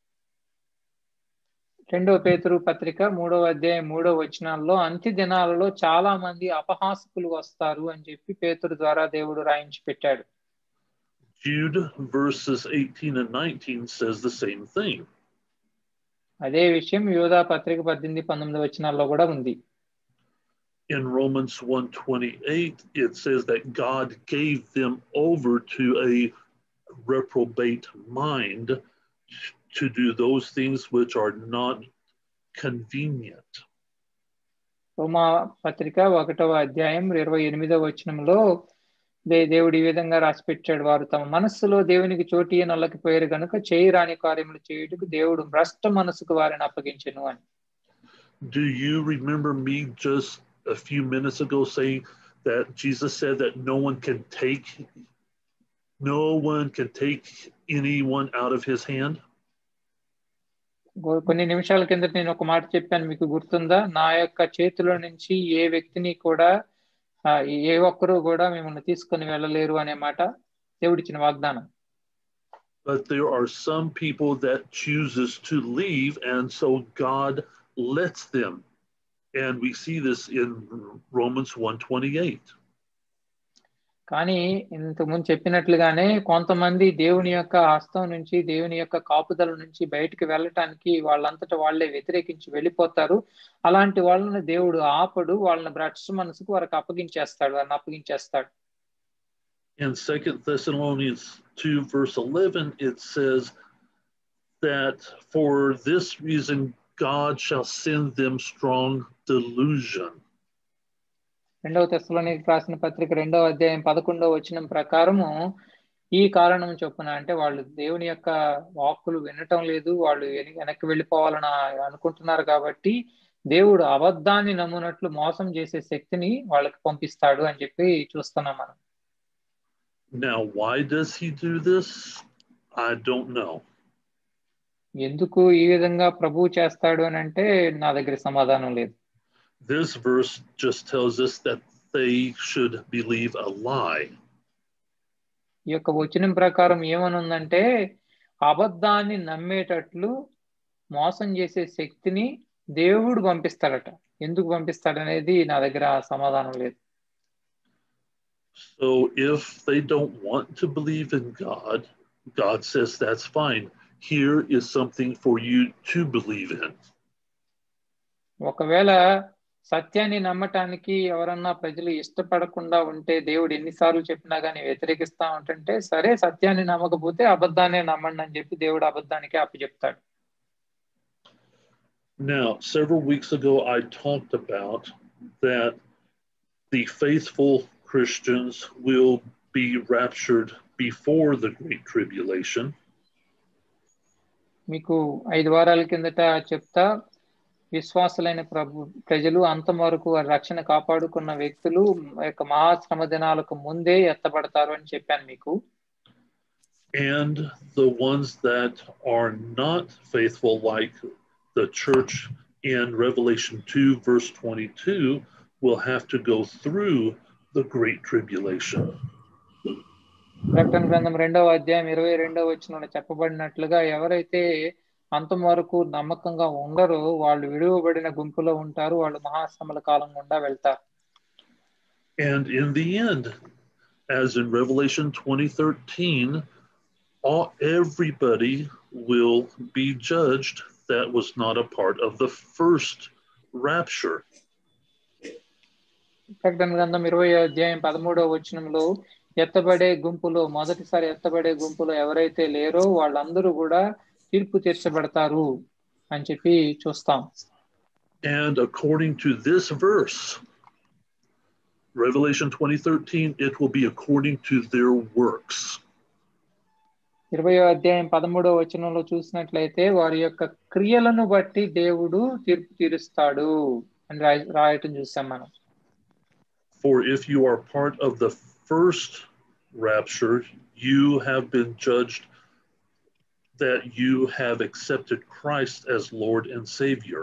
రెండవ పేతురు పత్రిక మూడవ అధ్యాయం మూడవ వచనాల్లో అంత్య దినాలలో చాలా మంది అపహాసకులు వస్తారు అని చెప్పి పేతురు ద్వారా దేవుడు రాయించి పెట్టాడు. Jude verses eighteen and nineteen says the same thing. అదే విషయం యోధా పత్రిక పద్దెనిమిది పంతొమ్మిది వచనాల్లో కూడా ఉంది. In Romans one twenty-eight it says that God gave them over to a reprobate mind to do those things which are not convenient. రోమా పత్రిక ఒకటవ అధ్యాయం ఇరవై ఎనిమిదవ వచనంలో దేవుడు ఈ విధంగా రాసి పెట్టాడు, వారు తమ మనస్సులో దేవునికి చోటి నల్లకిపోయారు గనుక చేయరాని కార్యములు చేయుటకు దేవుడు భ్రష్ట మనసుకు వారిని అప్పగించెను అని. Do you remember me just a few minutes ago saying that Jesus said that no one can take no one can take anyone out of his hand? కొన్ని నిమిషాల కింద నేను ఒక మాట చెప్పాను, మీకు గుర్తుందా? నా యొక్క చేతిలో నుంచి ఏ వ్యక్తిని కూడా ఏ ఒక్కరు కూడా మిమ్మల్ని తీసుకొని వెళ్ళలేరు అనే మాట దేవుడిచ్చిన వాగ్దానం. But there are some people that chooses to leave, and so God lets them. And we see this in Romans one twenty-eight. కానీ ఇంతకుముందు చెప్పినట్లుగానే కొంతమంది దేవుని యొక్క హస్తం నుంచి దేవుని యొక్క కాపుదల నుంచి బయటికి వెళ్ళటానికి వాళ్ళంతటా వాళ్ళే వ్యతిరేకించి వెళ్ళిపోతారు. అలాంటి వాళ్ళని దేవుడు ఆపడు, వాళ్ళని భ్రష్ట మనసుకు వారికి అప్పగించేస్తాడు, వారిని అప్పగించేస్తాడు. In Second Thessalonians two verse eleven it says that for this reason God shall send them strong delusion. రెండవ తెస్సలోనికీయులకు రాసిన పత్రిక రెండవ అధ్యాయం పదకొండవ వచనం ప్రకారము ఈ కారణం చొప్పున, అంటే వాళ్ళు దేవుని యొక్క వాక్కులు వినటం లేదు, వాళ్ళు వెనక్కి వెళ్ళిపోవాలని అనుకుంటున్నారు కాబట్టి దేవుడు అబద్ధాన్ని నమ్మునట్లు మోసం చేసే శక్తిని వాళ్ళకి పంపిస్తాడు అని చెప్పి చూస్తున్నాం మనం. Now why does he do this? I don't know. ఎందుకు ఈ విధంగా ప్రభువు చేస్తాడు అని అంటే నా దగ్గర సమాధానం లేదు. This verse just tells us that they should believe a lie. ఈ యొక్క వచనం ప్రకారం ఏమనుందంటే అబద్ధాన్ని నమ్మేటట్లు మోసం చేసే శక్తిని దేవుడు పంపిస్తాడట. ఎందుకు పంపిస్తాడనేది నా దగ్గర సమాధానం లేదు. So if they don't want to believe in God, God says that's fine. Here is something for you to believe in. ఒకవేళ సత్యాన్ని నమ్మటానికి ఎవరన్నా ప్రజలు ఇష్టపడకుండా ఉంటే దేవుడు ఎన్నిసార్లు చెప్పినా గానీ వ్యతిరేకిస్తా ఉంటుంటే, సరే సత్యాన్ని నమ్మకపోతే అబద్ధాన్ని నమ్మండి అని చెప్పి దేవుడు అబద్ధానికి అప్పచెప్తాడు. Now, several weeks ago, I talked about that the faithful Christians will be raptured before the Great Tribulation. మీకు ఐదు వారాల కిందట చెప్తా, విశ్వాసులైన ప్రభు ప్రజలు అంతం వరకు రక్షణ కాపాడుకున్న వ్యక్తులు యొక్క మహాశ్రమ దినాలకు ముందే ఎత్తబడతారు అని చెప్పాను మీకు. And the ones that are not faithful, like the church in Revelation two, verse twenty-two, will have to go through the Great Tribulation. ప్రకటన గ్రంథం రెండవ అధ్యాయం ఇరవై రెండవ వచనంలో చెప్పబడినట్లుగా ఎవరైతే అంతం వరకు నమ్మకంగా ఉండరో వాళ్ళు విడువబడిన గుంపులో ఉంటారు, వాళ్ళు మహాశ్రమల కాలం గుండా వెళ్తారు. And in the end, as in Revelation twenty thirteen, all, everybody will be judged that was not a part of the first rapture. ప్రకటన గ్రంథం ఇరవై అధ్యాయం పదమూడవ వచనంలో ఎత్తబడే గుంపులో మొదటిసారి ఎత్తబడే గుంపులో ఎవరైతే లేరో వాళ్ళందరూ కూడా తీర్పు తీర్చబడతారు అని చెప్పి చూస్తాం. And according to this verse, Revelation twenty thirteen, it will be according to their works. ఇరవయో అధ్యాయం పదమూడవ వచనంలో చూసినట్లయితే వారి యొక్క క్రియలను బట్టి దేవుడు తీర్పు తీరుస్తాడు అని రాయటం చూసాం మనం. For if you are part of the first rapture, you have been judged that you have accepted Christ as Lord and Savior.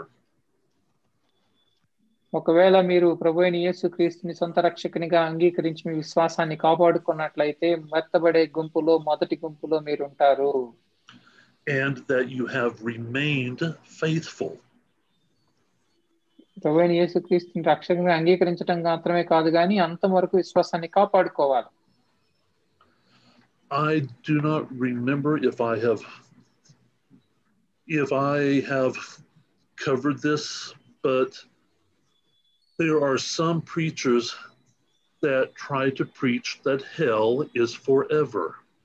ఒకవేళ మీరు ప్రభువైన యేసుక్రీస్తుని సొంత రక్షకునిగా అంగీకరించి మీ విశ్వాసాన్ని కాపాడుకున్నట్లయితే మెత్తబడే గుంపులో మొదటి గుంపులో మీరు ఉంటారు. And that you have remained faithful. ప్రభువైన యేసుక్రీస్తుని రక్షకునిగా అంగీకరించడం మాత్రమే కాదు కానీ అంతం వరకు విశ్వాసాన్ని కాపాడుకోవాలి. I do not remember if I have if I have covered this, but there are some preachers that try to preach that hell is forever.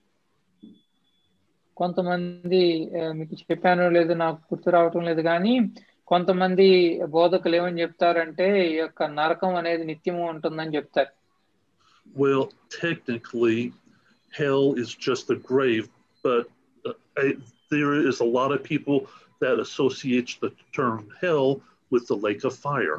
కొంతమంది మీకు చెప్పానో లేదు నాకు గుర్తు రావటం లేదు కానీ కొంతమంది బోధకులు ఏమని చెప్తారంటే ఈ యొక్క నరకం అనేది నిత్యము ఉంటుందని చెప్తారు. Well, technically hell is just the grave, but uh, I, there is a lot of people that associate the term hell with the lake of fire.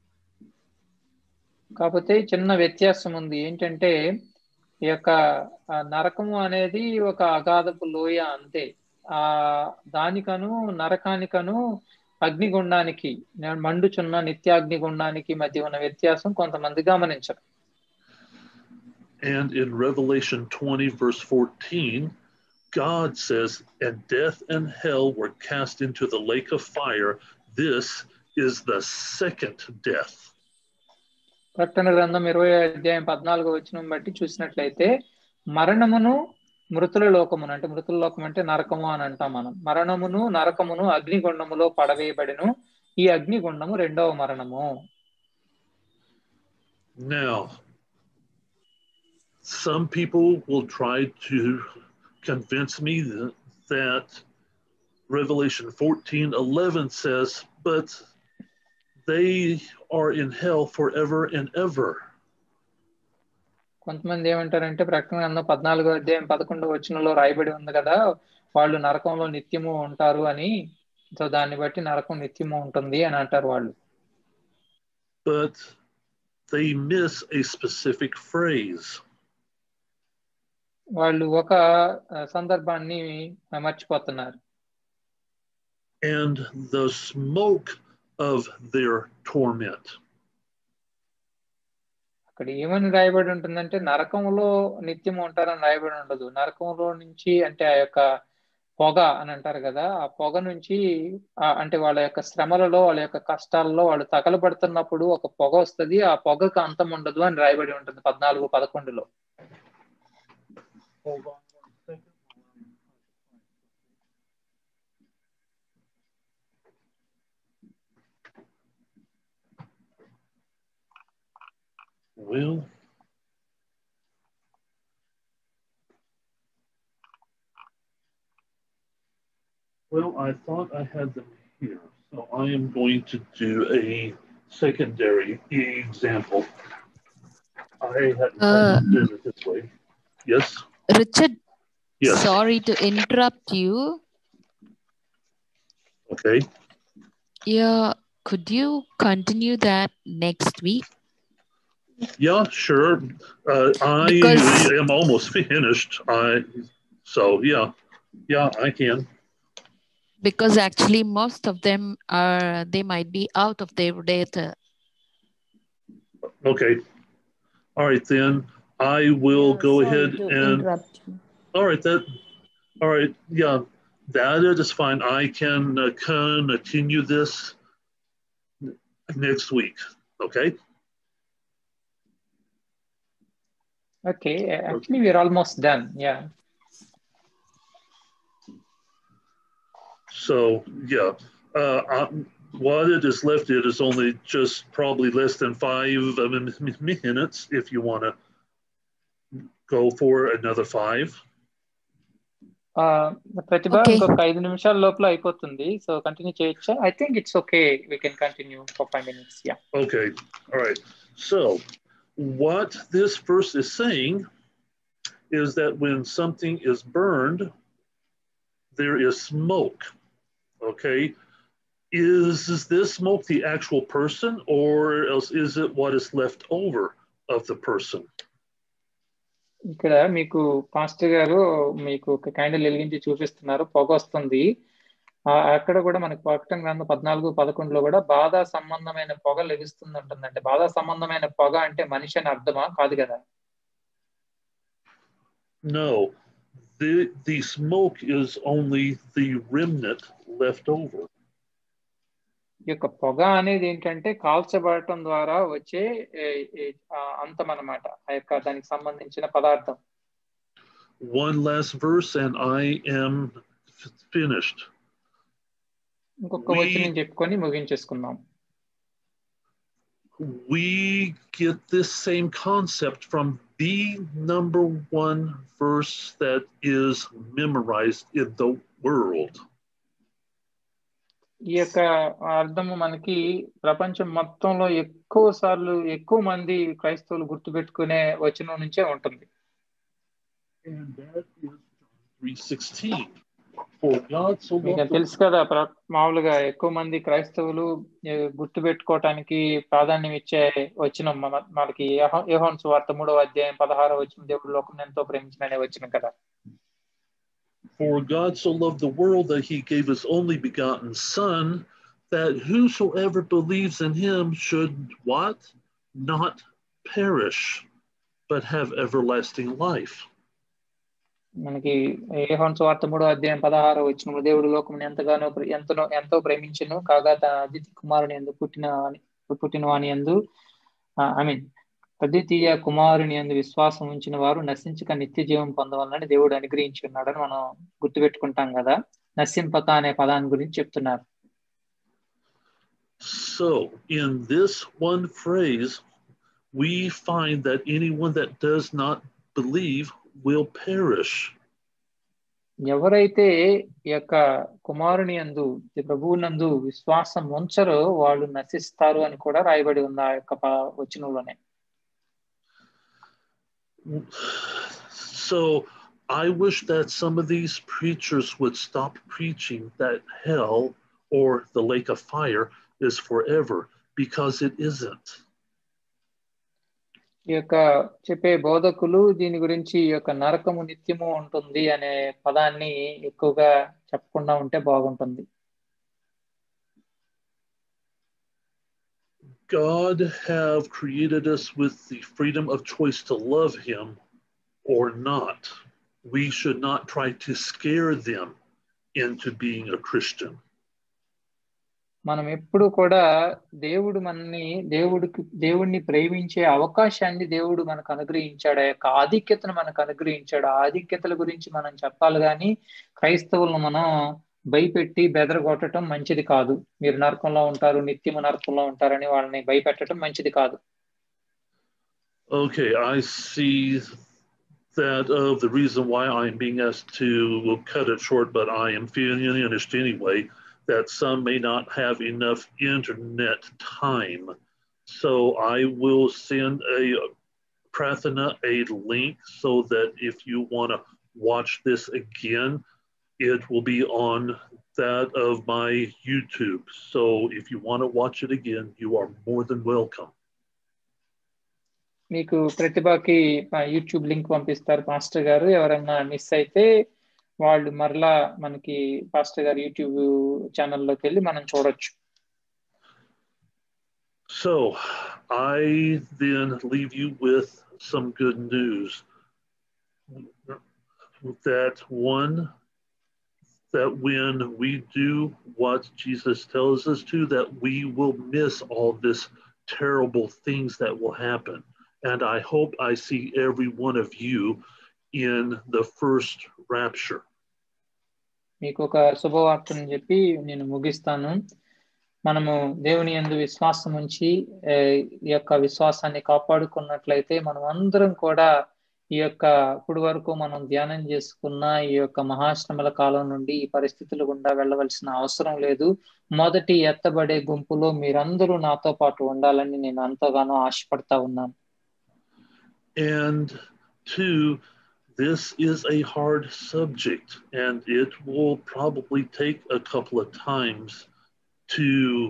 కాకపోతే చిన్న వ్యత్యాసం ఉంది. ఏంటంటే ఈ యొక్క నరకము అనేది ఒక అగాధపు లోయ అంతే. ఆ దానికను నరకానికను అగ్నిగుండానికి మండుచున్న నిత్యాగ్నిగుండానికి మధ్య ఉన్న వ్యత్యాసం కొంతమంది గమనించరు. And in Revelation twenty, verse fourteen, God says, and death and hell were cast into the lake of fire. This is the second death. ప్రకటన గ్రంథం ఇరవై అధ్యాయం పద్నాలుగో వచనం బట్టి చూసినట్లయితే మరణమును మృతుల లోకమును అంటే మృతుల లోకం అంటే నరకము అని అంటాం మనం. మరణమును నరకమును అగ్నిగుండములో పడవేయబడిను. ఈ అగ్నిగుండము రెండవ మరణము. Now, some people will try to convince me that, that Revelation fourteen eleven says, but they are in hell forever and ever. కొంతమంది ఏమంటారంటే ప్రకటన గ్రంథం పద్నాలుగో అధ్యాయం పదకొండవ వచనంలో రాయబడి ఉంది కదా వాళ్ళు నరకంలో నిత్యము ఉంటారు అని. సో దాన్ని బట్టి నరకం నిత్యము ఉంటుంది అని అంటారు వాళ్ళు. But they miss a specific phrase. వాళ్ళు ఒక సందర్భాన్ని మర్చిపోతున్నారు. And the smoke of their torment. అక్కడ ఏమని రాయబడి ఉంటుందంటే నరకంలో నిత్యం ఉంటారని రాయబడి ఉండదు. నరకంలో నుంచి అంటే ఆ యొక్క పొగ అని అంటారు కదా, ఆ పొగ నుంచి అంటే వాళ్ళ యొక్క శ్రమలలో వాళ్ళ యొక్క కష్టాలలో వాళ్ళు తగలబడుతున్నప్పుడు ఒక పొగ వస్తుంది, ఆ పొగకు అంతం ఉండదు అని రాయబడి ఉంటుంది పద్నాలుగు పదకొండులో. Well, well, I thought I had them here, so I am going to do a secondary example. I hadn't Uh, done it this way. Yes? Richard, Yes. sorry to interrupt you. Okay. Yeah, could you continue that next week? Yeah, sure. Uh, I Because am almost finished. I so yeah, yeah, I can. because actually most of them are they might be out of their data. Okay. All right then. I will Yeah, go sorry ahead to and interrupt you. all right that all right yeah that is fine. I can uh, continue this next week. Okay. Okay, actually we're almost done. Yeah. So yeah, uh, I, what it is left, it is only just probably less than five minutes if you want to go for another five. ప్రతిభ ఇంకొక ఐదు నిమిషాల లోపల అయిపోతుంది, so continue చేయొచ్చా? I think it's okay, we can continue for five minutes. Yeah. Okay. All right. So what this verse is saying is that when something is burned, there is smoke. Okay. Is, is this smoke the actual person, or else is it what is left over of the person? ఇక్కడ మీకు pastor గారు మీకు ఒక candle వెలిగించి చూపిస్తున్నారు, పొగ వస్తుంది. అక్కడ కూడా మనకి ప్రకటన గ్రంథం పద్నాలుగు పదకొండులో కూడా బాధ సంబంధమైన పొగ లభిస్తుంది ఉంటుందంటే, బాధ సంబంధమైన పొగ అంటే మనిషి అని అర్థమా? కాదు కదా. No, the the smoke is only the remnant left over. ఈ యొక్క పొగ అనేది ఏంటంటే కాల్చబడటం ద్వారా వచ్చే అంతం అన్నమాట, ఆ యొక్క దానికి సంబంధించిన పదార్థం. One last verse and I am finished. ఇంకొక వచనం చెప్పుకొని ముగించేసుకుందాం. We get this same concept from the number one verse that is memorized in the world. ఈ యొక్క అర్థము మనకి ప్రపంచం మొత్తంలో ఎక్కువ సార్లు ఎక్కువ మంది క్రైస్తవులు గుర్తుపెట్టుకునే వచనం నుంచే ఉంటుంది. And that is three sixteen. For God so loved the తెలుసు కదా, మామూలుగా ఎక్కువ మంది క్రైస్తవులు గుర్తుపెట్టుకోవటానికి ప్రాధాన్యం ఇచ్చే వచనం మనకి యోహాను సువార్త మూడవ అధ్యాయం పదహారవ వచనం, దేవుడు లోకం ఎంతో ప్రేమించిన వచనం కదా. For God so loved the world that he gave his only begotten Son, that whosoever believes in him should what? Not perish, but have everlasting life. మనకి యోహాను సువార్త మూడో అధ్యాయం పదహారవ వచనంలో దేవుడు లోకం ఎంతగానో ఎంతనో ఎంతో ప్రేమించెను, కాగా తన అద్వితీయ కుమారుని యందు పుట్టిన పుట్టిన వాని యందు ఐ మీన్ అద్వితీయ కుమారుని యందు విశ్వాసం ఉంచిన వారు నశించక నిత్య జీవం పొందవాలని దేవుడు అనుగ్రహించి ఉన్నాడని మనం గుర్తుపెట్టుకుంటాం కదా. నశింపక అనే పదాన్ని గురించి చెప్తున్నారు. So in this one phrase we find that anyone that does not believe will perish. ఎవరైతే ఈ యొక్క కుమారుని యందు ప్రభువునందు విశ్వాసం ఉంచరో వాళ్ళు నశిస్తారు అని కూడా రాయబడి ఉంది ఆ యొక్క వచనంలోనే. So I wish that some of these preachers would stop preaching that hell or the lake of fire is forever, because it isn't. ఈ యొక్క చెప్పే బోధకులు దీని గురించి ఈ యొక్క నరకము నిత్యము ఉంటుంది అనే పదాన్ని ఎక్కువగా చెప్పకుండా ఉంటే బాగుంటుంది. God have created us with the freedom of choice to love him or not. We should not try to scare them into being a Christian. మనం ఎప్పుడు కూడా దేవుడు మనని దేవుడికి దేవుడిని ప్రేమించే అవకాశాన్ని దేవుడు మనకు అనుగ్రహించాడు. ఆ యొక్క ఆధిక్యతను మనకు అనుగ్రహించాడు. ఆ ఆధిక్యతల గురించి మనం చెప్పాలి కానీ క్రైస్తవులను మనం భయపెట్టి బెదరగొట్టడం మంచిది కాదు. మీరు నరకంలో ఉంటారు, నిత్యము నరకంలో ఉంటారని వాళ్ళని భయపెట్టడం మంచిది కాదు. Okay, I see that uh, the reason why I'm being asked to we'll cut it short, but I am feeling honest anyway, that some may not have enough internet time. So I will send a Prathana a link so that if you want to watch this again, it will be on that of my YouTube. So if you want to watch it again, you are more than welcome. మీకు ప్రతిభకి YouTube link పంపిస్తారు pastor గారు. ఎవరైనా miss అయితే వాళ్ళు మరలా మనకి pastor గారు యూట్యూబ్ ఛానల్లోకి వెళ్ళి మనం చూడొచ్చు. So I then leave you with some good news. That one, that when we do what Jesus tells us to, that we will miss all this terrible things that will happen. And I hope I see every one of you in the first rapture. మీకు ఒక శుభవార్తను చెప్పి నేను ముగిస్తాను. మనము దేవుని యందు విశ్వాసం ఉంచి ఈ యొక్క విశ్వాసాన్ని కాపాడుకున్నట్లయితే మనం అందరం కూడా ఈ యొక్క ఇప్పుడు వరకు మనం ధ్యానం చేసుకున్న ఈ యొక్క మహాశ్రమల కాలం నుండి ఈ పరిస్థితుల గుండా వెళ్ళవలసిన అవసరం లేదు. మొదటి ఎత్తబడే గుంపులో మీరందరూ నాతో పాటు ఉండాలని నేను ఎంతగానో ఆశపడతా ఉన్నాను. And two, this is a hard subject, and it will probably take a couple of times to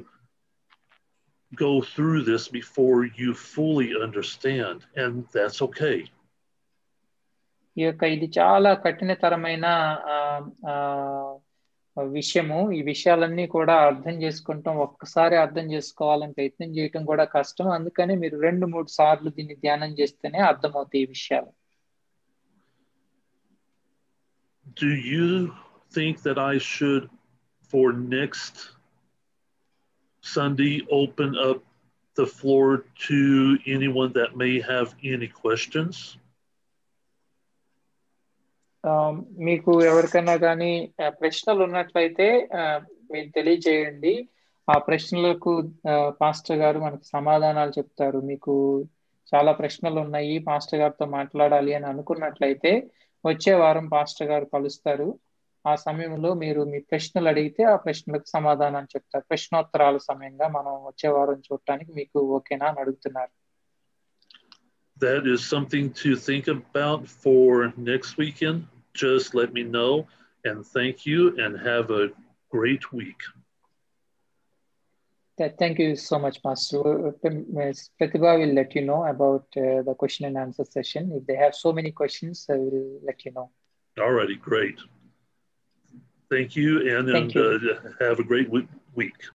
go through this before you fully understand, and that's okay. ఈ యొక్క ఇది చాలా కఠినతరమైన విషయము. ఈ విషయాలన్నీ కూడా అర్థం చేసుకుంటాం, ఒక్కసారి అర్థం చేసుకోవాలని ప్రయత్నం చేయటం కూడా కష్టం. అందుకని మీరు రెండు మూడు సార్లు దీన్ని ధ్యానం చేస్తేనే అర్థమవుతాయి ఈ విషయాలు. Do you think that I should, for next Sunday, open up the floor to anyone that may have any questions? మీకు ఎవరికైనా కానీ ప్రశ్నలు ఉన్నట్లయితే మీరు తెలియజేయండి. ఆ ప్రశ్నలకు పాస్టర్ గారు మనకు సమాధానాలు చెప్తారు. మీకు చాలా ప్రశ్నలు ఉన్నాయి, పాస్టర్ గారితో మాట్లాడాలి అని అనుకున్నట్లయితే వచ్చే వారం పాస్టర్ గారు కలుస్తారు. ఆ సమయంలో మీరు మీ ప్రశ్నలు అడిగితే ఆ ప్రశ్నలకు సమాధానం చెప్తారు. ప్రశ్నోత్తరాల సమయంగా మనం వచ్చే వారం చూడటానికి మీకు ఓకేనా అని అడుగుతున్నారు. That is something to think about for next weekend. Just let me know, and thank you, and have a great week. Thank you so much, Pastor. Pratibha will let you know about uh, the question and answer session. If they have so many questions, I will let you know. All righty, great. Thank you, and, Thank and you. Uh, have a great week.